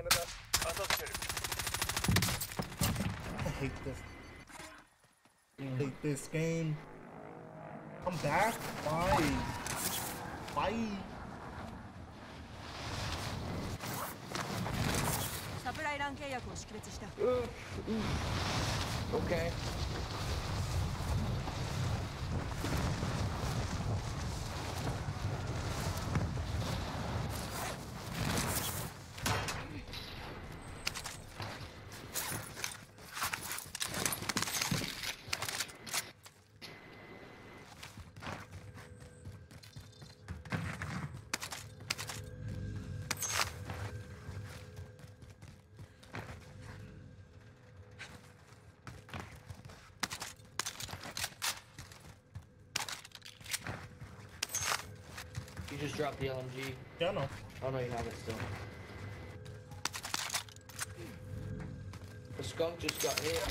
hate this. I hate this game. I'm back. Why? Why? Okay. You just dropped the L M G. Yeah, I know. Oh no, you have it still. The skunk just got hit.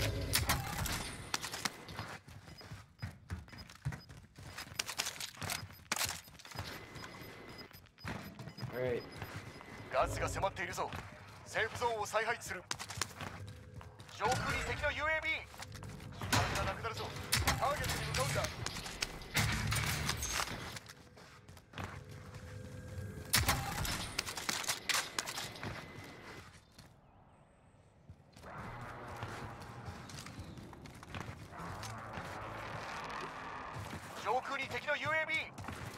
Alright. ガスが迫っているぞ。セーフゾーンを再配置する。上空に敵の ユーエービー。時間がなくなるぞ。ターゲットに向かうんだ。上空に敵の ユーエービー。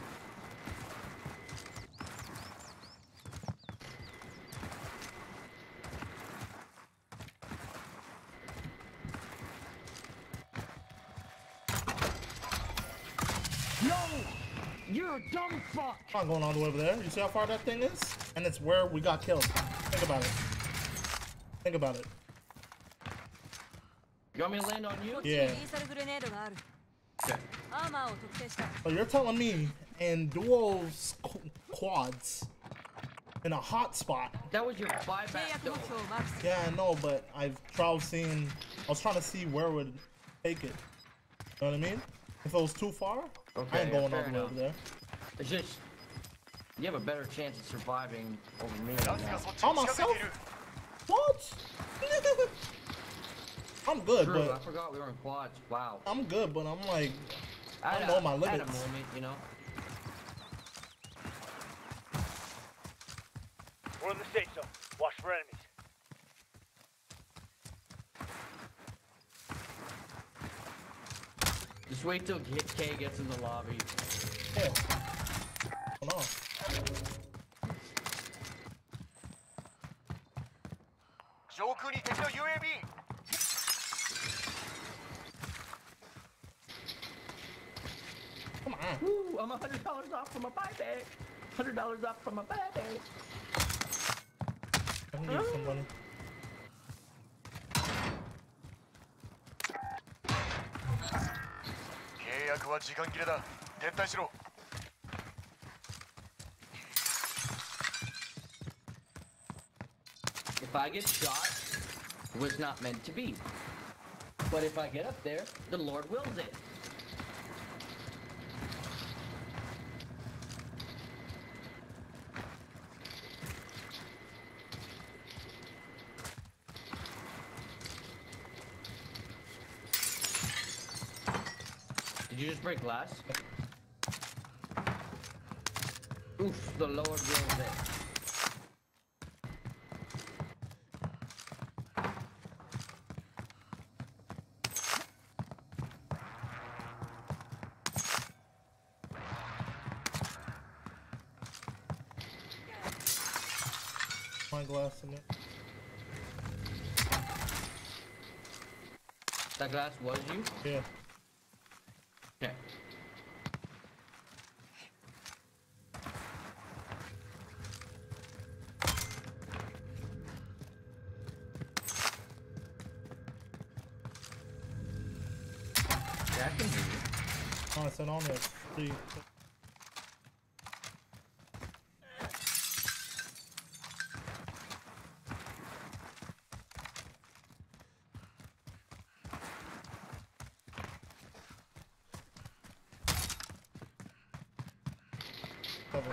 No! You're a dumb fuck! I'm not going all the way over there. You see how far that thing is? And it's where we got killed. Think about it. Think about it. You want me to land on you? Yeah. Okay. So you're telling me in duos qu quads in a hot spot. That was your buyback though. Yeah, I know, but I've tried seeing. I was trying to see where it would take it. You know what I mean? If it was too far, Okay, I ain't going yeah, all the way enough. over there. It's just you have a better chance of surviving over me. Oh, myself? What? I'm good, True, but I forgot we were in quads. Wow. I'm good, but I'm like, I, I don't know my I had limits. a moment, you know. We're in the safe zone. Watch for enemies. Just wait till K gets in the lobby. Yeah. Hold on. Come on. Woo, I'm a hundred dollars off from a buyback. Hundred dollars off from a buyback. I can give some money. If I get shot, it was not meant to be. But if I get up there, the Lord wills it. Did you just break glass? Oof, the Lord wills it. My glass in it. That glass was you? Yeah. Okay. Yeah, I can do it. Oh, it's an on there. Three. Cover.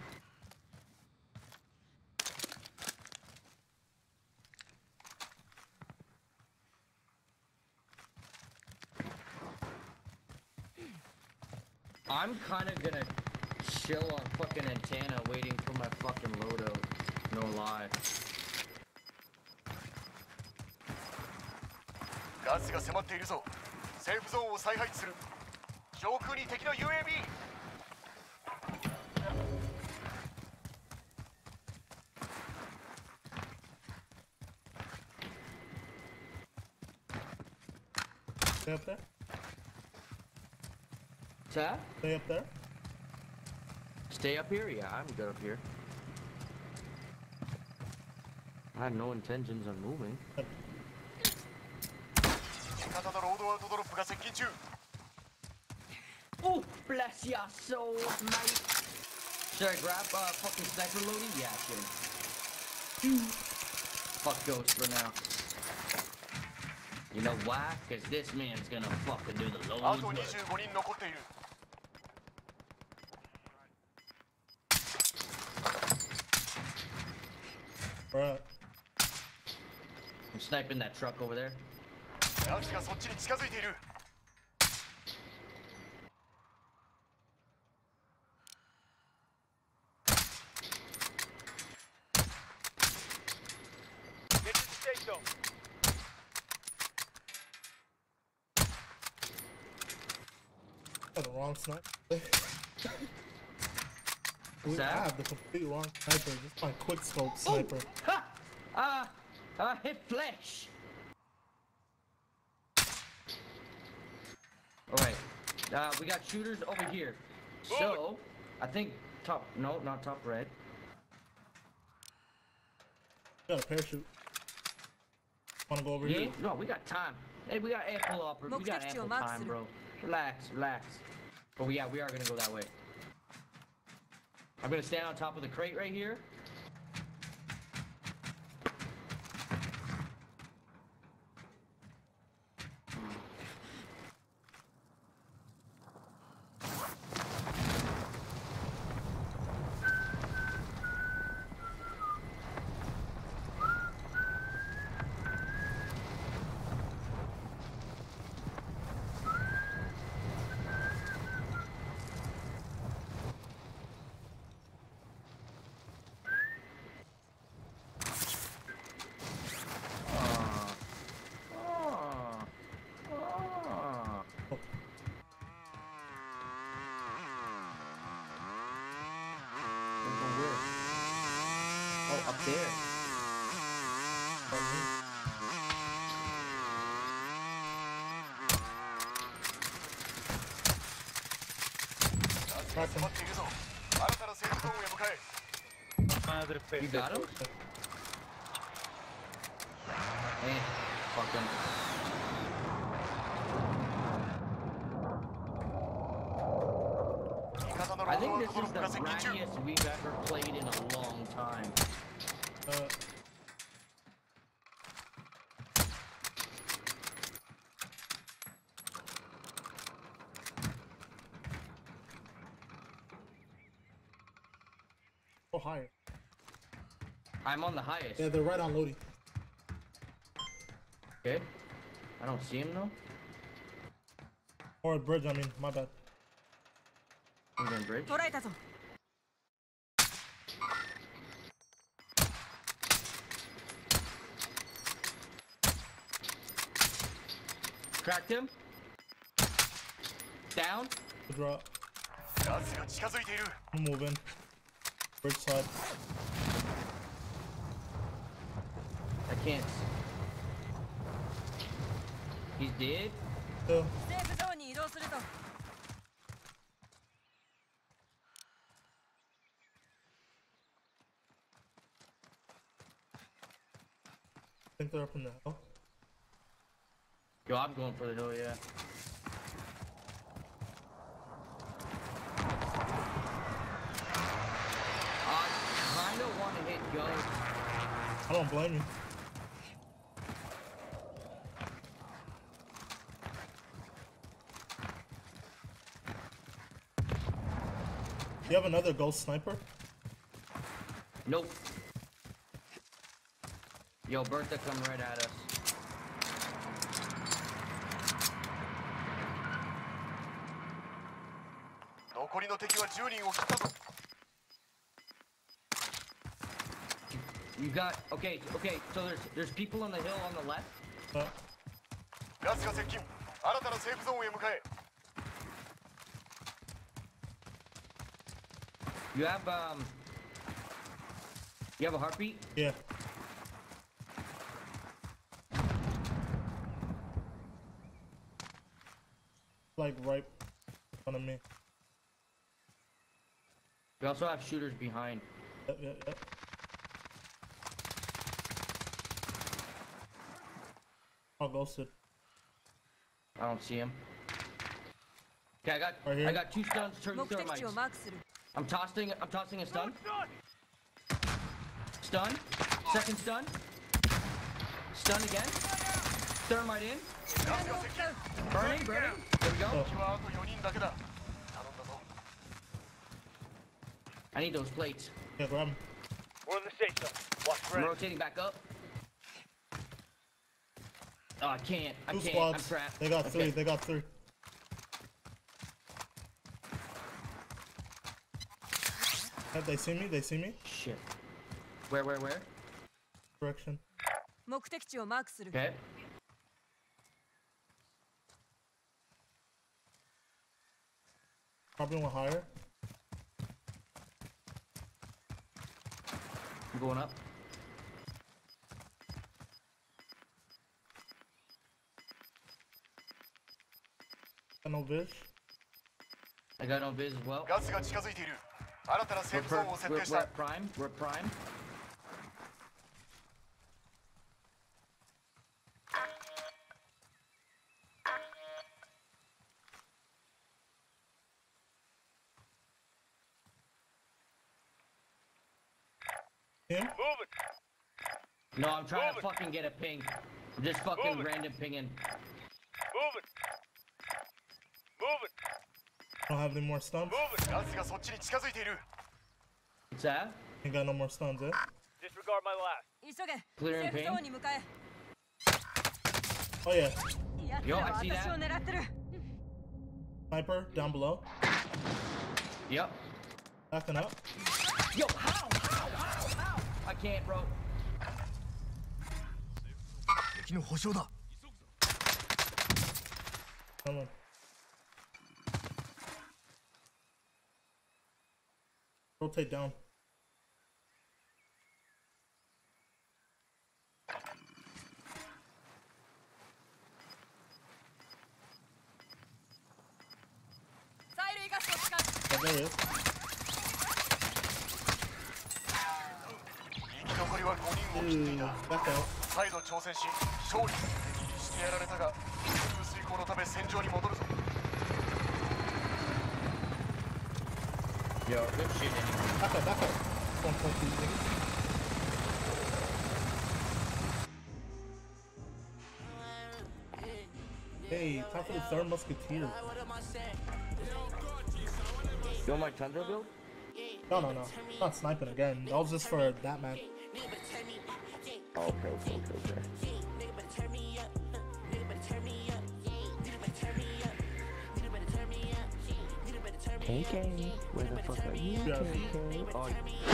I'm kind of gonna chill on fucking antenna waiting for my fucking loadout. No lie. ガスが迫っているぞ。セーフゾーンを再配置する。上空に敵の ユーエービー。 Stay up there. Tap? Stay up there. Stay up here? Yeah, I'm good up here. I had no intentions of moving. 味方のロードアウトドロップが接近中。 Oh, bless your soul, mate. Should I grab uh, fucking sniper loading? Yeah, I should. Fuck Ghost for now. You know why? Cause this man's gonna fucking do the load work. Bruh. I'm sniping that truck over there. Get to the safe zone. Got the wrong sniper. We have the complete wrong sniper. Just my quick scope sniper. Oh. Ha! Ah! Uh, uh, hit flesh! Alright. Uh, we got shooters over here. So, I think top, no, not top red. Got a parachute. Wanna go over yeah? here? No, we got time. Hey, we got ample opera. We got ample time, bro. Relax, relax. But yeah, we are gonna go that way. I'm gonna stand on top of the crate right here. Up there. You got him? Eh, fuck him. I think this is the rattiest we've ever played in a long time. Uh, Go higher. I'm on the highest. Yeah, they're right on Lodi. Okay. I don't see him though. Or a bridge, I mean, my bad. I'm going bridge. Cracked him. Down. Good drop. I'm moving. Bridge side. I can't. He's dead. Yeah. I think they're up in the hill. Yo, I'm going for the hill, yeah. I kinda wanna hit Ghost. I don't blame you. You have another ghost sniper? Nope. Yo, Bertha come right at us. You got okay, okay. So there's there's people on the hill on the left. Uh. You have um. You have a heartbeat? Yeah. Like right in front of me. We also have shooters behind. Yep, yep, yep. I'll ghost it. I don't see him. Okay, I got right here. I got two stuns turning thermites. I'm tossing. I'm tossing a stun. Stun. Second stun. Stun again. Thermite in. Burning, burning. There we go. Oh. I need those plates. Yeah, grab them. We're in the safe zone. Watch I'm red. rotating back up. Oh, I can't. I Two can't. squads. I'm trapped. They got Okay. three. They got three. Have they see me? They see me? Shit. Where, where, where? Direction. Okay. Probably one higher. I'm going up. Got no viz. I got no viz as well. ガスが近づいている。新たなセー We're, フゾー per ンを設 we're, 定し we're た。 at prime. We're at prime. Him? Moving. No, I'm trying Moving. to fucking get a ping. I'm just fucking Moving. random pinging. Moving. Moving. Don't have any more stuns. Moving. ガスがそっちに近づいている。 What's that? Ain't got no more stuns, eh? Disregard my last. Clear and ping. Oh yeah. Yo, I see that. Sniper down below. Yep. Backing up. Yo, how? How? How? How? I can't, bro. 敵の保証だ。 Come on. Rotate down. Yeah, there he is. 生き残りはごにんを切っていた。 Back out. 再度挑戦し、勝利。敵にしてやられたが、風遂行のため戦場に戻るぞ。 Yo, good shit. Back out, back out. Don't fuck these niggas. Hey, time for the third musketeer. You want my Tundra build? No, no, no. Not sniping again. That was just for that man. Oh, okay, okay, okay, okay. K K, where the fuck are you, Yeah. K K? Oh,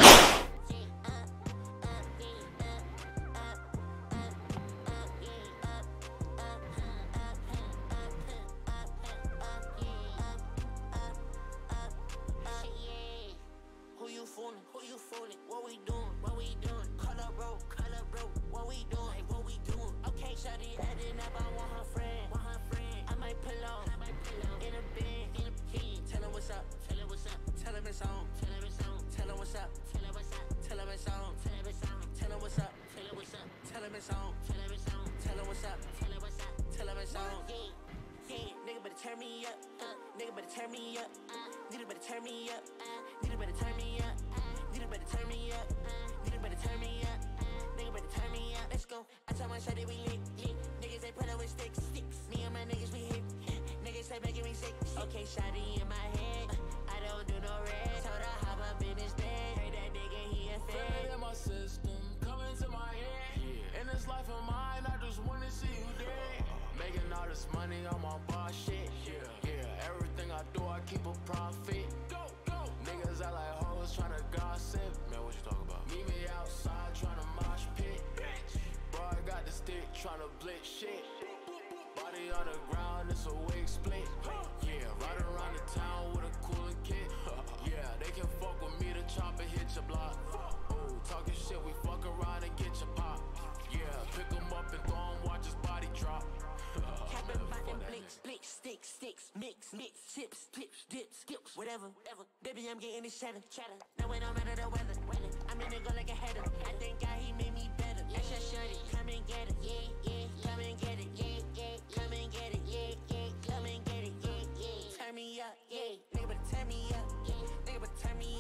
Who you fooling? Who you fooling? What we doing? What we doing? Cut up, bro. Cut up, bro. What we doing? Hey, what we doing? Okay, shawty adding up. I want her friend. Want her friend. I might pull up. I might pull up. In a bed. In a key. Tell her what's up. Tell her what's up. Tell her it's on. Tell her it's on. Tell her what's up. Tell her what's up. Tell her it's on. Tell her it's on. Tell her what's up. Tell her what's up. Tell her it's on. Tell her it's on. Tell her what's up. Tell her what's up. Tell her it's on. Yeah, yeah. Nigga better turn me up. Uh, nigga better turn me up. Uh, nigga better turn me up. Uh, nigga better turn me up. Nigga better turn me up. Nigga better turn me up. Nigga better turn me up. Let's go. I tell my shawty we lit, lit. Niggas they put up with sticks, sticks. Me and my niggas we hit. Niggas they making me sick. Okay, shawty in my head. I don't do no red. Told her hop up in his bed. Heard that nigga he a Feel fed. it in my system, coming to my head. Yeah. In this life of mine, I just wanna see you dead. Making all this money, I'm on boss shit. Yeah, yeah. Everything I do, I keep a profit. Go, go. Niggas act like hoes tryna gossip. Man, what you talking about? Meet me outside tryna mosh pit. Bitch. Bro, I got the stick tryna blitz shit. Body on the ground, it's a wig split. Yeah, right around the town with a cooler kid. Yeah, they can fuck with me, the chopper hit your block. Oh, talking shit, we fuck around and get your pop. Yeah, pick him up and throw him, watch his body drop. Cabin bottom blicks, blicks, sticks, sticks, mix, mix, chips, clips, dips, skips, whatever, whatever. Baby, I'm getting this cheddar, cheddar. No, it don't matter the weather, weather. I'm in the go like a header. I think God, he made me better. That's your shorty, come and get it, yeah, yeah. Come and get it, yeah, yeah. Come and get it, yeah, yeah. Come and get it, yeah, yeah. Turn me up, yeah. Nigga, better turn me up, yeah. Nigga, better turn me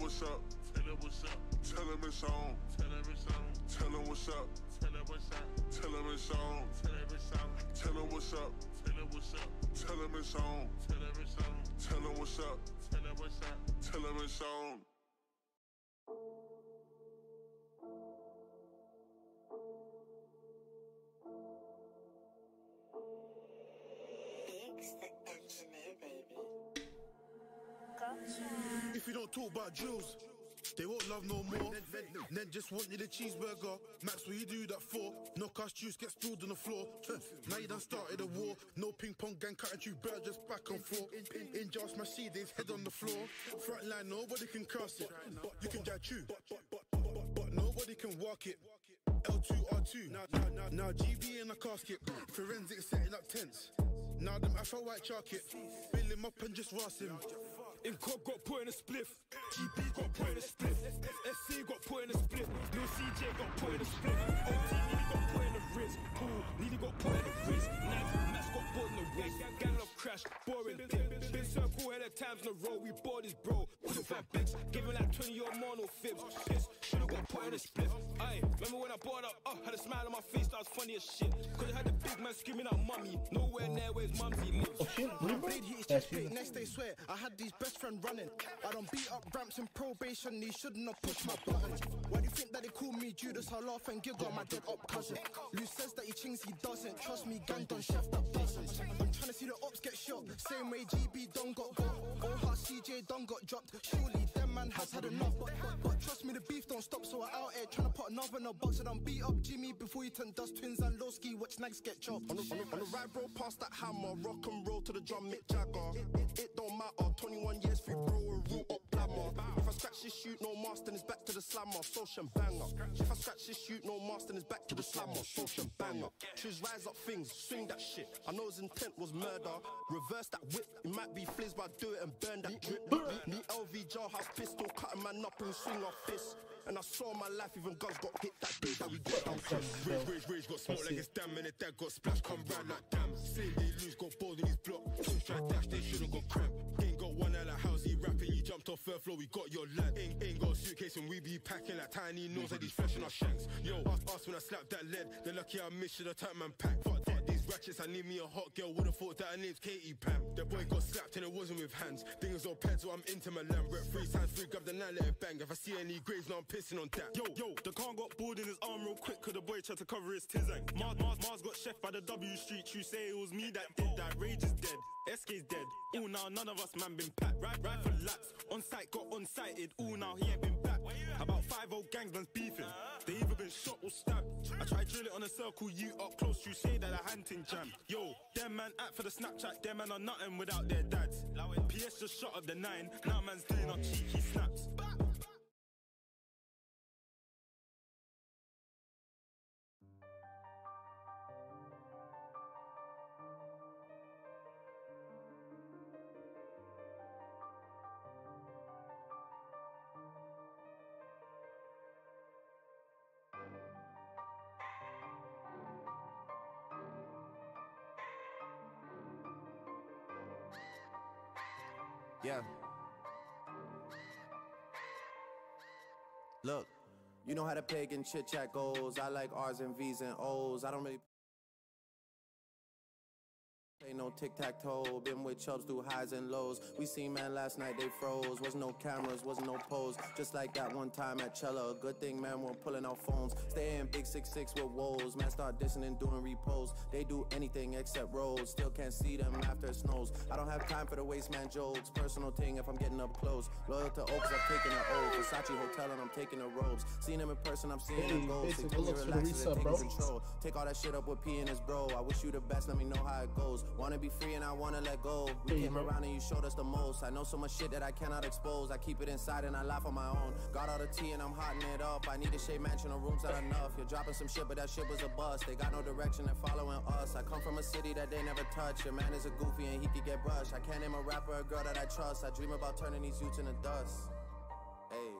what's up. Tell him what's up. Tell him it's on. Tell him it's on. Tell him what's up. Tell him what's up. Tell him it's on. Tell him it's on. Tell him what's up. Tell him what's up. Tell him it's on. Tell him it's on. Tell him what's up. Tell him what's up. Tell him it's on. If you don't talk about drills, they won't love no more. Then just wanted a cheeseburger. Max, what you do that for? Knockout juice gets spilled on the floor. Now you done started a war. No ping pong gang cutting you bird just back and forth. In, in just my seedings, head on the floor. Front line, nobody can cross it. You can get you, but, but, but, but, but nobody can walk it. L two R two. Now, now, now, now G B in a casket. Forensic setting up tents. Now them Afro white jacket. Bill him up and just ross him. In Cog got put in a spliff. G B got put in a spliff. S C got put in a spliff. Blue C J got put in a spliff. O T nearly got put in the wrist. Pool nearly got put in the wrist. Nine Max got put in the waist. Gang love crash, boring dip. Been circle head of times in a row. We bought this bro. Couldn't find bitch. Give him like twenty or more, no fibs. Piss, should've got put in a spliff. Aye, remember when I bought up? Oh, had a smile on my face, that was funny as shit. Cause I had the big man screaming out mummy. Nowhere near where his mumsy lives. Blade hit his chest plate, next day swear I had these best friend running. I don't beat up ramps in probation, he shouldn't have pushed my button. Why do you think that they call me Judas? I laugh and giggle, my dead up cousin. Lou says that he chings, he doesn't. Trust me, gang done chef that doesn't. I'm trying to see the ops get shot, same way G B done got got. Oh how C J done got dropped. Surely them man has had enough. But, but, but trust me, the beef don't stop, so I out here trying to put another in a box. And I'm beat up Jimmy before he turn dust twins and low ski, watch snags get chopped. On the, on, the, on the right, bro, past that hammer, rock and roll to the drum, Mick Jagger. It, it, it don't matter, twenty-one years free, bro, and root up glamour. If I scratch this shoot, no master, then it's back to the slammer, social banger. If I scratch this shoot, no master, then it's back to the slammer, social banger. Choose rise up things, swing that shit. I know his intent was murder. Reverse that whip, it might be fliz, but I do it and burn that drip. Me L V jailhouse pistol, cutting man up and swing off fist. And I saw my life, even guns got hit that day that we got down. Rage, rage, rage, got smoke like it's damn, and the dad got splash, come round like damn. Say they lose, got bold in his block. Two strike dash, they should've got cramp. Ain't got one out like how's he rapping? You jumped off third floor, we got your lad. Ain't, ain't got a suitcase and we be packing like tiny nose like these fresh in our shanks. Yo, ask, ask when I slap that lead, they're lucky I missed the type man pack. Fuck that, these ratchets, I need me a hot girl. Would've thought that her name's Katie Pam. That boy got slapped and it wasn't with hands. Things all peds, so I'm into my lamb. Rep three times free, grab the nine, let it bang. If I see any graves, now I'm pissing on that. Yo, yo, the car got bored in his arm real quick, cause the boy tried to cover his tizang. Mars, Mars, Mars got chef by the W Street. You say it was me that did that. Rage is dead, S K's dead. Ooh, now none of us man been packed. Right, right for laps. On site got unsighted. Ooh, now he ain't been back. About five old gangs man's beefing. They either been shot or stabbed. I try drill it on a circle, you up close. You say that a hunting jam. Yo, them man act for the Snapchat. Them man are nothing without their dads. P S just shot up the nine. Now man's doing up cheeky snaps. Yeah. Look, you know how the pagan chit chat goes. I like R's and V's and O's. I don't really play no tic-tac-toe. Been with chubs through highs and lows. We seen man last night, they froze. Wasn't no cameras, wasn't no pose. Just like that one time at Cella. Good thing man weren't pulling out phones. Stay in big six six with woes. Man start dissing and doing repos. They do anything except roads. Still can't see them after it snows. I don't have time for the waste man jokes. Personal thing if I'm getting up close. Loyal to Oaks, I've taken an oath. Versace Hotel and I'm taking the robes. Seen them in person, I'm seeing the goals. They told me relax and taking control. Take all that shit up with P and his bro. I wish you the best, let me know how it goes. Wanna be free and I wanna let go. We came around and you showed us the most. I know so much shit that I cannot expose. I keep it inside and I laugh on my own. Got all the tea and I'm hotting it up. I need a shade mansion, no room's not enough. You're dropping some shit, but that shit was a bust. They got no direction, they're following us. I come from a city that they never touch. Your man is a goofy and he could get brushed. I can't name a rapper or a girl that I trust. I dream about turning these youths into dust. Hey.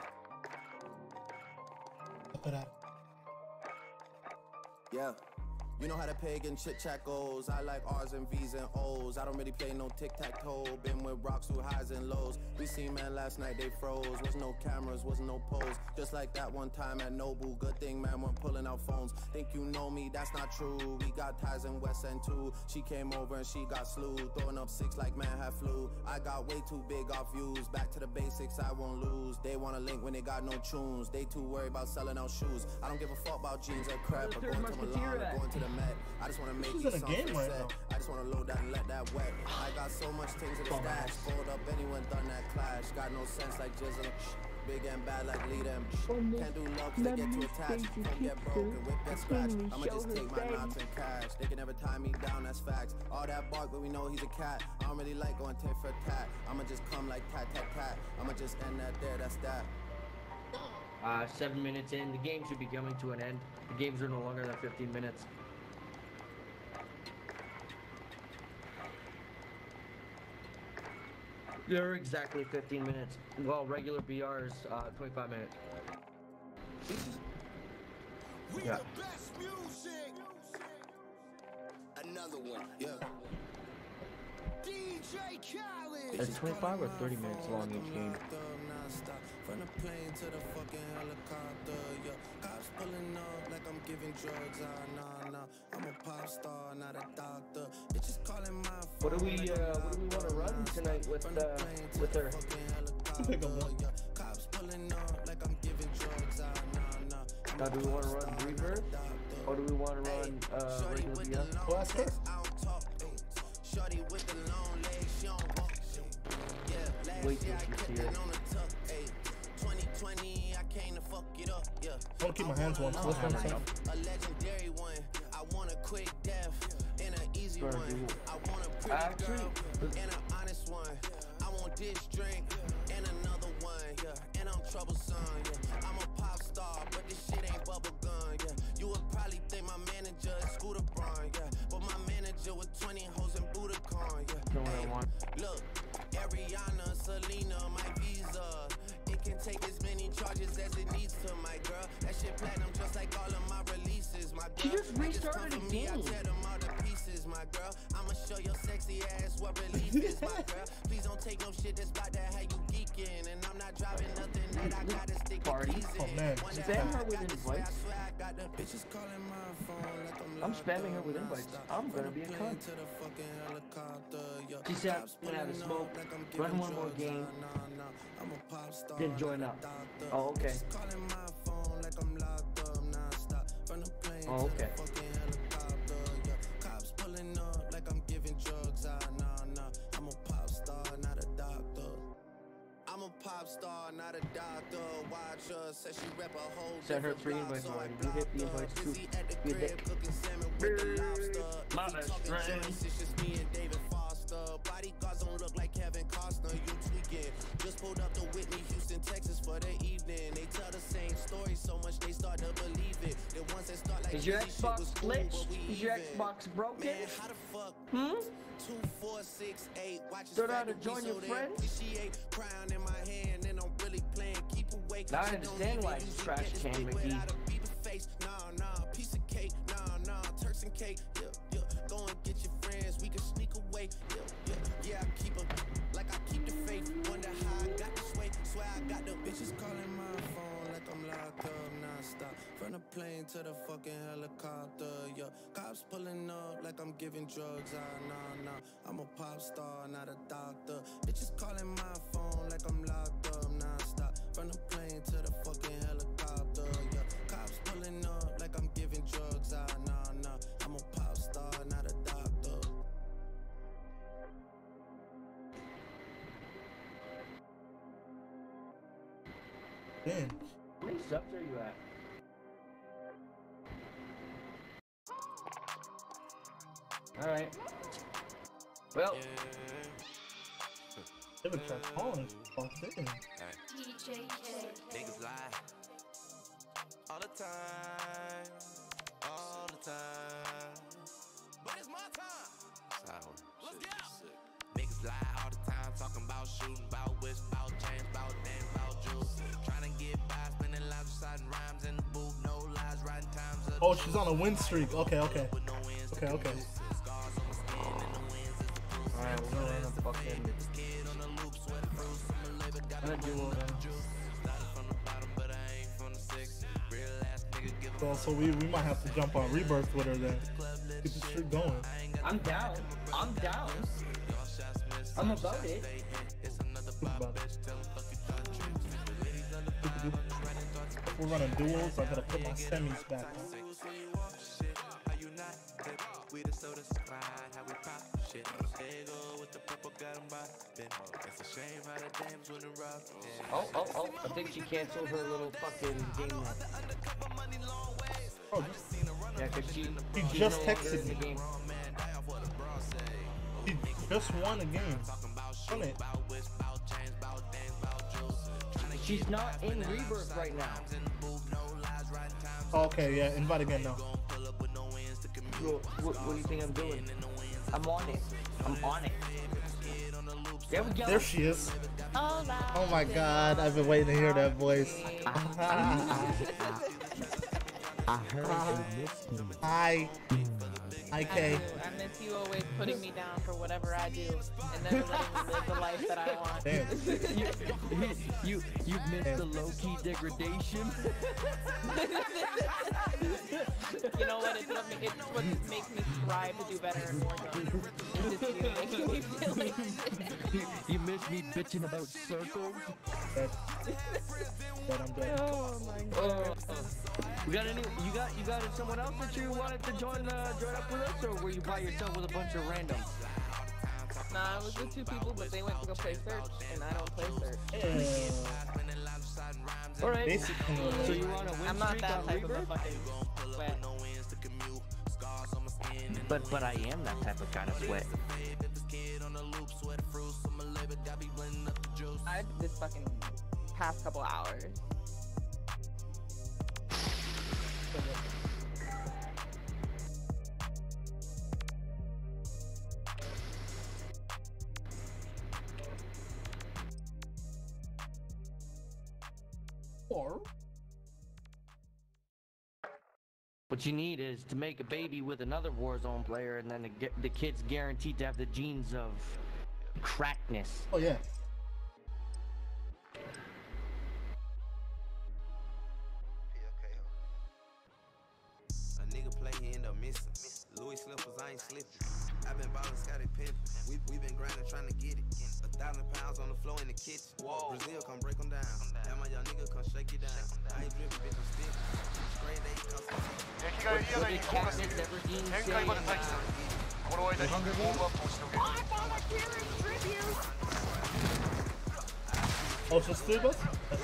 Yeah, You know how the pagan chit-chat goes. I like R's and V's and O's. I don't really play no tic-tac-toe. Been with rocks through highs and lows. We seen man last night, they froze. Was no cameras, was no pose. Just like that one time at Nobu. Good thing man weren't pulling out phones. Think you know me, that's not true. We got ties in West End too. She came over and she got slew. Throwing up six like man had flu. I got way too big off views. Back to the basics, I won't lose. They wanna link when they got no tunes. They too worried about selling out shoes. I don't give a fuck about jeans or crap. Or going to Milan or going to the Met. I just wanna make these songs for set. I just wanna load that and let that wet. I got so much things in the stash. Fold up anyone done that clash. Got no sense like Jizzle. Big and bad like lead them. Can't do love cause they get too attached. Don't get broke and whip get scratched. I'ma just take my knots and cash. They can never tie me down, that's facts. All that bark but we know he's a cat. I don't really like going tit for tat. I'ma just come like tat tat tat. I'ma just end that there, that's that. Uh, seven minutes in, the game should be coming to an end. The games are no longer than fifteen minutes. They're exactly fifteen minutes. Well, regular B R's uh, twenty-five minutes. We Yeah. the best music. Another one, yeah. D J Khaled. It's twenty-five or thirty minutes long each game. From the plane to the fucking helicopter, yeah. Cops pulling up like I'm giving drugs, ah, nah, nah. I'm a pop star, not a doctor. Bitches calling my phone. What do we, uh, what do we want to run tonight with, uh, with her? Cops pulling up like I'm giving drugs, ah, nah, nah. Now, do we want to run Reverb? Or do we want to run, uh, regular B R? Classic? Shorty with the long legs, she don't walk. Yeah, last year I kept it on the tuck, ayy. twenty twenty, I came to fuck it up, yeah. I want to keep my hands warm. So let's run some. A legendary one, I want a quick death and an easy one. I want a pretty girl and an honest one. I want this drink and another one, yeah. And I'm troublesome, yeah. I'm a pop star, but this shit ain't bubble gum, yeah. You would probably think my manager is Scooter Braun, yeah. But my manager with twenty hoes and Budokan, yeah. Hey, look, Ariana, Selena, my visa. It can take as many charges as it needs to, my girl. That shit platinum just like all of my releases, my girl. She just restarted a game. I tear them all to pieces, my girl. I'ma show your sexy ass what relief is, my girl. Please don't take no shit that's about that how you geeking. And I'm not driving nothing that I gotta stick to keys in. Oh man, spam her with invites. I'm spamming her with invites. I'm gonna be a cunt. She said I'm gonna have a smoke, run one more game, then join up. Oh, okay. Oh, okay. Cops pulling up like I'm giving drugs, ah, nah, nah. I'm a pop star, not a doctor. I'm a pop star, not a doctor. Watch her, said she rep a whole Send her three invites already. You hit the invites too. You hit Mama strand. It's just me and David Foster. Bodyguards don't look like Kevin Costner. You tweaking. Just pulled up to Whitney, Houston, Texas for the evening. They tell the same story so much they start to believe it. The ones that start like is your Xbox glitched? Is your Xbox broken? Man, how the fuck? Hmm? Two, four, six, eight. Watch Throw down to join your friends? Appreciate crown in my hand and I'm really playing. Keep awake. Now I understand why it's trash can McGee. Face, nah, nah, piece of cake, nah, nah, Turks and cake, yeah, yeah. Go and get your friends, we can sneak away, yeah, yeah, yeah. I keep 'em like I keep the faith. Wonder how I got this way. Swear I got the bitches calling my phone like I'm locked up non-stop. From the plane to the fucking helicopter, yeah. Cops pulling up like I'm giving drugs, ah, nah, nah. I'm a pop star, not a doctor. Bitches calling my phone like I'm locked up non-stop. From the plane to the fucking helicopter, yeah. Cops pulling up like I'm giving drugs, ah, nah, nah. I'm a pop star, not a doctor. Damn. How many subs are you at? Alright. Well. They would try calling. Fuck this. D J K. Niggas lie. All the time. All the time. But it's my time. Sour. Let's go. Niggas lie all the time. Talking about shooting, about whips, about chains, about names, about jewels. Trying to get by, spinning lives, reciting rhymes in the booth. No lies, writing times. Oh, she's on a win streak. Okay, okay. Okay, okay. Alright, we're gonna run a fucking... I'm gonna do one. So, so we, we might have to jump on Rebirth with her then. Keep the streak going. I'm down. I'm down. I'm about it. About it. We're running duels. I gotta put my semis back on. We the soda squad, how we pop shit. They go with the purple, got them boppin'. It's a shame how the dames win the rock. Oh, oh, oh, I think she canceled her little fucking game. Oh, yeah, cause she, he she's just no longer texted in the me. game. He just won a game. Won it. She's not in Rebirth right now. Oh, okay, yeah, invite again now. What, what, what do you think I'm doing? I'm on it. I'm on it. There we go. There she is. Oh, oh my god, I've been waiting to hear that voice. I heard you missed me. Hi. Hi, Kay. I, do. I miss you always putting me down for whatever I do and never letting me live the life that I want. Damn. you, you, you missed the low-key degradation. You know what? It's what, it's what makes me strive to do better and more done. It's just you making me feel like shit. You miss me bitching about circles? But, but I'm dead. Oh my god. Uh, we got any? You got you got someone else that you wanted to join uh, join up with us, or were you by yourself with a bunch of randoms? Nah, I was with two people, but they went to go play search, and I don't play search. Yeah. All right. Basically, so you want to win I'm not streak that on type of a Rebirth? fucking sweat. But but I am that type of kind of sweat. I this fucking past couple hours. Or what you need is to make a baby with another Warzone player, and then the, the kid's guaranteed to have the genes of crackness. Oh yeah. A nigga play, he end up missing. Louis slippers, I ain't slipping. I've been ballin', Scotty pimpin'. We, we been grinding, trying to get it. A thousand pounds on the floor in the kitchen. Whoa. Brazil, come break them down. Now my young nigga, come shake you down. I ain't drippin', bitch, I'm stiff. Straight A, come stiff. 敵がエリア内に降下している。展開まで待機する。この間にウォームアップをしとけ。 Oh, so it's three of us?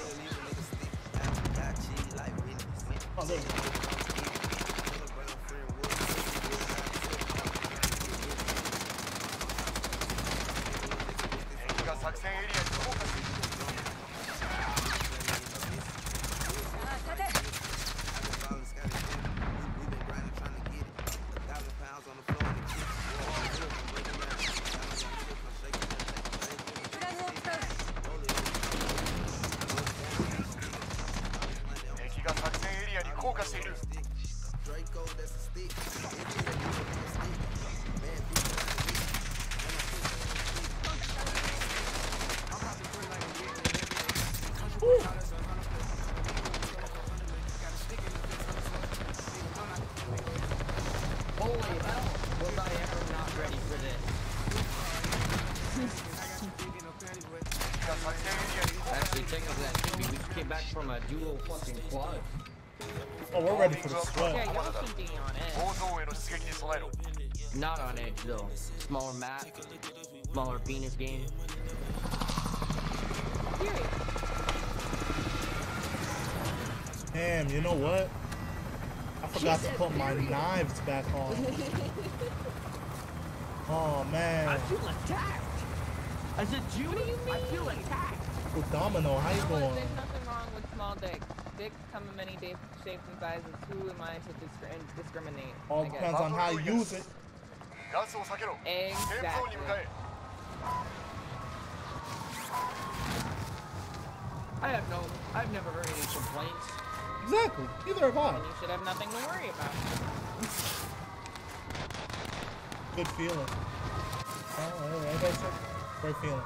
Oh, there we go. 敵が作戦エリアに降下している。 降下している。 Holy hell! Was I ever not ready for this? Actually, technically, that should be. We just came back from a dual fucking quad. Oh, we're ready for the sweat. Yeah, y'all should be on it. Not on edge though. Smaller map, smaller penis game. Damn, you know what? I forgot to put my knives back on. Oh man. I feel attacked. As a Jew, what do you mean? I feel attacked. Oh, Domino, how you You know what? doing? There's nothing wrong with small dicks. Dicks come in many da- shapes and sizes. Who am I to discri- discriminate? All I guess. depends on how you use it. Exactly. I have no. I've never heard any complaints. Exactly. Neither have I. And you should have nothing to worry about. Good feeling. Oh, alright, that's a great feeling.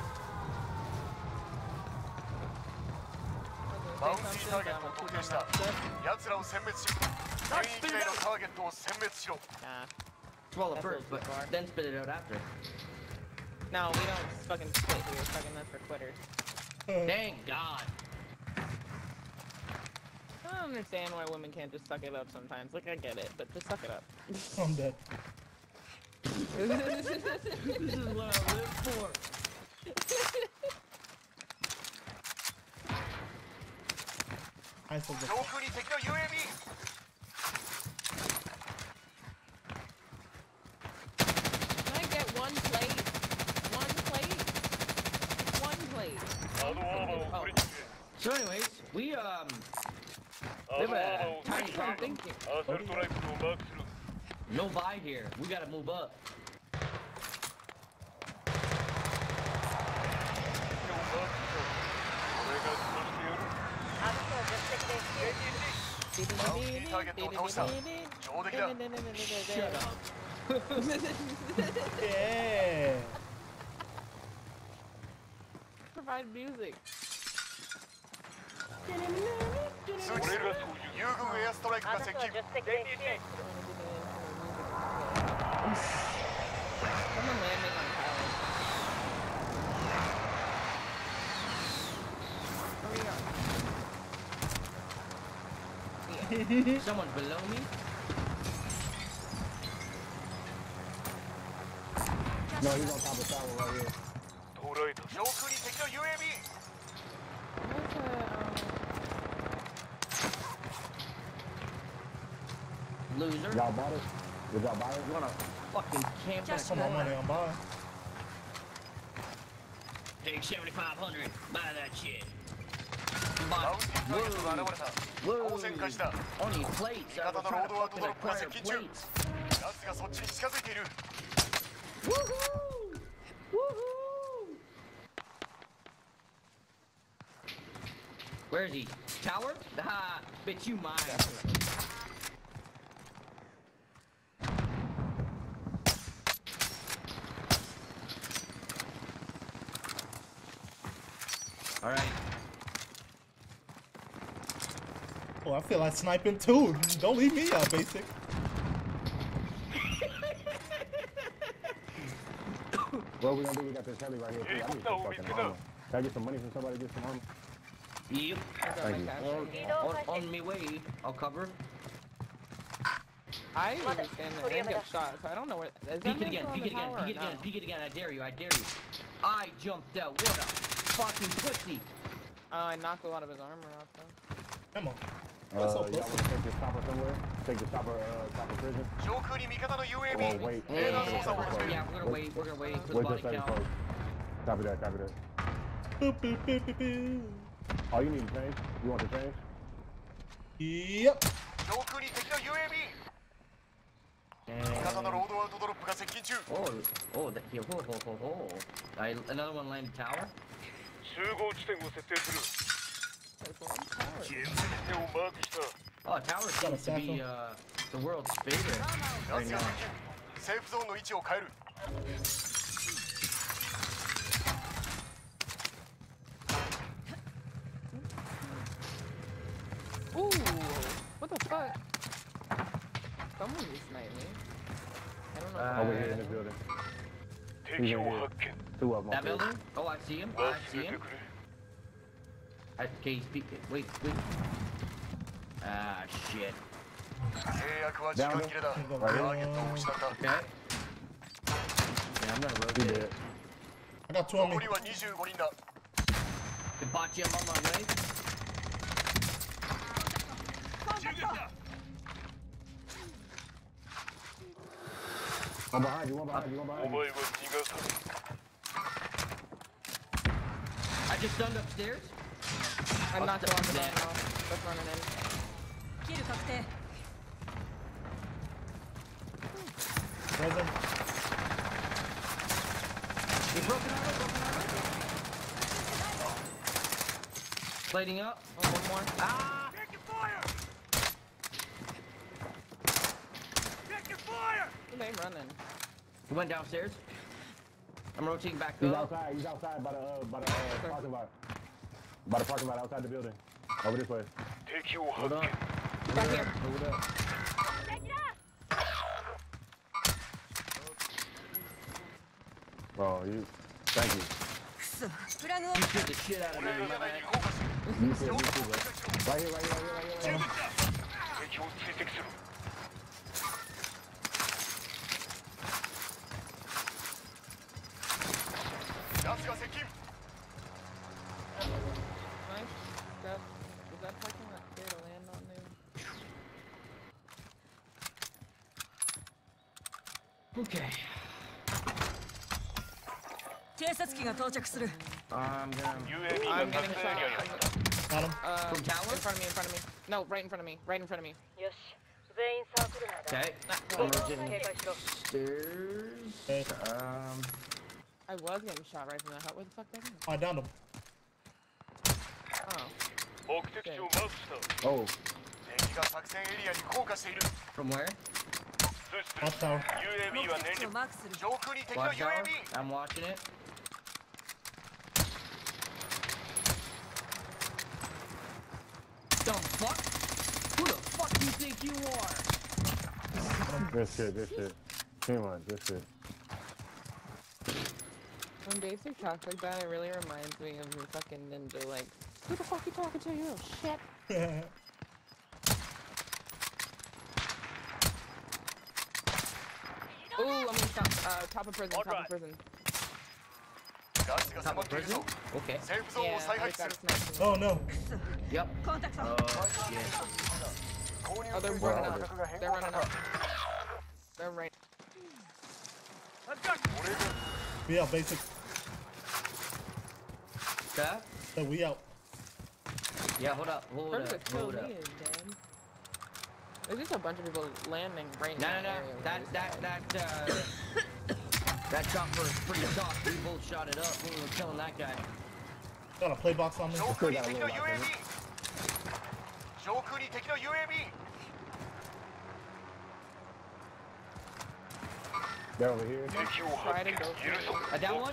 バウンティーターゲットを特定した。奴らを殲滅し、全域内のターゲットを殲滅しろ。 Swallow first, but then spit it out after. No, we don't fucking spit here. Fucking that's for quitters. Thank God. I don't understand why women can't just suck it up sometimes. Like, I get it, but just suck it up. I'm dead. This is what I live for. I forgot. 上空に敵の ユーエービー。 Can I get one plate? One plate? One plate. Oh. So anyways, we um live a tiny problem. No buy here. We gotta move up. Shut up. Yeah. Provide music. 数値友軍エアストライクが接近。 Someone landing on tower. Yeah. Someone's below me. No, he's on top of the tower right here. 上空に敵の ユーエービー。 Loser. Y'all bought it? Did y'all buy it? You wanna fucking camp in a Some more money corner? on buy. Take seventy-five hundred. Buy that shit. バウンティーターゲットが現れた。 Whoa. 当選開始だ。 Only plates. I 味方 was のロ trying ー to ドアウト fucking ドロップが acquire 接近中。 plates. ガスがそっちに近づいている。 Woohoo! Woohoo! Where is he? Tower? Ha! Bitch, you mine. All right. Oh, I feel like sniping too. Don't leave me out, basic. What we gonna do? We got this heli right here too. I need some fucking armor. Can I get some money from somebody to get some armor? Yep. Thank you. On, on, on me way. I'll cover. I understand that. I didn't get shot, so I don't know where. Is Peek that it again. man Peek it still again. on the Peek it tower or again. no? Peek it again. I dare you. I dare you. I jumped out. What a fucking pussy. Oh, I knocked a lot of his armor off though. Come on. Uh, y'all wanna take this chopper somewhere? Take the chopper, uh, chopper prison? 上空に味方の ユーエービ Or ー。 wait. Yeah, Radar操作を始める。 yeah, we're gonna wait. We're gonna wait for the Wait body till thirty count. close. Copy that, copy that. Boop, boop, boop, boop, boop. Oh, you need to change? You want to change? Yep. 上空に敵の ユーエービー。 味方のロードアウトドロップが接近中。 Oh, oh, that, yeah, ho, ho, ho, ho. I, another one landed tower. 集合地点を設定する。現地点をマークした。 Oh, tower seems to be uh, the world's favorite ガ right スが now. 接近。セーフゾーンの位置を変える。 Ooh, what the fuck? Someone just sniped me. I don't know. Uh, Over here in this building. 敵を発見。 Two of them. That building? Oh, I see him. I see him. I, okay, he's peek. Wait, wait. Ah, shit. 契約は時間切れだ。ターゲットを失った。 Okay. Yeah, I'm gonna He rotate. dead. I got two on me. 残りはにじゅうごにんだ。 Hibachi, I'm on my way. One behind you, one behind you, one behind お you. 前は逃がさない。 I just stunned upstairs. I'm not the one Upstairs. that now. That's running in. Kill確定 Resin. He's broken armor, broken armor. Plating up. Oh, one more. Ah! Take your fire! Take your fire! Who they running? He went downstairs. I'm rotating back He's up. outside. He's outside by the uh, by the uh, parking lot. By the parking lot outside the building. Over this way. Hold up. Back here. Hold up. Bro, you. Thank you. You shoot the shit out of me, my man. You too, you too, bro. Right here, right here, right here, right here. Right here. Nice. That, was that parking lot clear to land on there? Okay. 偵察機が到着する。 I'm gonna. I'm getting shot. Got him. Uh, From tower? in front of me, in front of me. No, right in front of me, right in front of me. Okay. I'm rotating stairs. Okay. Um. I was getting shot right from the hut. Where the fuck did I go? Oh, I downed him. Oh. Oh. From where? Watch tower. Watch tower. I'm watching it. The fuck? Who the fuck do you think you are? This shit, this shit. Come on, this shit. When basic talks like that, it really reminds me of the fucking ninja, like, who the fuck you talking to, you little shit? Yeah. Ooh, I'm in top, uh, top of prison, top of prison. Top of prison? Okay. Yeah, I got sniped. Oh no. Yep. Oh, shit. Oh, they're running up. They're running up. They're right. We out, basic. That? So we out. Yeah, hold up, hold First up, it killed hold me up. is dead. There's just a bunch of people landing right No, now. no, no. That, that, that, uh... that chopper is pretty soft. We both shot it up when we were killing that guy. Got a play box on me. Still got a little lock in it. They're over here. Try to go for A down one?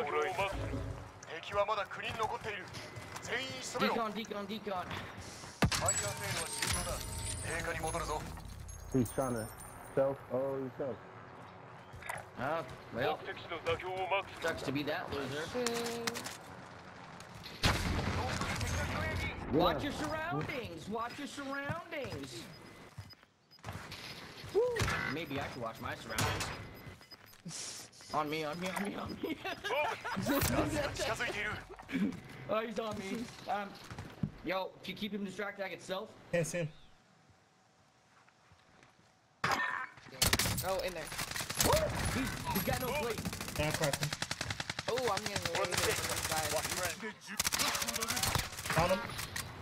Decon, decon, decon. He's trying to self. Oh, he's self. Oh, well. Sucks to be that loser. Watch your surroundings! Watch your surroundings! Woo. Maybe I should watch my surroundings. On me, on me, on me, on me. Oh, he's on me. Um, yo, if you keep him distracted, I get self. Can't see him. Oh, in there. He's, he's got no plate. Yeah, I cracked him. Oh, I'm getting laid from inside. Found him.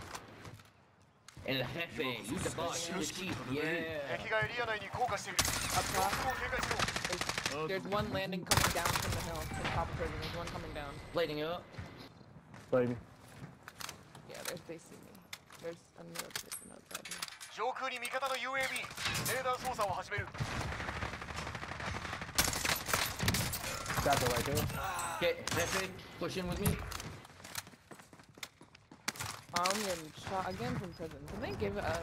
El Jefe, use the boss, use the chief, yeah. Up top. There's, there's one landing coming down from the hill, from the top of prison. There's one coming down. Plating up. Plating. Yeah, there's, they see me. There's another person outside here. Got the right there. Okay, Jefe, push in with me. I'm getting shot again from prison. Can they give a...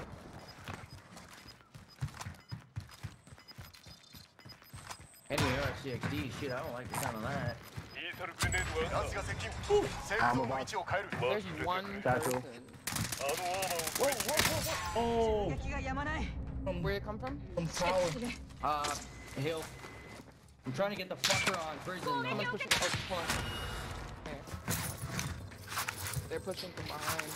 Anyway, R C X D, shit, I don't like the sound of that. I'm about to. There's one Satchel. person. Whoa, whoa, whoa, Oh. whoa! Where'd it come from? From tower. Uh, hill. I'm trying to get the fucker on prison. Someone's pushing. Oh, hold on. There. They're pushing from behind.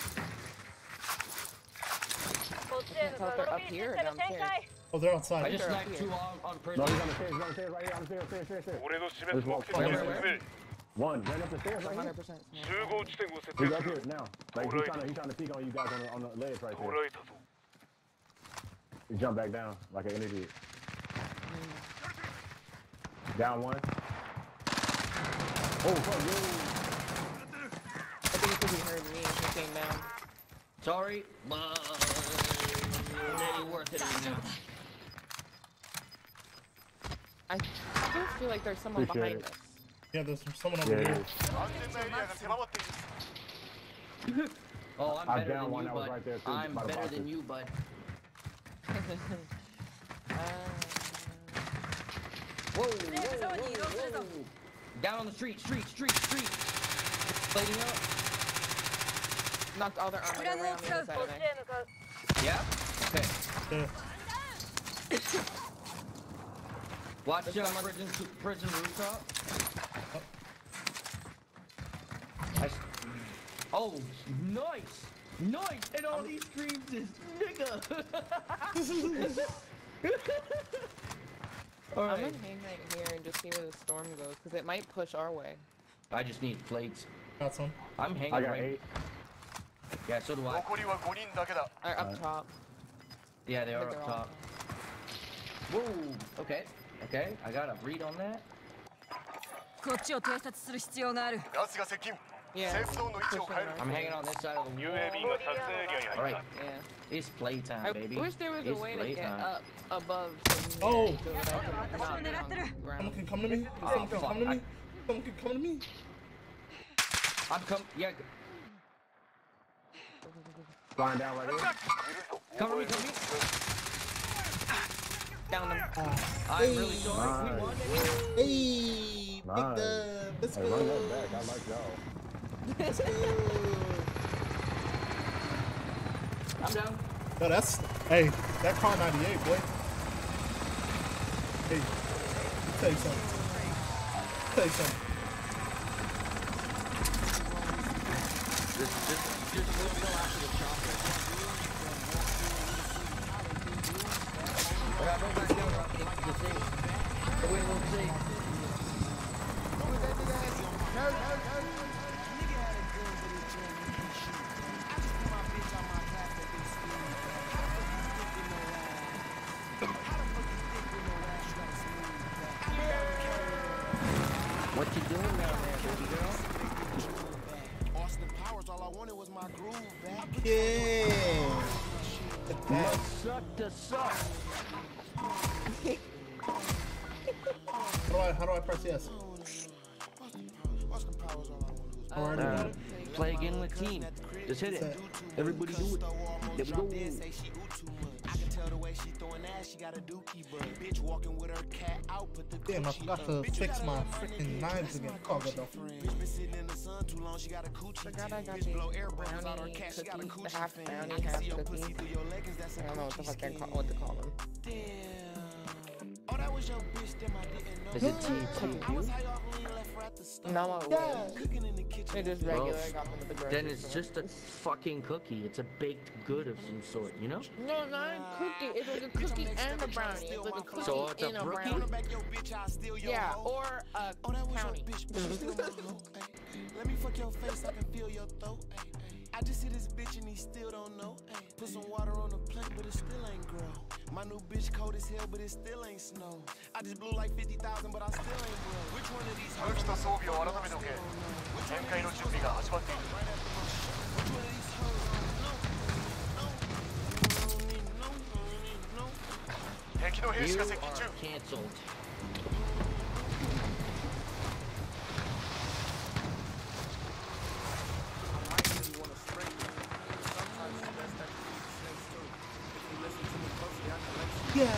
I can't tell if they're up here or downstairs. Oh, they're outside. I just They're sniped up two here. on, on prison. No, he's on the stairs, he's on the stairs right here, on the stairs, stairs, stairs, stairs. There's one. Where, where, where? One, ran up the stairs right one hundred here. percent. He's up here now. Like, he's trying to, he's trying to peek on you guys on the, on the ledge right there. He jumped back down like an idiot. Down one. Oh, fuck, yo. I think because he heard me, he came down. Sorry, but it ain't worth it anymore. I still feel like there's someone Appreciate behind it. us. Yeah, there's someone over Yeah, here. Oh, I'm I better down than one you, that was bud. right there, too, I'm by the better boxes. than you, bud. uh, Whoa, whoa, whoa, whoa. Down on the street, street, street, street. Plating up. Knocked all their armor around the other side of there. Yeah? Okay. Watch uh, prison, prison rooftop. I s oh, nice! Nice! And all these streams is nigga! I'm Alright. gonna hang right here and just see where the storm goes, because it might push our way. I just need plates. Got some. I'm hanging I got right. eight. Yeah, so do I. Are up top. Yeah, they But are they're up all top. Whoa! Okay. Okay, I got a read on that. こっちを偵察する必要がある。 Yeah. I'm hanging on this side of the wall. Alright. Yeah. It's playtime, I baby. wish there was a It's way to get playtime. up above. Oh! So that I can not be on the ground. Someone can come to me? Oh, Someone can fuck. come to I- me? Someone can come to me? I'm come. Yeah. Flying down right here. Cover me, cover me. Down them. I'm really sorry. We Nice. won. Hey! Nice. Big dub. Let's Hey, go. run that back. I like y'all. Let's go. I'm down. Yo, that's, hey, that car ninety-eight, boy. Hey, let me tell you something. Let me tell you something. Just, just, just let's go after the chopper. I gotta go back down off the, the thing. The way we'll see. What you doing down there, baby girl? Austin Powers, all I wanted was my groove back. Yeah. Must suck to suck. How do I, how do I press yes? Austin Powers, all I wanted was Alright, Uh, alright. play again with team. Just hit it. Everybody do it. There we go. I can tell the way she throwing ass, she got a dookie, but bitch walking with her cat out, put the Damn, I forgot to fix my freaking knives again. Cargo though. Bitch been sitting in the sun too long, she got a coochie. Forgot I got Bitch the blow air bubbles out her brownie cat, she got a cookies, coochie the half fan. brownie, I can half see your cookie. pussy through your leggings, that's a I don't know what the coochie fuck they skin. call, what to call them. Damn. Oh, that was your bitch, damn, I didn't know. Is it T I was high off when you left her at the stove. No, I wouldn't. Cooking in the kitchen. They're just Well, regular. I got them at the grocery then it's store. just a fucking cookie. It's a baked good of some sort, you know? No, not a cookie. It's like a cookie and a brownie. It's like a cookie So it's a and a brookie? brownie. Back your bitch, I'll steal your Yeah, hoe. or a Oh, that was county. your bitch, but you still my hoe. Ay, ay. Let me fuck your face, I can feel your throat. Ay, ay. I just hit this bitch and he still don't know. Ay. Put some water on the plate, but it still ain't grow. My new bitch cold as hell, but it still ain't snow. I just blew like fifty thousand, but I still ain't broke. Which one of these hoes? 武器と装備を改めておけ。展開の準備が始まっている。 Which one of these hoes? No, no, no, no, no, no. 敵の兵士 You が are 接近中。 canceled. Yeah.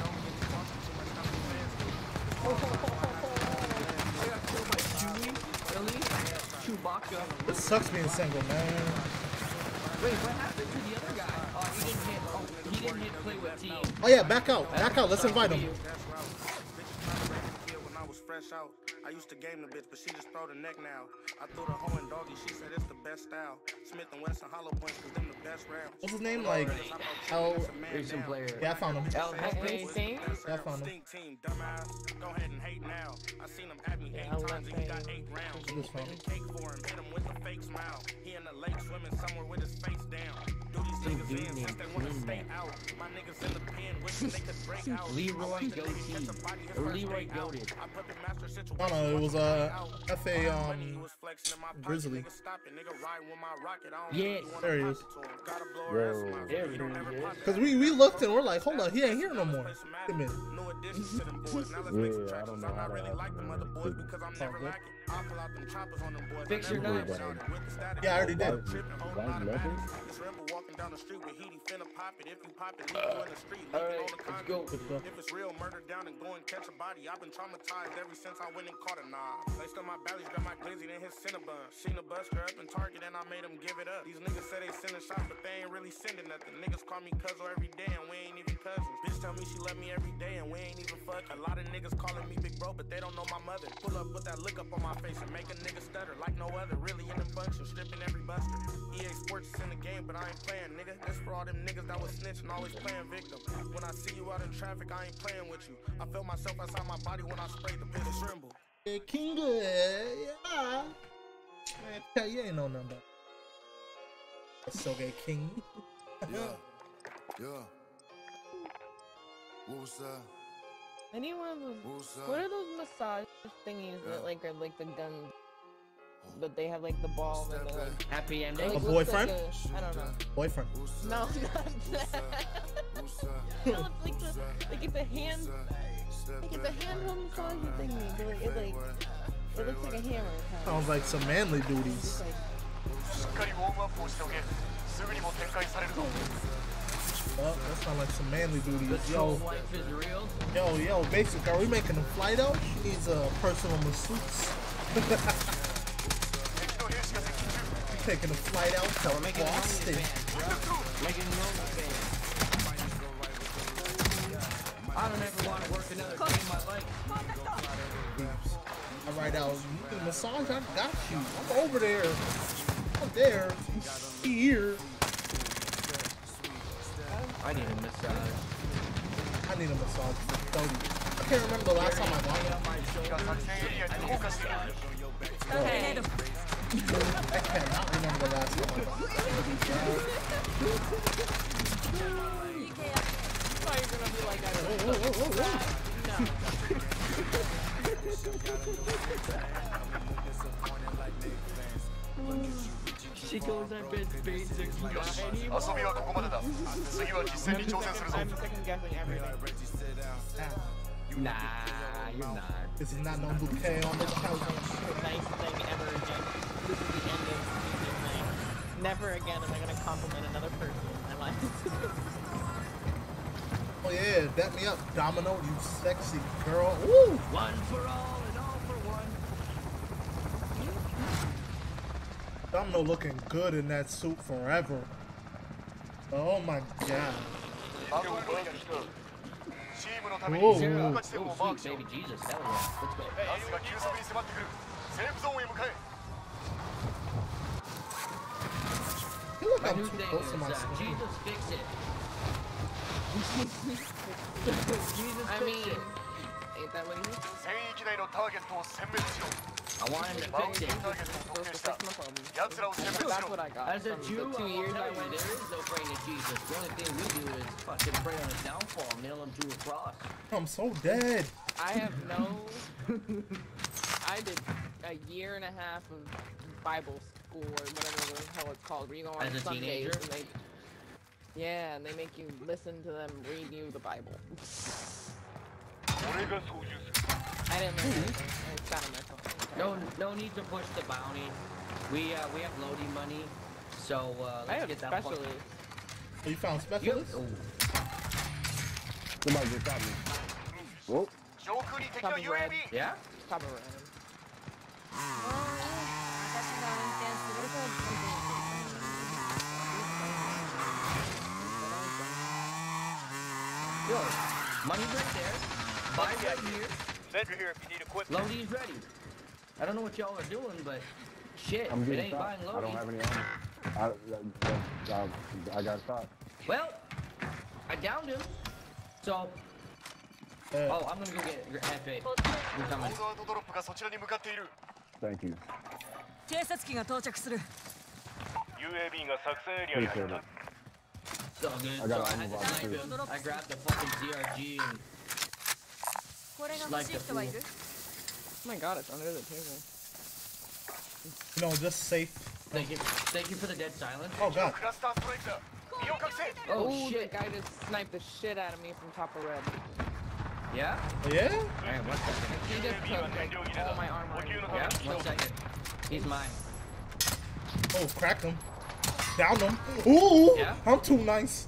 Chewbacca. It sucks being single, man. Wait, what happened to the other guy? Oh, he didn't hit. Oh, he didn't hit play with team. Oh yeah, back out. Back out. Let's invite him. When I was fresh out, I used to game the bitch, but she just throw the neck now. I threw the hoe in doggy, she said it's the best style. Smith and Wesson hollow points, cause them the best rounds. What's his name? Like L. Recent player. Yeah, I found him. L. Anything? Yeah, I found him. Stink team, dumbass. Go ahead and hate now. I seen him at me eight Yeah, I times and he got eight rounds. This phone. Cake for him, hit him with a fake smile. He in the lake swimming somewhere with his face down. Do these Some niggas dude in named since they wanna Clean stay Man. out. My niggas in the pen with Leroy goatee. Or Leroy goated. No, no, it was uh, F A um, Grizzly. Yes. There he is. Yo. There he is. Cause we we looked and we're like, hold on, he ain't here no more. Wait a minute. Yeah, I don't know how that happened. Fix your knives. Yeah, I already did. Alright, let's go. If it's real, murder down and go and catch a body. I've been traumatized ever since I went and caught a nah. Laced up my belly, got my glizzy, then hit Cinnabon. Seen a buster up in Target and I made them give it up. These niggas say they sending shots, but they ain't really sending nothing. Niggas call me Cuzzo every day and we ain't even cousins. Bitch tell me she love me every day and we ain't even fucking. A lot of niggas calling me big bro, but they don't know my mother. Pull up with that look up on my face and make a nigga stutter like no other. Really in the function, stripping every buster. E A Sports is in the game, but I ain't playing, nigga. This for all them niggas that was snitching, always playing victim. When I see you out in traffic, I ain't playing with you. I feel myself outside my body when I sprayed the pit of tremble. Hey, King, yeah. Man, tell you ain't no number. That's okay, King. Yeah, yeah. What was that? Any one of those. What was that? What are those massage thingies Yeah. that like are like the gun, but they have like the ball and they're like Happy it, ending. like, A looks boyfriend? Like a, I don't know. Boyfriend. No, not that. No, it's like the like it's a hand, like it's a hand home massage thingy. But like, it like it looks like a hammer. Kind of. Sounds like some manly duties. It's like, しっかりウォームアップをしておけ。すぐにも展開されるぞ。 Oh, that sounds like some manly duties. The Yo, troll wife is real. yo, yo, basic, are we making a flight out? She needs a personal masseuse. We're taking a flight out to Boston. Making an OnlyFans. I don't ever want to work another day in my life. All right, Al, you can massage, I got you. I'm over there. I'm there. Here. I need a massage. I need a massage for thirty. I can't remember the last time I got one. okay. I cannot remember the last time I got one. I thought you were gonna be like, I Whoa, whoa, whoa, whoa, no. She goes on bed basic. 遊びはここまでだ。次は実戦に挑戦するぞ。 I'm second guessing everything. Nah, you're not. This is not no bouquet on the couch. The nice thing ever again. This is the end of the thing. Never again am I gonna compliment another person in my life. Oh yeah, dap me up, Domino, you sexy girl. Woo! One for all and all for one. Domino looking good in that suit forever. Oh my god. Whoa. Zero. Oh, sweet baby Jesus. Hell yeah. Let's go. I feel like My I'm new too thing close to is my uh, screen. Jesus fix it. Jesus I fix mean, it. ain't that what he is? I want him to fix it. That's what I got. As a from Jew, the two years I went, went there is no praying to Jesus. The only thing we do is fucking pray on his downfall, nail him to a cross. I'm so dead. I have no. I did a year and a half of Bible school or whatever the hell it's called. Where you go on As a Sundays teenager? and they, yeah, and they make you listen to them read you the Bible. I didn't know that. It's not on my phone. No, no need to push the bounty. We uh, we have loading money, so uh, let's I have get that. specialists. Oh, you found specialists? Oh. Somebody just got me. Whoa. Top of red. Yeah? Top of red. Yo, money's right there. Buy right here. Vendor here if you need equipment. Loading's ready. I don't know what y'all are doing, but shit, I'm if it getting ain't shot. buying I loading. don't have any armor. I, I, I, I got shot. Well, I downed him. So, oh, I'm gonna go get your F A. You're coming. Thank you. 偵察機が到着する。 ユーエービー が作戦エリアに入った。 It's all good. I got So I an had to ammo box snipe too. him. I grabbed the fucking Z R G and sniped the fool. Oh my god, it's under the table. You know, just safe. Thank you. Thank you for the dead silence. Oh god. Oh Ooh, shit. The guy just sniped the shit out of me from top of red. Yeah? Yeah? Alright, one second. He just took like all my armor. Yeah, one second. He's mine. Oh, cracked him. Down him. Ooh! Yeah? I'm too nice.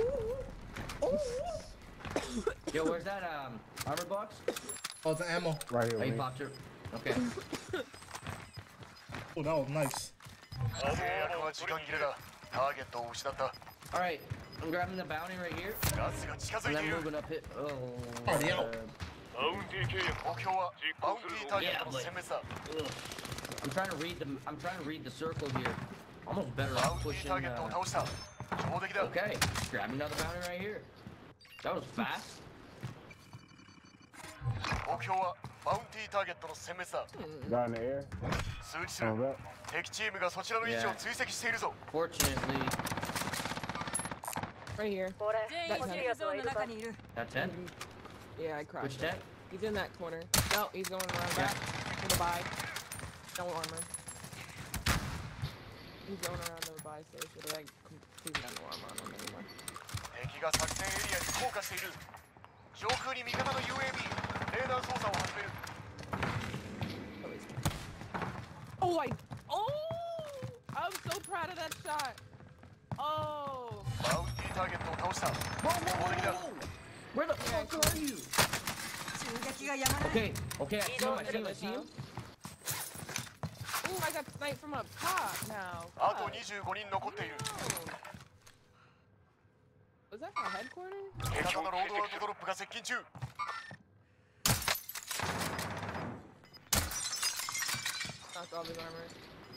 Yo, where's that um armor box? Oh, the ammo. Right here. Oh, you man. popped her. Okay. Oh, that was nice. Alright, I'm grabbing the bounty right here. And then moving up it. Oh. Already out. Yeah, but, ugh. I'm trying to read the. I'm trying to read the circle here. Almost better off pushing. Uh, okay, grab another bounty right here. That was fast. Got in the air. Coming back. Yeah. Fortunately, Right here. That tent. that tent. Yeah, I crashed. Which tent? He's in that corner. No, he's going around back to the buy. No armor. He's going around the buy station. But I completely got no armor on him anymore. Oh, I. Oh! I'm so proud of that shot. Oh! Whoa, whoa, whoa, whoa. Where the fuck are you? Okay, okay, I see him, I see him, I see him. Ooh, I got sniped from up top now. Fuck. Was that the headquarters? Knocked all his armor.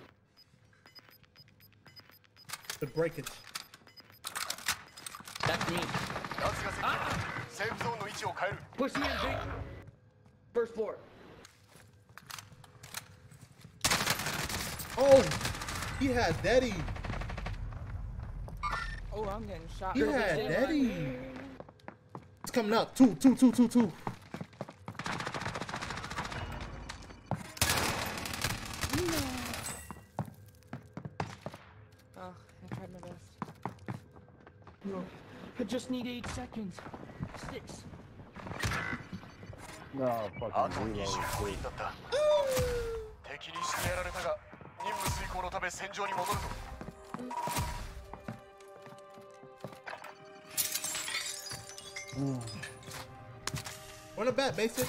The breakage. That's me. Ah! Push me in, big. First floor. Oh! He had daddy. Oh, I'm getting shot. He had daddy. It's coming up. Two, two, two, two, two. Oh, I tried my best. No, I just need eight seconds. Six. No, fucking reload. Please. Mm. Run it back, basic.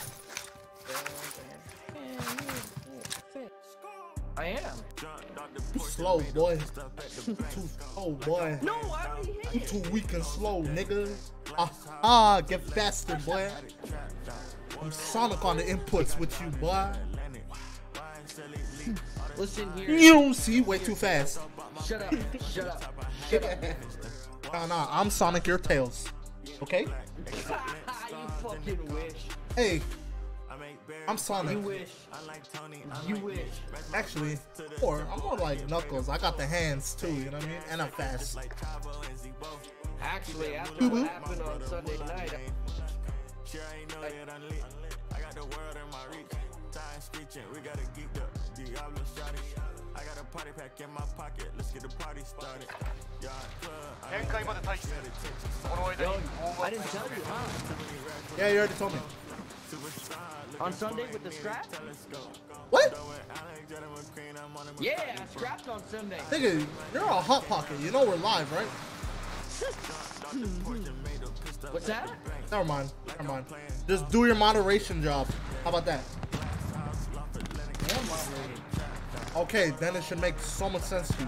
I am. You slow, boy. Too slow, boy. No, I already hit You it. too weak and slow, nigga. Ah, ah, get faster, boy. I'm Sonic on the inputs with you, boy. Listen here. You don't see way too fast. Shut up. Shut up. Shut up. Nah, nah, I'm Sonic your Tails. Okay? You fucking wish. Hey, I'm Sonic. You wish. You wish. Actually, or I'm more like Knuckles. I got the hands too, you know what I mean? And I'm fast. Actually, after what happened on Sunday night, I got the world in my reach. Time screeching, we gotta geek up. Diablo shot it. I got a party pack in my pocket. Let's get the party started. Yeah, club. Yo, I didn't tell you, huh? Yeah, you already told me. On Sunday with the scrap? What? Yeah, I scrapped on Sunday. Nigga, you're a hot pocket. You know we're live, right? What's that? Never mind. Never mind. Just do your moderation job. How about that? Yeah, moderated. Okay, then it should make so much sense to you.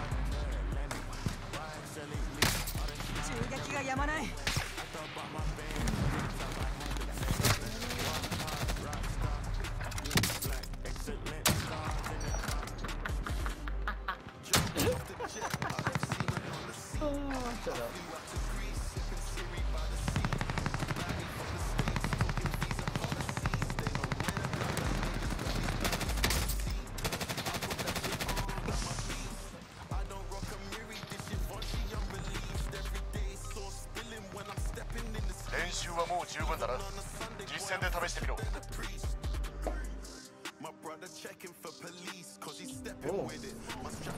Oh, shut up. 習はもう十分だな。実戦で試してみろ。 My brother checking for police cause he's stepping with it. My strap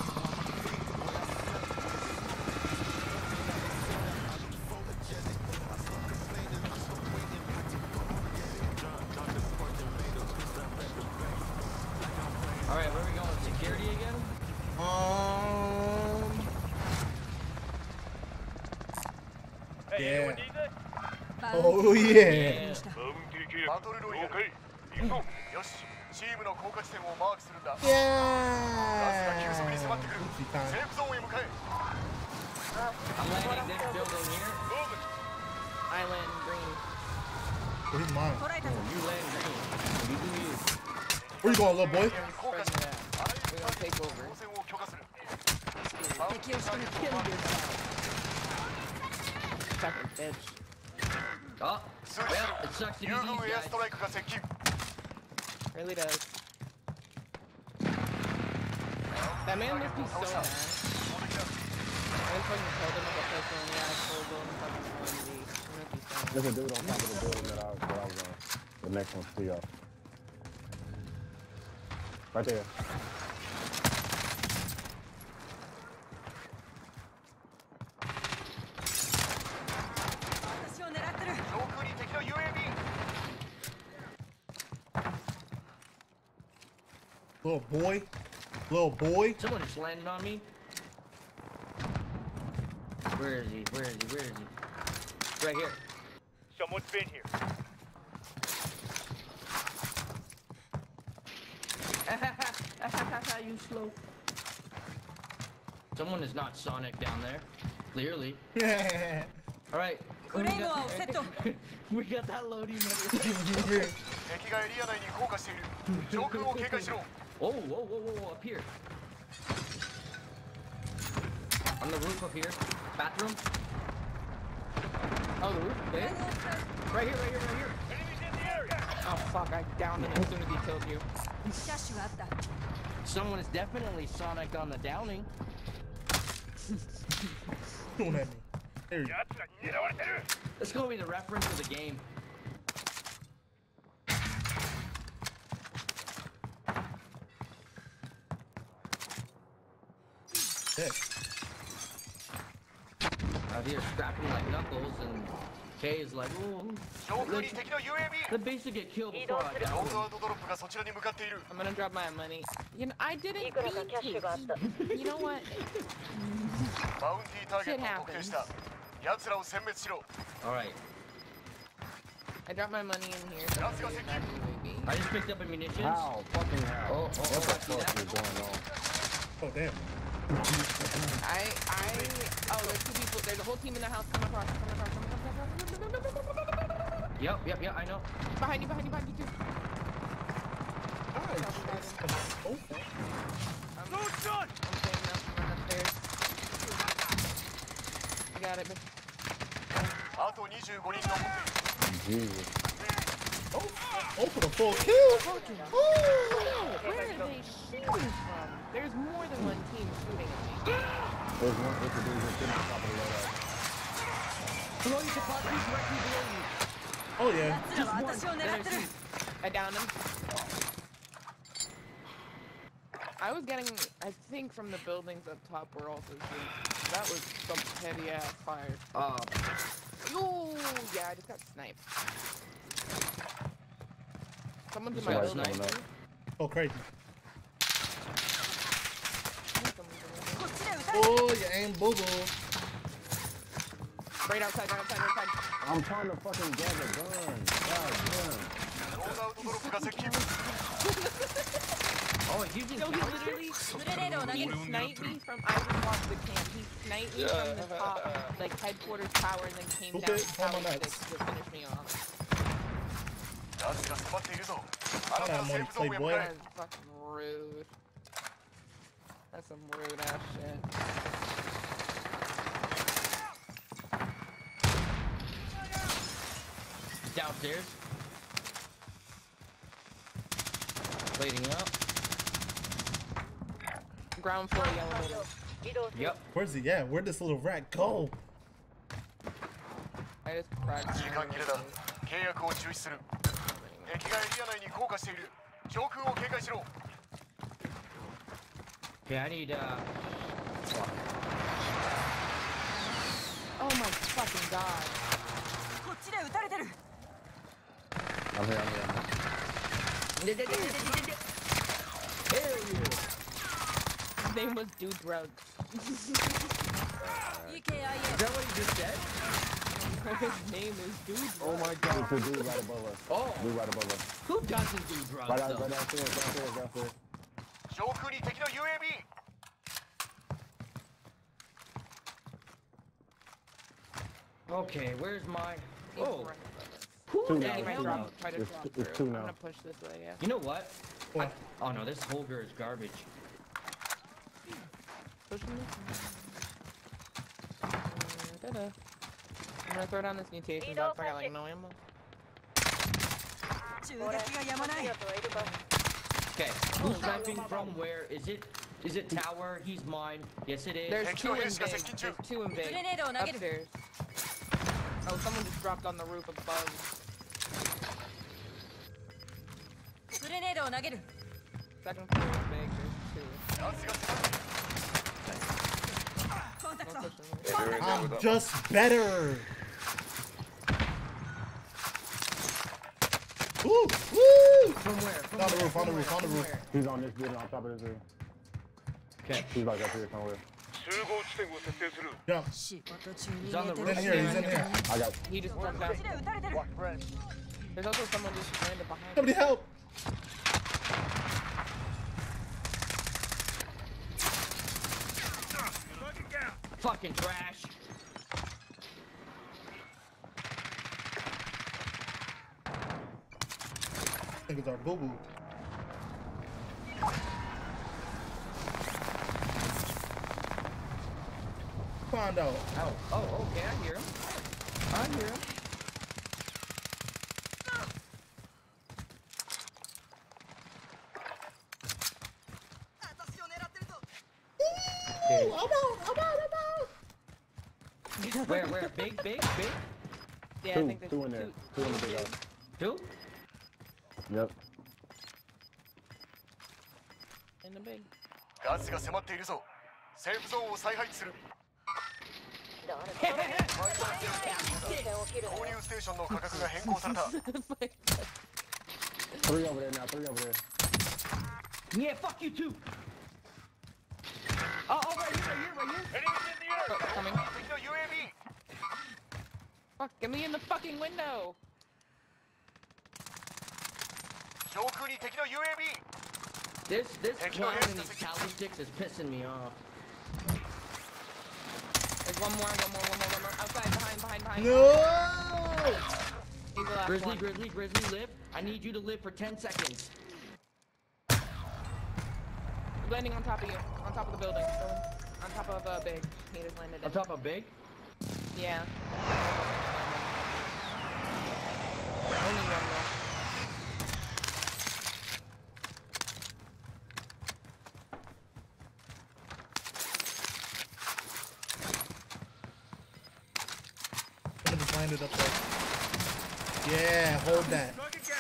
Alright, where are we going? Security again? Um. Yeah. Oh yeah. バトルロイヤル。よし、チームの降下地点をマークするんだ。 Yeah. ガスが急速に迫ってくる。セーフゾーンへ向かえ。 I'm landing this building here. I land green. Where's mine? Oh, you land green. You do you. Where you going, little boy? We're gonna take over. He's gonna kill yourself. Fucking bitch. Oh, well, it sucks to be these guys. Really does. That man must be so mad. I fucking told him about this one. Yeah, I told him fucking O M D. There's a dude on top of the building that I, that I was on. The next one, see y'all. Right there. Little boy. Little boy. Someone just landed on me. Where is he? Where is he? Where is he? Right here. Someone's been here. You slow. Someone is not Sonic down there. Clearly. Yeah. All right. We got, we got that loading. Oh, whoa, whoa, whoa, whoa, up here. On the roof up here. Bathroom. Oh, the roof? There? Right here, right here, right here. Oh, fuck, I downed him as soon as he killed you. Someone is definitely Sonic on the downing. Don't at me. There you go. That's gonna be the reference of the game. Sick. Out here scrapping like Knuckles, and Kay is like, oh, let's, let basic get killed before I die. I'm gonna drop my money. You know, I didn't mean to. You know what? Shit happens. Alright. I dropped my money in here. So I just picked up ammunition. How? Fucking how? Oh, oh, what oh, the fuck is going on? Oh, damn. I, I, oh, there's two people. There's a whole team in the house. Come across, come across, come across, come across. Yep, yep, yep, I know. Behind you, behind you, behind you, too. No shot! I'm staying up, I'm running upstairs. I got it, bitch. Jesus. Oh, oh, for the full kill. Oh, where are they shooting from? There's more than one team shooting at me. There's one, there's a dude just sitting on top of the loadout. Below you, Kapot, he's directly below you. Oh, yeah. Just one. I downed him. I was getting, I think from the buildings up top were also shooting. That was some heavy ass fire. Uh. Ooh, yeah, I just got sniped. Someone's in my building. Oh, crazy. Oh, you aim boo boo. Right outside, right outside, right outside. I'm trying to fucking get a gun. God damn. Oh, you just no, he literally, he sniped me from, I just watched the cam, he sniped me from the top, like, headquarters tower, and then came Okay, down to hold tower on, six to finish me off. That's money, playboy. That is fucking rude. That's some rude ass shit. Downstairs. Waiting up. Ground floor elevator. Yep. Where's he at? Where'd this little rat go? I just cracked. 時間切れだ。契約を中止する。敵がエリア内に降下している。上空を警戒しろ。 Yeah, I need, uh... Oh my fucking god. I'm here, I'm here, I'm here. His name was Do Drugs. Is that what he just said? His name is Do Drugs. Oh my god. It's a dude right above us. Oh. Dude right above us. Who doesn't do drugs, Right, out, though? right downstairs, downstairs, downstairs. 上空に敵の U A V。 Okay, where's my... He's Oh. right. Who Two the now, He might two hell? now. drop, try to It's, drop it's through. two I'm now. gonna push this way, yeah. You know what? I, oh no, this Holger is garbage. Push him this way. Uh, da-da. I'm gonna throw down this mutation box. I got like no ammo. Okay, who's sniping from where? Is it... Is it tower? He's mine. Yes, it is. There's two in big. There's two in big. Upstairs. Oh, someone just dropped on the roof above. Second floor is big. There's two. I'm just better. Woo! Woo! From where? From On the where? roof, on the From roof, where? on the From roof. where? He's on this building on top of this building. Okay. He's like up here somewhere. Jump. He's on the roof. He's in here, he's in here. I got He just jumped down. There's also someone just landed behind. Somebody help! Fucking trash. I think it's our boo-boo. Find out. Oh, oh, okay, I hear him. I hear him. Ooh, I'm out, I'm out, I'm out! Where, where? Big, big, big? Yeah, two, I think there's two in there. Two in the big house. Two? Yep. In the big. ガスが迫っているぞ。セーフゾーンを再配置する。購入ステーションの価格が変更された。 Three over there now, three over there. Yeah, fuck you too. Oh, oh, right here, right here, right here. Enemies in the air. Oh, coming. 敵の U A V。 Fuck, get me in the fucking window. 上空に敵の U A V。 This, this clown and these tally sticks is pissing me off. There's one more, one more, one more, one more. Outside, behind, behind, behind. No! He's the last Grizzly, one. Grizzly, Grizzly, live. I need you to live for ten seconds. He's landing on top of you, on top of the building. So, on top of uh, big. He just landed. On top of big? Yeah. Only one though. Someone just landed up there. Yeah, hold that.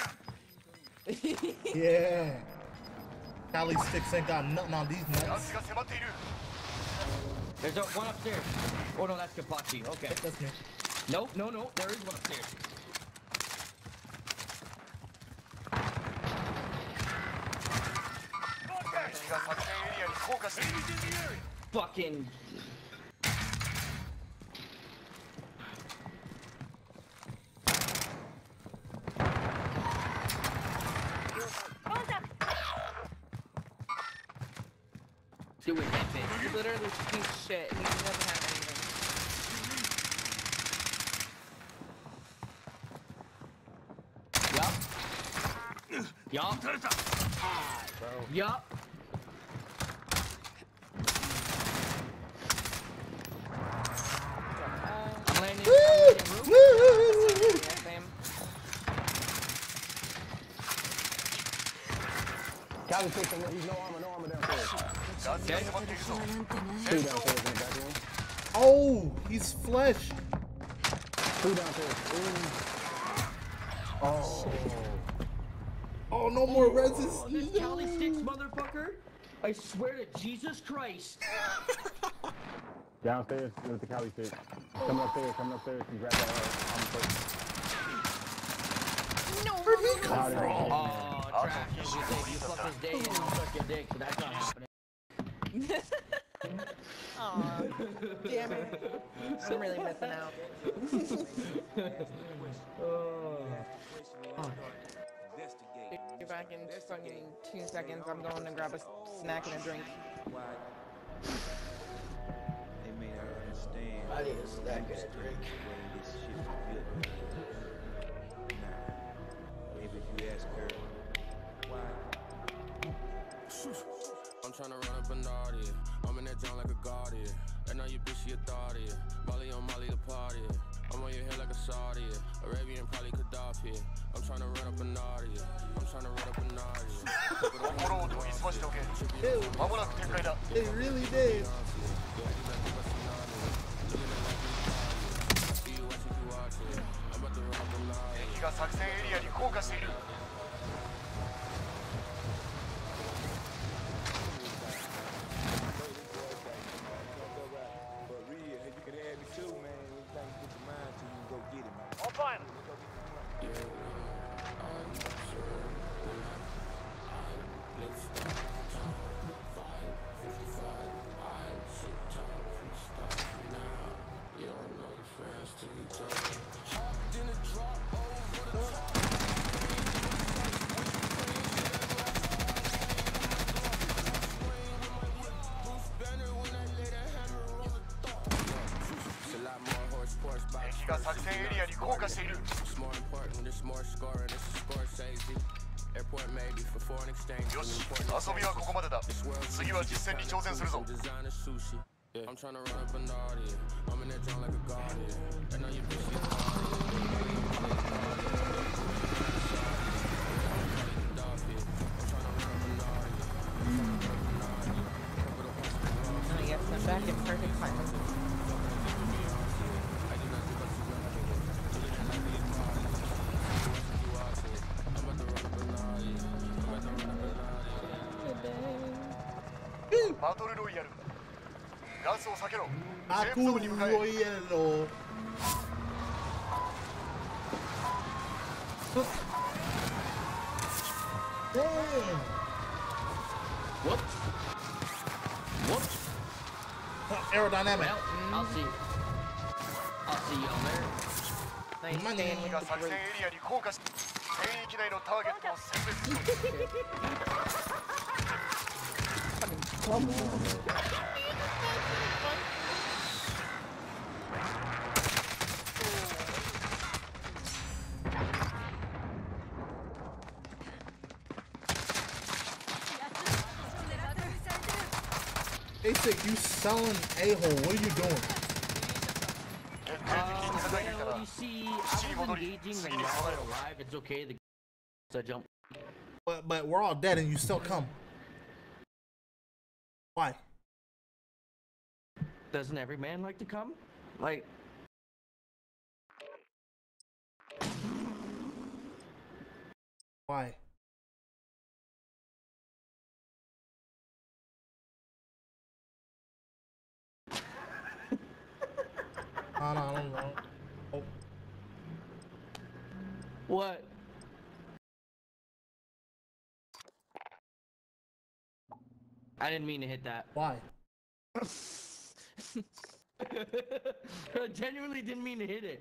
Yeah. Tally sticks ain't got nothing on these nuts. ガスが迫っている。 There's a, one upstairs. Oh no, that's Kapachi. Okay. That's me. Nope, no, no, there is one upstairs. Fucking. Do it, that bitch. He's literally piece of shit. He doesn't have anything. Yup. Yup. I'm landing. I'm landing roof. Yeah, same. Callie takes him, he's no armor, no armor downstairs. Okay. Two downstairs in the back room. Oh, he's flesh. Two downstairs. Ooh. Oh. Oh, no more reses. Oh, this Cali sticks, motherfucker. I swear to Jesus Christ. Downstairs with the Cali stick. Coming upstairs, coming upstairs. You grab that uh, on the first. No, where'd he come Oh, from? trash. You think you fuck his day and you suck your dick, so that's not happening. Aw, damn it. I'm really missing out. Be back in fucking two seconds. I'm going to grab a snack and a drink. They may not understand. I need a snack and a drink. Maybe if you ask her why. I'm tryna run up and out here. I'm in that joint like a guardian. And now you bitch, she a thought here. Molly on Molly the party. I'm on your head like a Saudi. Arabian, probably Gaddafi. I'm tryna run up and out here. I'm tryna run up and out here. It really did. 敵が作戦エリアに降下している。 敵が作戦エリアに降下している。 よし、遊びはここまでだ。次は実戦に挑戦するぞ。 I'm trying to run up and out here. I'm in that joint like a guardian. And now you bitch, you a Yes, I'm back in perfect time. Battle Royale. ガスを避けろ。 バトルロイヤル。 What? What? Aerodynamic. Well, I'll see. I'll see y'all there. Nice Money. 敵が作戦エリアに降下し、全域内のターゲットを選別する。 Basic, you selling a-hole. What are you doing? Uh, well, you see, I was engaging when y'all arrived. It's okay. The so jump. But but we're all dead and you still come. Why? Doesn't every man like to come? Like. Why? I don't, I don't know. Oh. What? I didn't mean to hit that. Why? I genuinely didn't mean to hit it.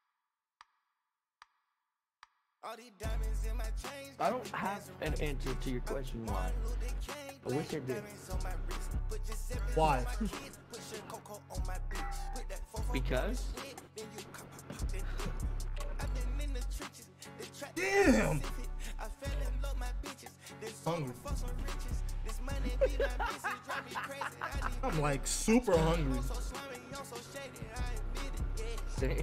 I don't have an answer to your question why. I wish I did. Why? Because? Damn! Hungry. I'm like super hungry. Same.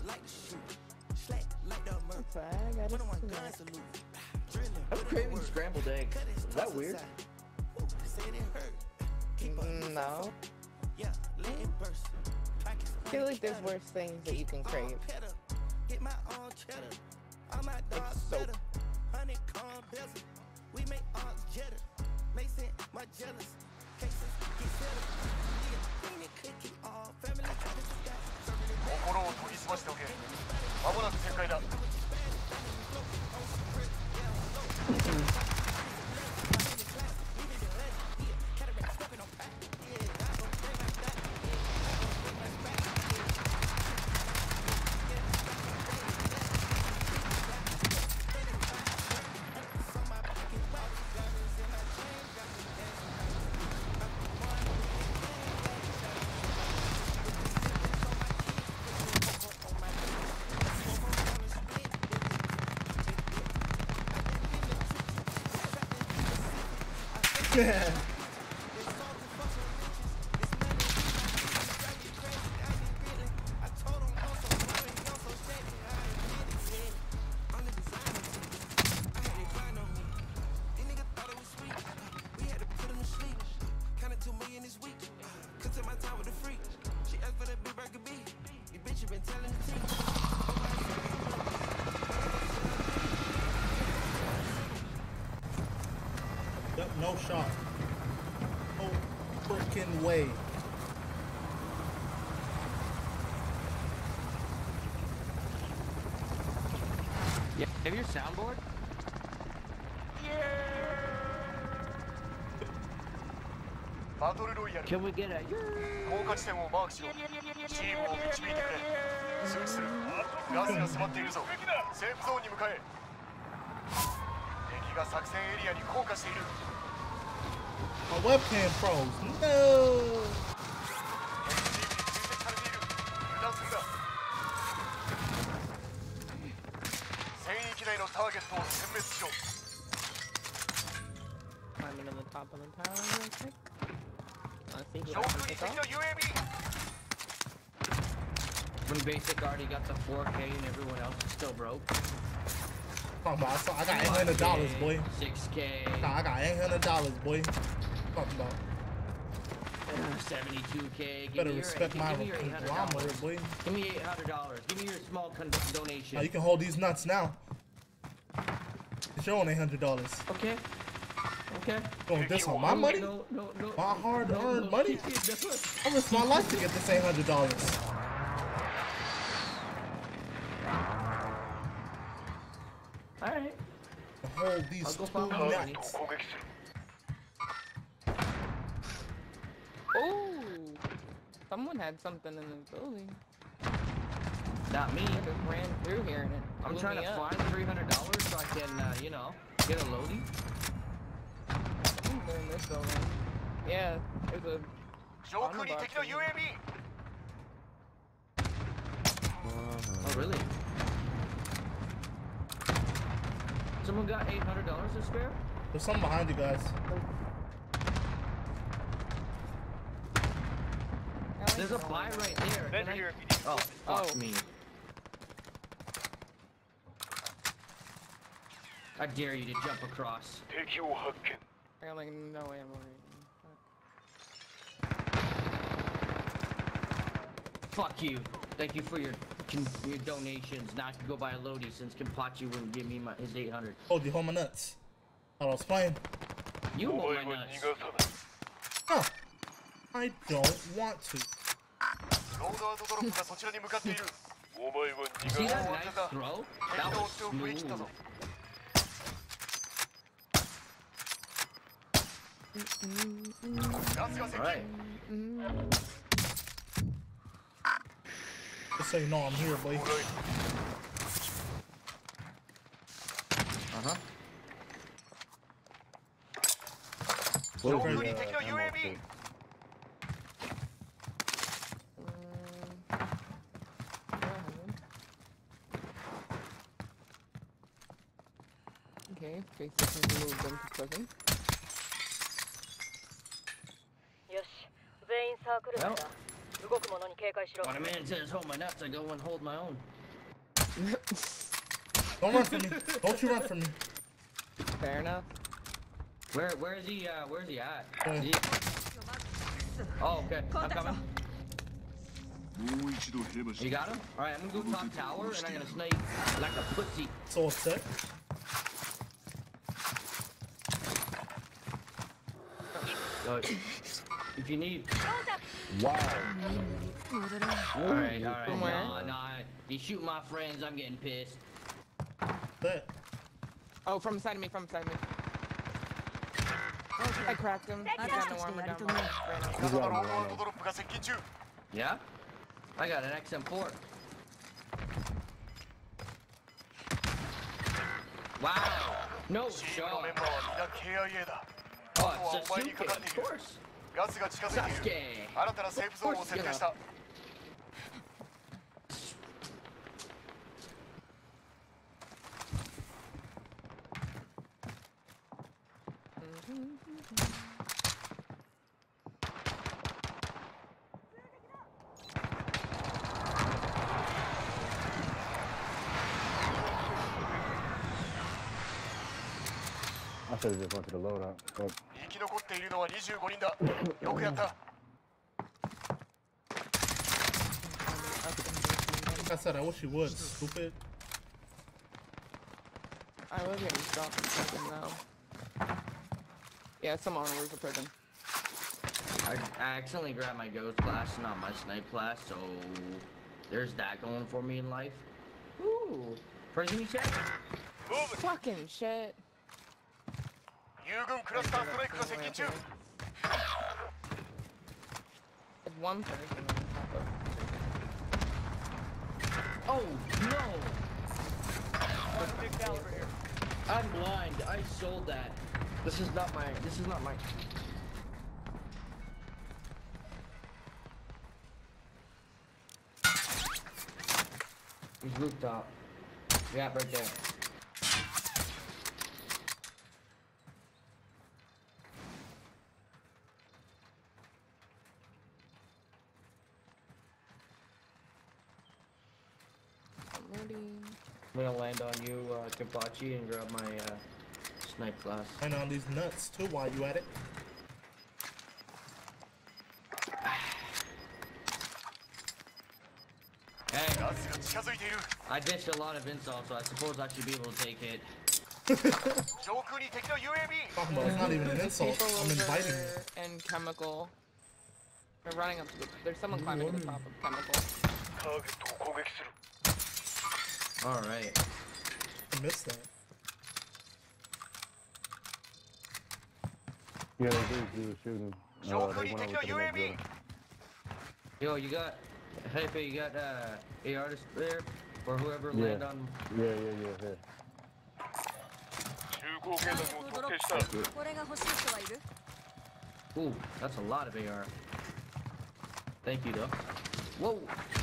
I'm craving scrambled eggs. Is that weird? No. I feel like there's worse things that you can crave. Get my own cheddar. All my dogs better. Honeycomb bezel. We make arms jetter. Mason, my jealous. Cases get settled. Yeah, clean it, cookie, all family. 心を研ぎ澄ましておけ。まもなく展開だ。 Yeah. Yep, no shot. No freaking way. Yeah, have your soundboard? Can we get a 降下地点をマークしろ。チームを導いてくれ。通知する。ガスが迫っているぞ。セーフゾーンに向かえ。敵が作戦エリアに降下している。 My webcam froze. No. 油断するな。戦域内のターゲットを殲滅しろ。 Climbing to the top of the tower real quick. Let's see who Show I can me pick the up. U A V. When Basic already got the four K and everyone else is still broke. Talking about, I, saw, I got eight hundred dollars, boy. six K. I got eight hundred dollars, boy. Talking about. seventy-two K. Better respect my conglomerate, boy. Give me eight hundred dollars. Give me your small donation. Now you can hold these nuts now. It's your own eight hundred dollars. Okay. Okay. Going this on my money? No, no, no. My hard-earned no, money? no. I risked my life to get this eight hundred dollars. Alright. Hold these two nuts. Oh, someone had something in the building. Not me. I just ran through here and it I'm blew trying me to up. find three hundred dollars so I can, uh, you know, get a loadie. They're in this building. Yeah, there's a. 上空に敵の U A V. Oh, really? Someone got eight hundred dollars to spare? There's something behind you guys. There's a buy right there. Can I... Oh, fuck Oh. me. I dare you to jump across. I got like no ammo right Fuck you. Thank you for your your donations. Now I can go buy a loadie since Kimpachi wouldn't give me my his eight hundred. Hold you, hold my nuts. I was playing. You hold my nuts. Huh. I don't want to. See that nice throw? That was smooth. Alright. Just so you know I'm here, boy. Uh-huh. What Where's is the, it? uh, ammo tape? Okay, basically move them to prison. Well, when a man says hold my nuts, I go and hold my own. Don't run from me. Don't you run from me. Fair enough. Where where is he uh where is he at? Uh, Is he... Oh, okay. I'm coming. You got him? Alright, I'm gonna go top tower and I'm gonna snipe like a pussy. So upset. So, if you need. Wow. Alright, alright. Nah, nah. You shoot my friends, I'm getting pissed. Bet. Oh, from beside of me, from beside of me. I cracked him. I got no armor down below. Yeah? I got an X M four. Wow! No shot! Oh, it's Sasuke, of course! Sasuke! Of course, you know. I should have just went to the loadout. But... Like I said, I wish you would, stupid. I was getting shot from prison now. Yeah, someone on the roof of prison. I, I accidentally grabbed my ghost class, not my snipe class, so there's that going for me in life. Ooh, prison check? Fucking shit. There's one person on top of. Oh no! I'm blind. I sold that. This is not my. This is not my. He's rooftop. Yeah, right there. I'm gonna land on you, uh, Kimpachi, and grab my uh, snipe class. And on these nuts too while you at it. Hey, I ditched a lot of insults, so I suppose I should be able to take it. Talking about it's not even an insult. I'm inviting you. And chemical. They're running up to the. There's someone climbing to the top of chemical. Alright. I missed that. Yeah, they do do shooting. Uh, they went over to the next building. Yo, you got. Hey, you got uh, a artist there? Or whoever Yeah. land on. Yeah, yeah, yeah, yeah. Ooh, that's a lot of A R. Thank you, though. Whoa!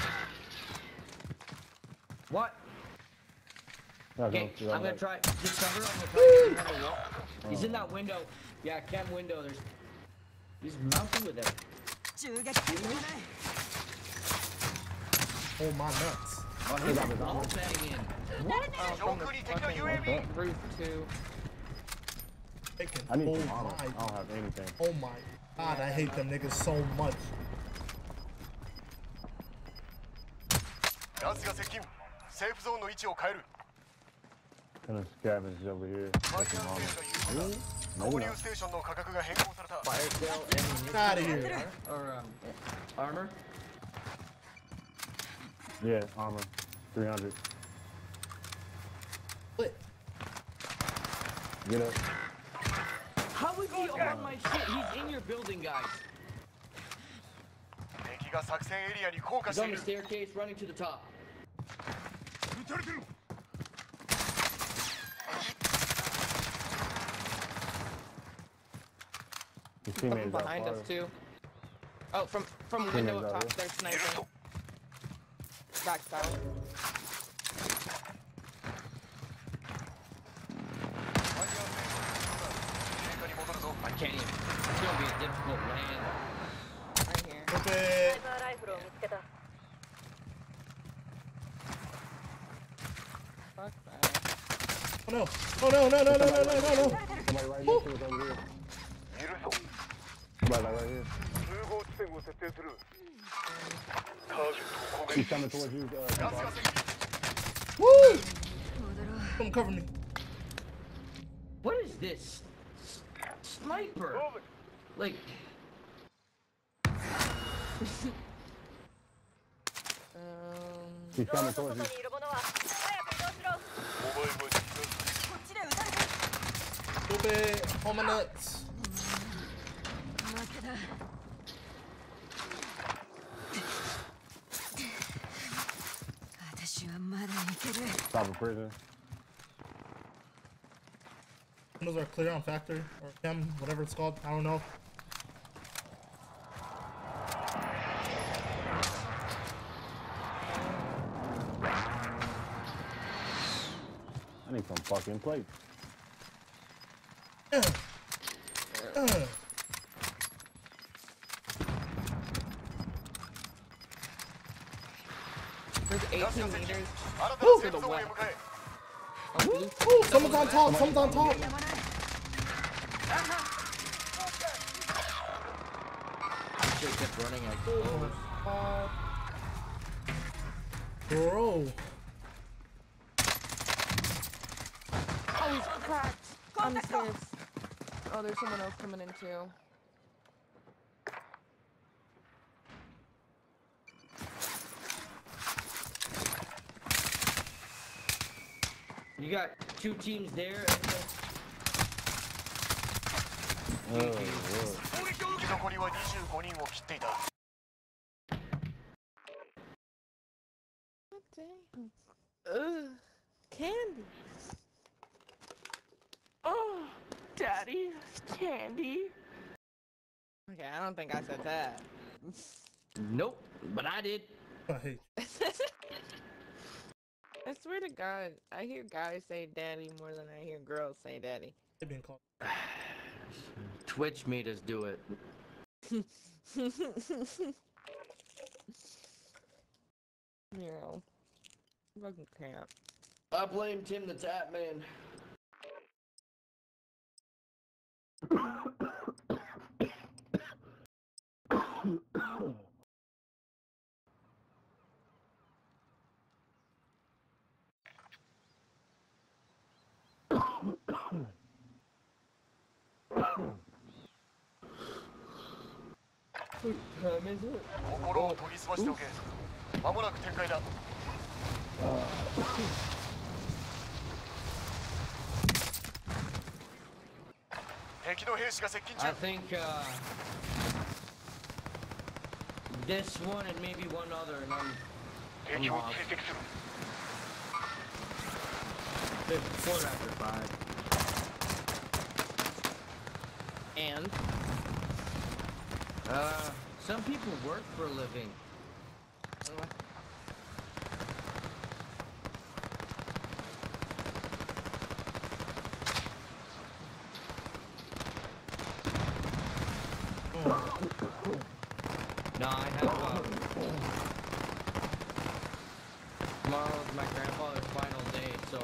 What? No, Okay, don't- I'm gonna don't- try. Just cover. I'm gonna try to get behind the wall. He's in that window. Yeah, chem window. There's. He's mounting with it. Oh my nuts. Oh, he's wall banging in. What? Oh, from the fucking roof too. Taking. I need Oh some armor. my. I don't have anything. Oh my god, I hate them niggas so much. Gonna scavenge over here. Get some armor. Maybe not. Fire sale ammunition. Get out of here. Or um, armor. Yeah, armor. three hundred. What? Get up. How is he on my shit? He's in your building, guys. He's on the staircase, running to the top. His Someone teammates out behind us far. too. Oh, from from Teammates window up out top, here. they're sniping. Back south. I can't even. It's gonna be a difficult land. Right here. Stupid. Fuck that. Oh no. Oh no, no, no, no, no, no, no, no. Somebody right next to us over here. Somebody like right here. He's coming towards you, uh, Woo! Come cover me. What is this? S sniper? Like. He's coming towards you. Stupid homo nuts. Top of prison. Windows are clear on factory or chem, whatever it's called. I don't know. I need some fucking plates. Uh, uh. There's eighteen meters Woo! to the west. Woo! Woo! Someone's on top! Someone's on top! Shit kept running like clovers. Bro. Oh, he's cracked. On the stairs. Oh, there's someone else coming in too. You got two teams there. Oh, Lord. Damn. Ugh. Candy. Oh, Daddy. Candy. Okay, I don't think I said that. Nope, but I did. I I swear to God, I hear guys say daddy more than I hear girls say daddy. They've been called. Twitch made us do it. You know, fucking can't. I blame Tim the Tap Man. Time is it? 心を研ぎ澄ましておけ。間もなく展開だ。敵の兵士が接近中。 I think uh, this one and maybe one other, and I'm. 敵を追跡する。 Four after five. And? Uh, some people work for a living. No, I have, uh, tomorrow's my grandfather's final day, so.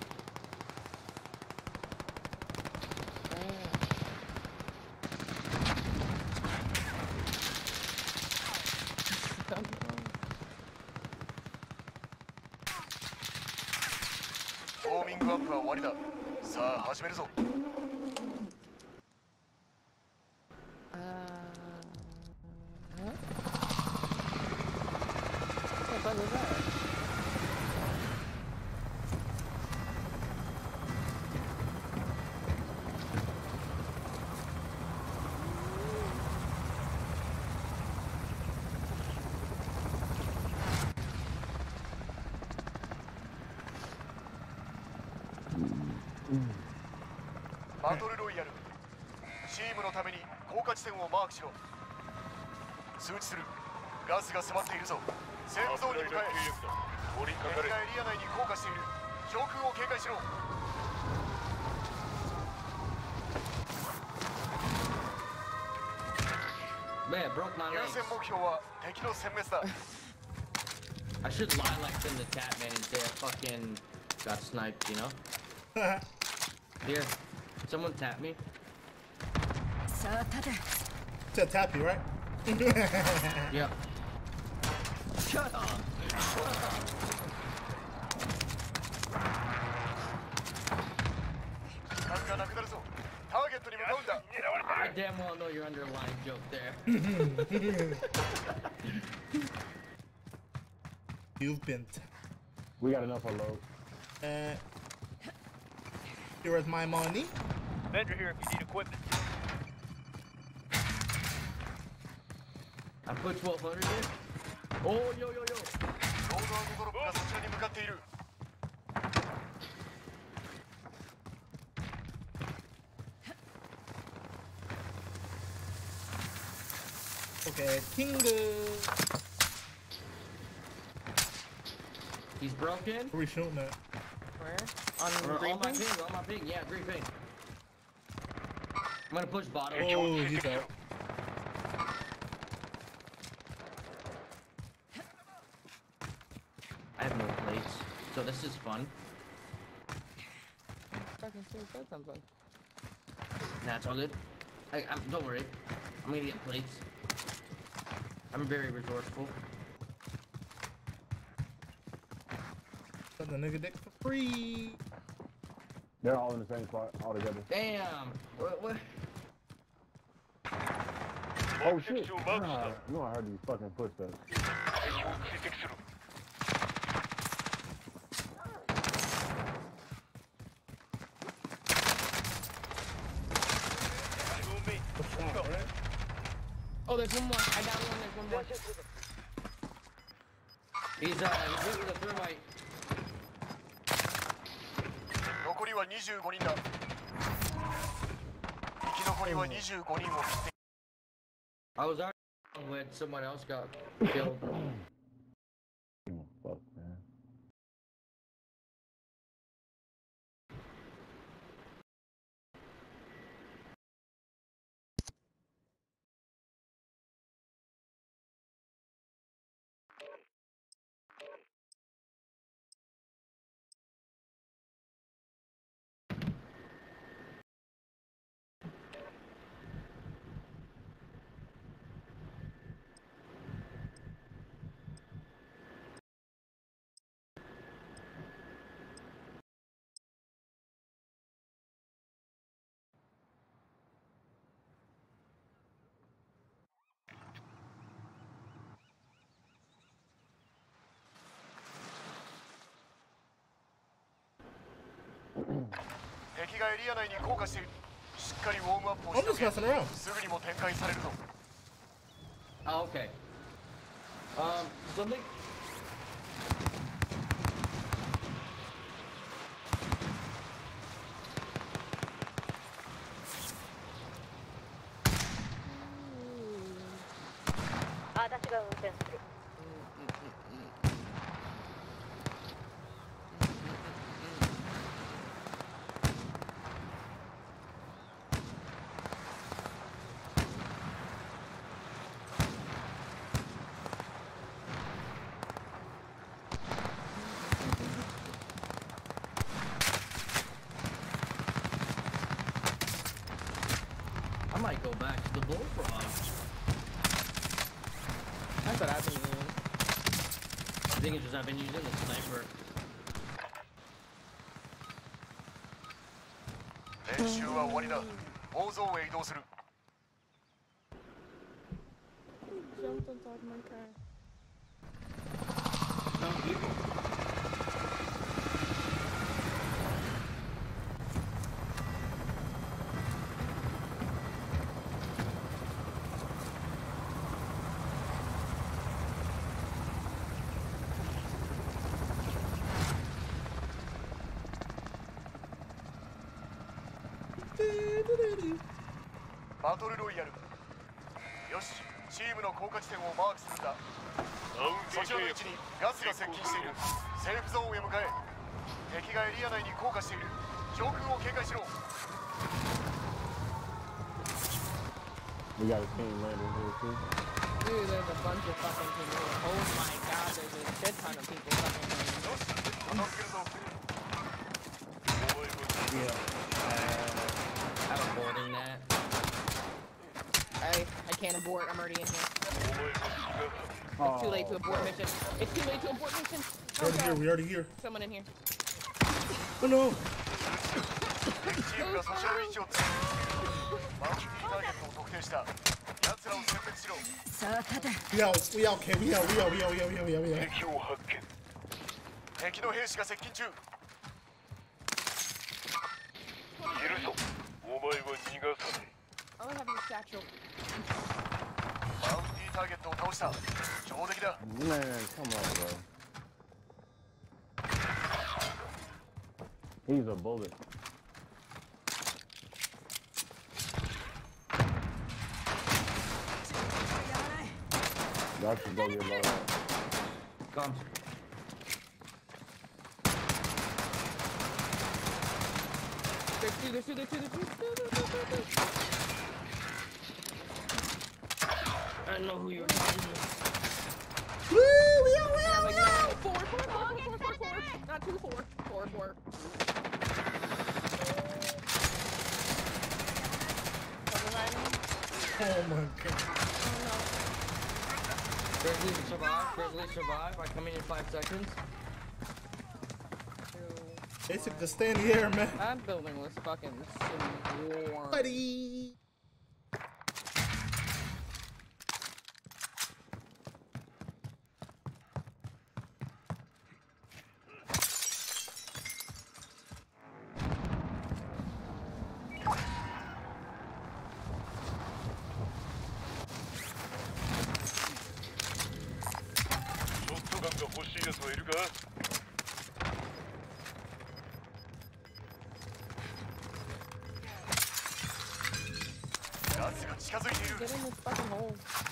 バトルロイヤル。チームのために降下地点をマークしろ。通知する。ガスが迫っているぞ。セーフゾーンに向かえ。敵がエリア内に降下している。上空を警戒しろ。 Man, broke my legs. I should lie like Tim the Tap Man and say I fucking got sniped, you know? Here, someone tap me. To tap you, right? Yep. Shut up. Shut up. I damn well know your underlying joke there. You've been. T we got enough on load. Uh, here is my money. Vendor here if you need equipment. I put twelve hundred in. Oh, yo, yo, yo. Okay, Kingo. He's broken. Where are we shooting at? Where? On Or green on my ping? ping, on my ping. Yeah, green ping. I'm gonna push bottom. Oh, he's out. I have no plates, so this is fun. Fucking still said something. Nah, it's all good. I, I'm, don't worry. I'm gonna get plates. I'm very resourceful. Got the nigga dick for free. They're all in the same spot, all together. Damn. What? What? Oh shit! Ah, no, I heard these fucking footsteps. Oh, there's one more. I got one. There's one more. He's uh, he's with the thermite. I was already when someone else got killed. Fuck, man. I'm just messing around. Oh, okay. Um, something. I might go back to the bullfrog. That's what I've been using. I think it's just I've been using the sniper. Jumped on top of my car. Some people. We got a team landing here too. Dude, there's a bunch of fucking people. Oh my god, there's a shit ton of people fucking Yeah. Uh, I'm avoiding that. I, I can't abort. I'm already in here. Oh, It's too late to abort mission. It's too late to abort mission. We already here. We already here. Someone in here. Oh no. チームがそちらの位置をつけマウンティーターゲットを特定した奴らを殲滅しろさあ立て We out. We out. Okay. We out. We out. We out. We out. We out. We out. We out. 敵を発見敵の兵士が接近中いるぞお前は逃がさない All I have is a satchel. マウンティーターゲットを倒した上出来だ Man, come on, bro. He's a bullet. Y'all should go get low. Come. There's two, there's two, there's two, there's two, there's two, there's two. I know who you're talking to. Woo! We out. We Yeah, out. like, We out. no, four, four, four, four, four, four. Not two, four. Four, four. Oh my god. Grizzly survive. Grizzly survive. I come in in five seconds. Basic, just stay in the air, man. That building was fucking swarm. Buddy. Get in this fucking hole.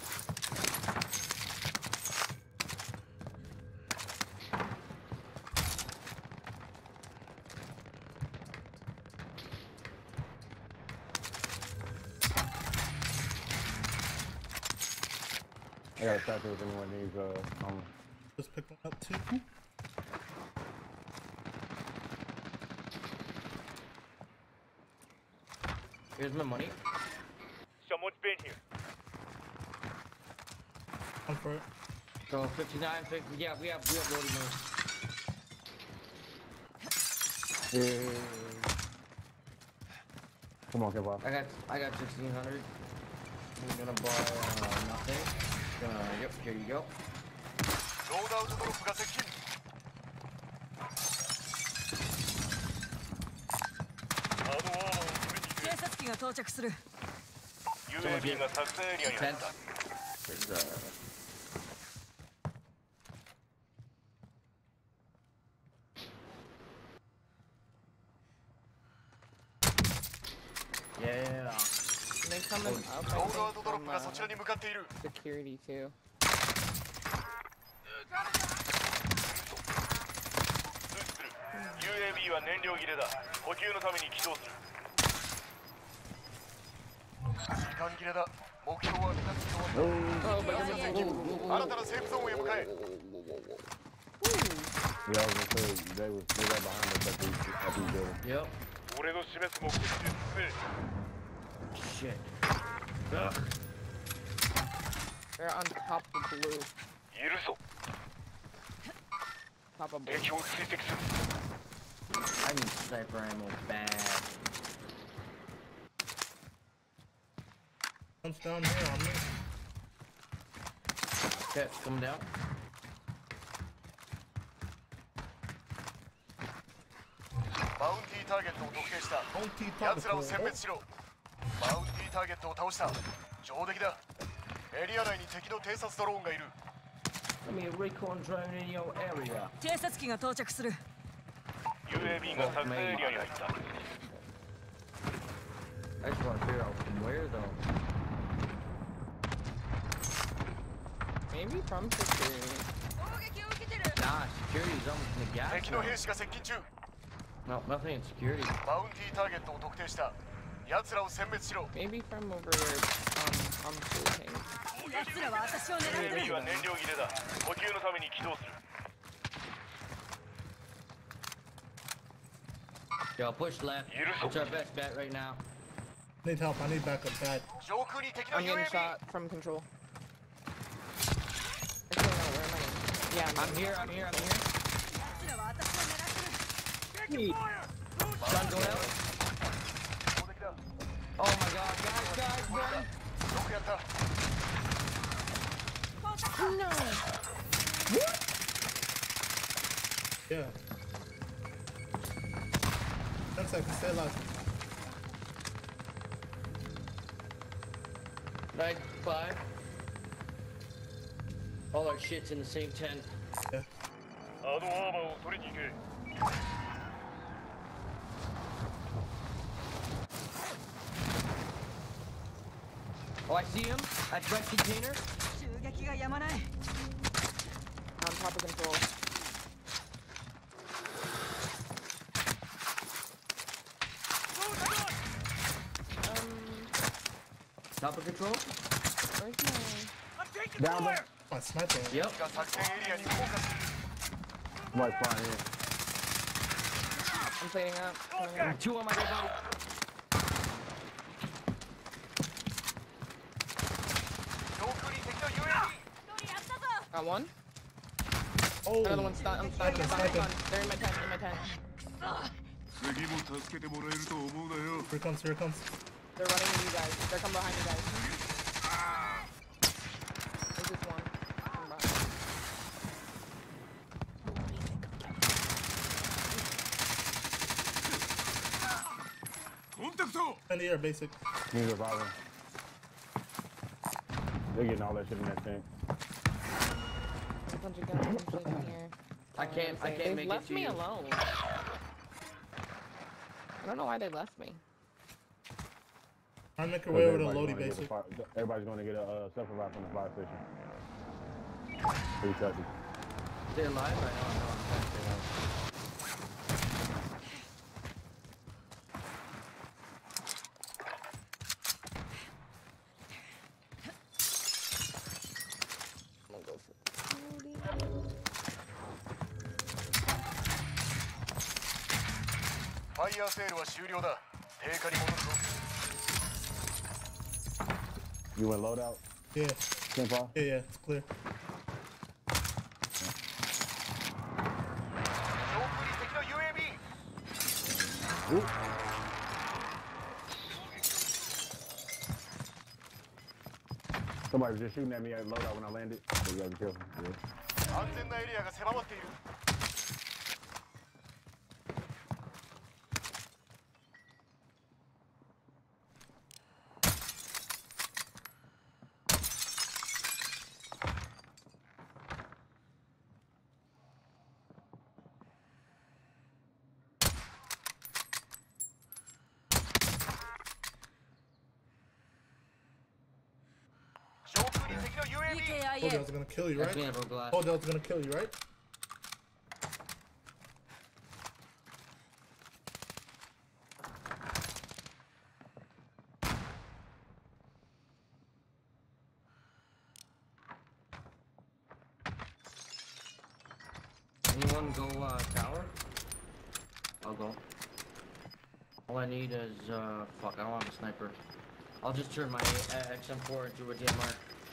I got a satchel if anyone needs uh um Just pick one up too. Here's my money. Someone's been here. Come for it. So fifty-nine, fifty. Yeah, we have we have loading money. Yeah. Come on, get off. I got I got sixteen hundred. I'm gonna buy uh, nothing. Gonna yep. Here you go. ロードアウトドロップが接近偵察機が到着するユーエービー が作戦エリアに入った There's uh Yeah. They coming up. ロードアウトドロップがそちらに向かっている Security too. ユーエービー は燃料切れだ補給のために起動する時間切れだ目標は二つに終わった新たなセーフゾーンへ向かえ Yeah, I was gonna say they was they got behind us at the at the building. Yep. 俺の示す目的地へ進め Shit. Ugh. They're on top of blue. いるぞ Top of blue. 敵を追跡する I need sniper ammo bad. Comes down here on me. Okay, come down. マウンティーターゲットを特定したマウンティーターゲット奴らを殲滅しろマウンティーターゲットを倒した上出来だエリア内に敵の偵察ドローンがいる Let me recon drone in your area. 偵察機が到着するユーエービー が作戦エリアに入った I just want to figure out from where though. Maybe from security. Nah, security's almost in the gas. 敵の兵士が接近中 No, nothing in security. マウンティーターゲットを特定した奴らを殲滅しろ Maybe from over there. Um, I'm shooting. 奴らは私を狙ってユーエービーるは燃料切れだ補給のために起動する Yo, push left. It's our best bet right now. Need help. I need backup bad. I'm getting shot from control. Actually, no, where am I? Yeah, I'm, I'm here, I'm here, I'm here. Gun going out. Oh my god, guys, guys, run! No! Yeah. Ten seconds, stay alive. Nine, five. All our shit's in the same tent. Yeah. Oh, I see him at red container. On top of control. Um. Top of control. Where's my? I'm taking Down fire. there. Oh, sniper. Yep. Somebody's flying in. I'm fading up. Okay. Two on my dead body. Got one. Oh. Another one's stunned. I'm stunned. I'm stunned. I'm stunned. They're in my tent. In my tent. Here it comes. Here it comes. They're running to you guys. They're coming behind you guys. There's just one. Come behind. In the air, basic. Need revolving. They're getting all that shit in that tank. A bunch of guns and shit in here. I can't, I can't They've make left it to me you. alone. I don't know why they left me. I'll make her way with a Everybody's loadie gonna get basic. a fire- Everybody's going to get a uh, self-revive from the fire station. Pretty touchy. They're alive right now. No, I'm trying to stay alive. I'm gonna go for it. ファイヤーセールは終了だ。定価に戻るぞ。 You went loadout? Yeah. Simple? Yeah, yeah, it's clear. Ooh. Somebody was just shooting at me at loadout when I landed. So you gotta be careful. Yeah. 安全なエリアが狭まっている。 Hodel's gonna kill you, That's right? me, bro, glass. Hodel's gonna kill you, right? Anyone go uh, tower? I'll go. All I need is uh, fuck. I don't have a sniper. I'll just turn my uh, X M four into a D M R.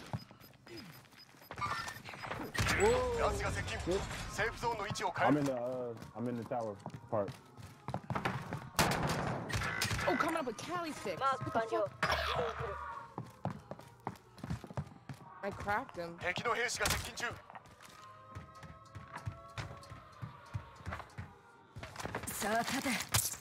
I'm in the uh, I'm in the tower part. Oh, coming up with Cali six. What the fuck? I cracked him. 敵の兵士が接近中。 さあ立て。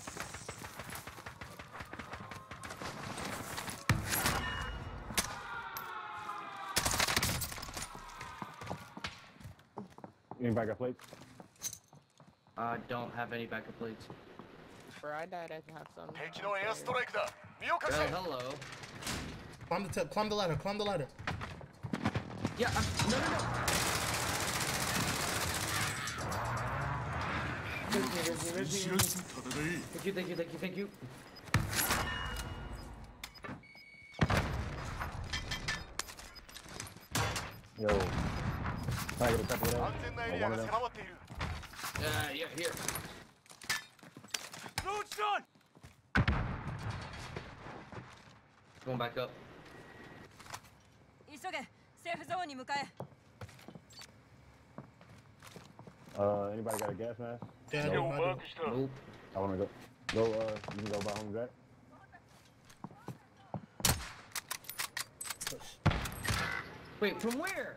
Any backup plates? I don't have any backup plates. Where I died, I have some. 敵のエアストライクだ。身を隠 Uh, せ。 hello. Climb the, climb the ladder, climb the ladder. Yeah, I'm, no, no, no. Thank you, thank you, thank you, thank you. Yo. Can I get a couple of those? 安全なエリ Or ア one が of them? 狭まっている。 Uh, yeah, here. Load's done. going back up. Uh, anybody got a gas mask? Yeah, no. I do. Nope. I wanna go. Go. Uh, you can go by homie back. Wait, from where?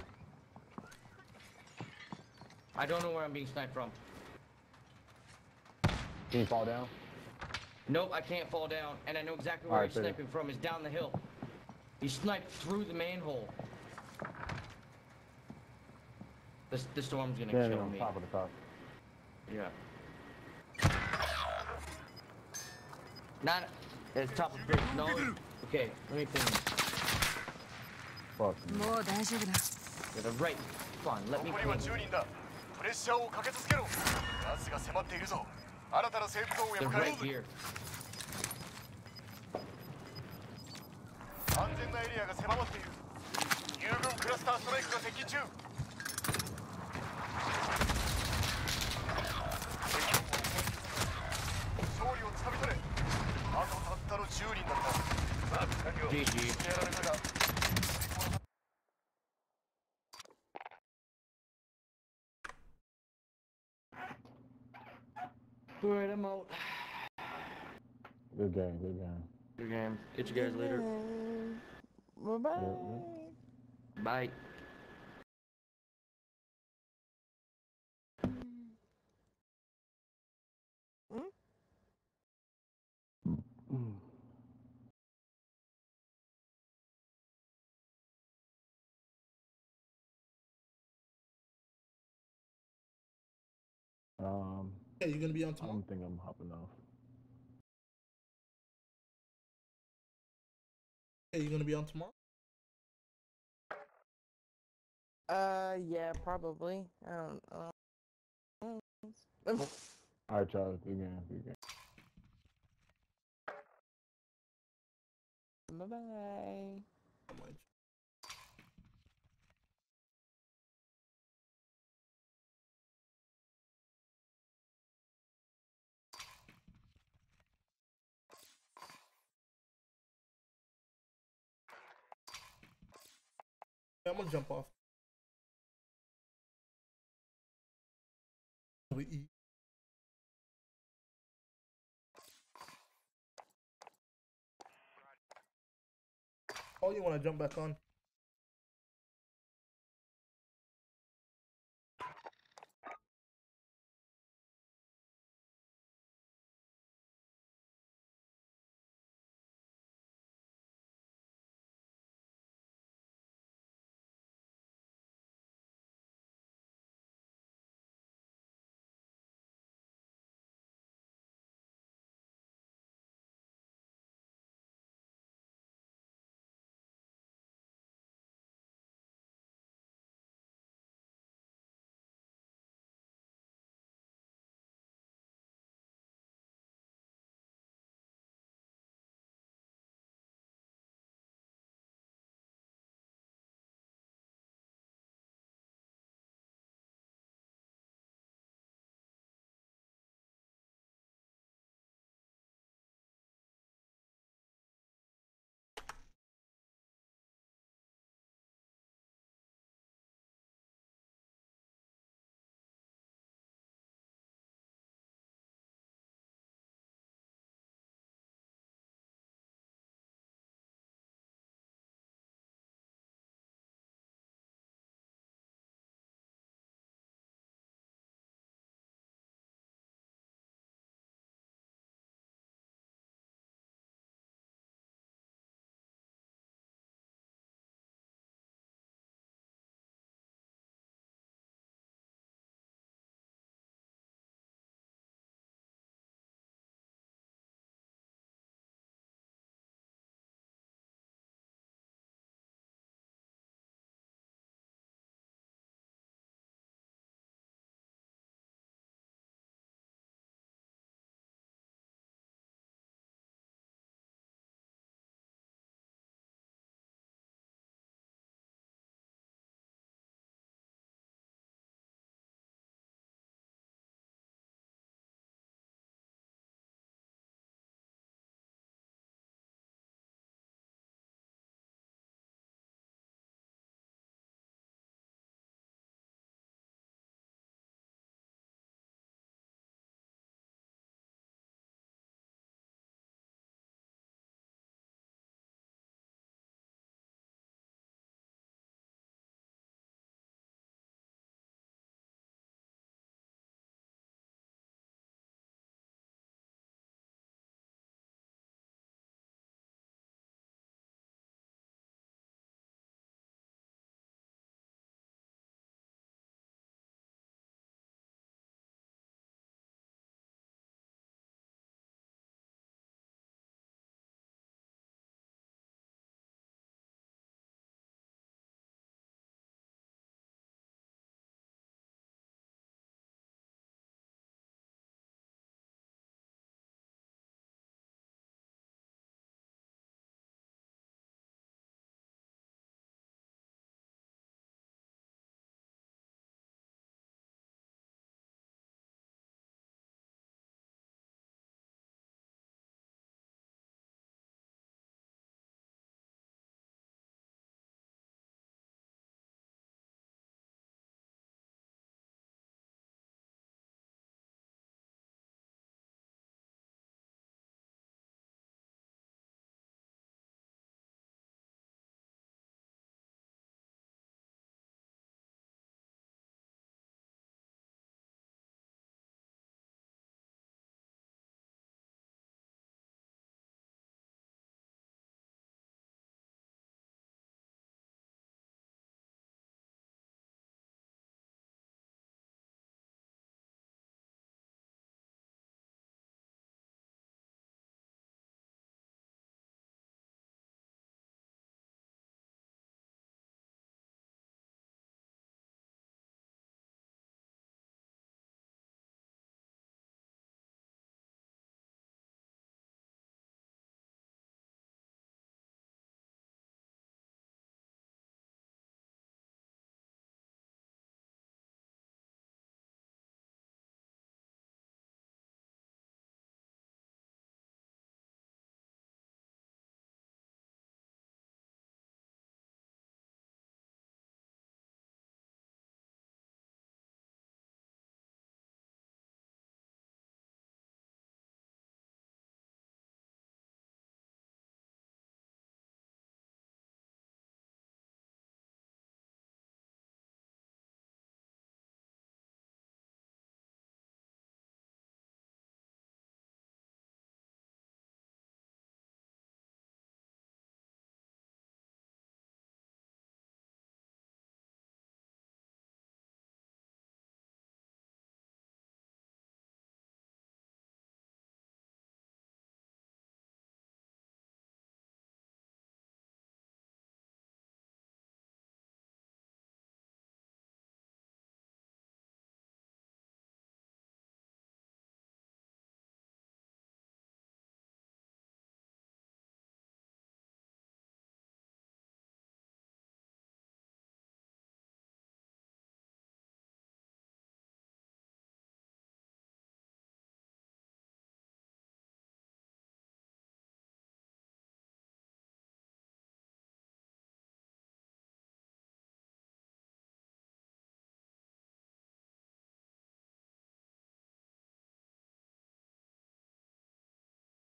I don't know where I'm being sniped from. Can you fall down? Nope, I can't fall down, and I know exactly where Right, he's sniping from. Is down the hill. He sniped through the manhole. This the storm's gonna Yeah, kill on me. top of the top. Yeah. Not at the top of the bridge. No. Okay, let me think. Fuck. Yeah, the right. Come on, let me 残りは think. じゅうにんだ。プレッシャーをかけ続けろ。ガスが迫っているぞ。新たなセーフゾーンへ They're 向かえ right。here. 安全なエリアが狭まっている。友軍クラスターストライクが接近中。勝利をつかみ取れ。あとたったのじゅうにんだった。さあ、鍵をジージー。 やられたが。 Alright, I'm out. Good game. Good game. Good game. Catch you guys later. Bye bye. Yeah, Bye. Um. Yeah, you gonna be on I tomorrow? don't think I'm hopping off. Yeah, you gonna be on tomorrow? Uh, yeah, probably. I don't. I don't. All right, Charles. Good game. Good game. Bye bye. Yeah, I'm gonna jump off. We eat. Oh, you wanna jump back on?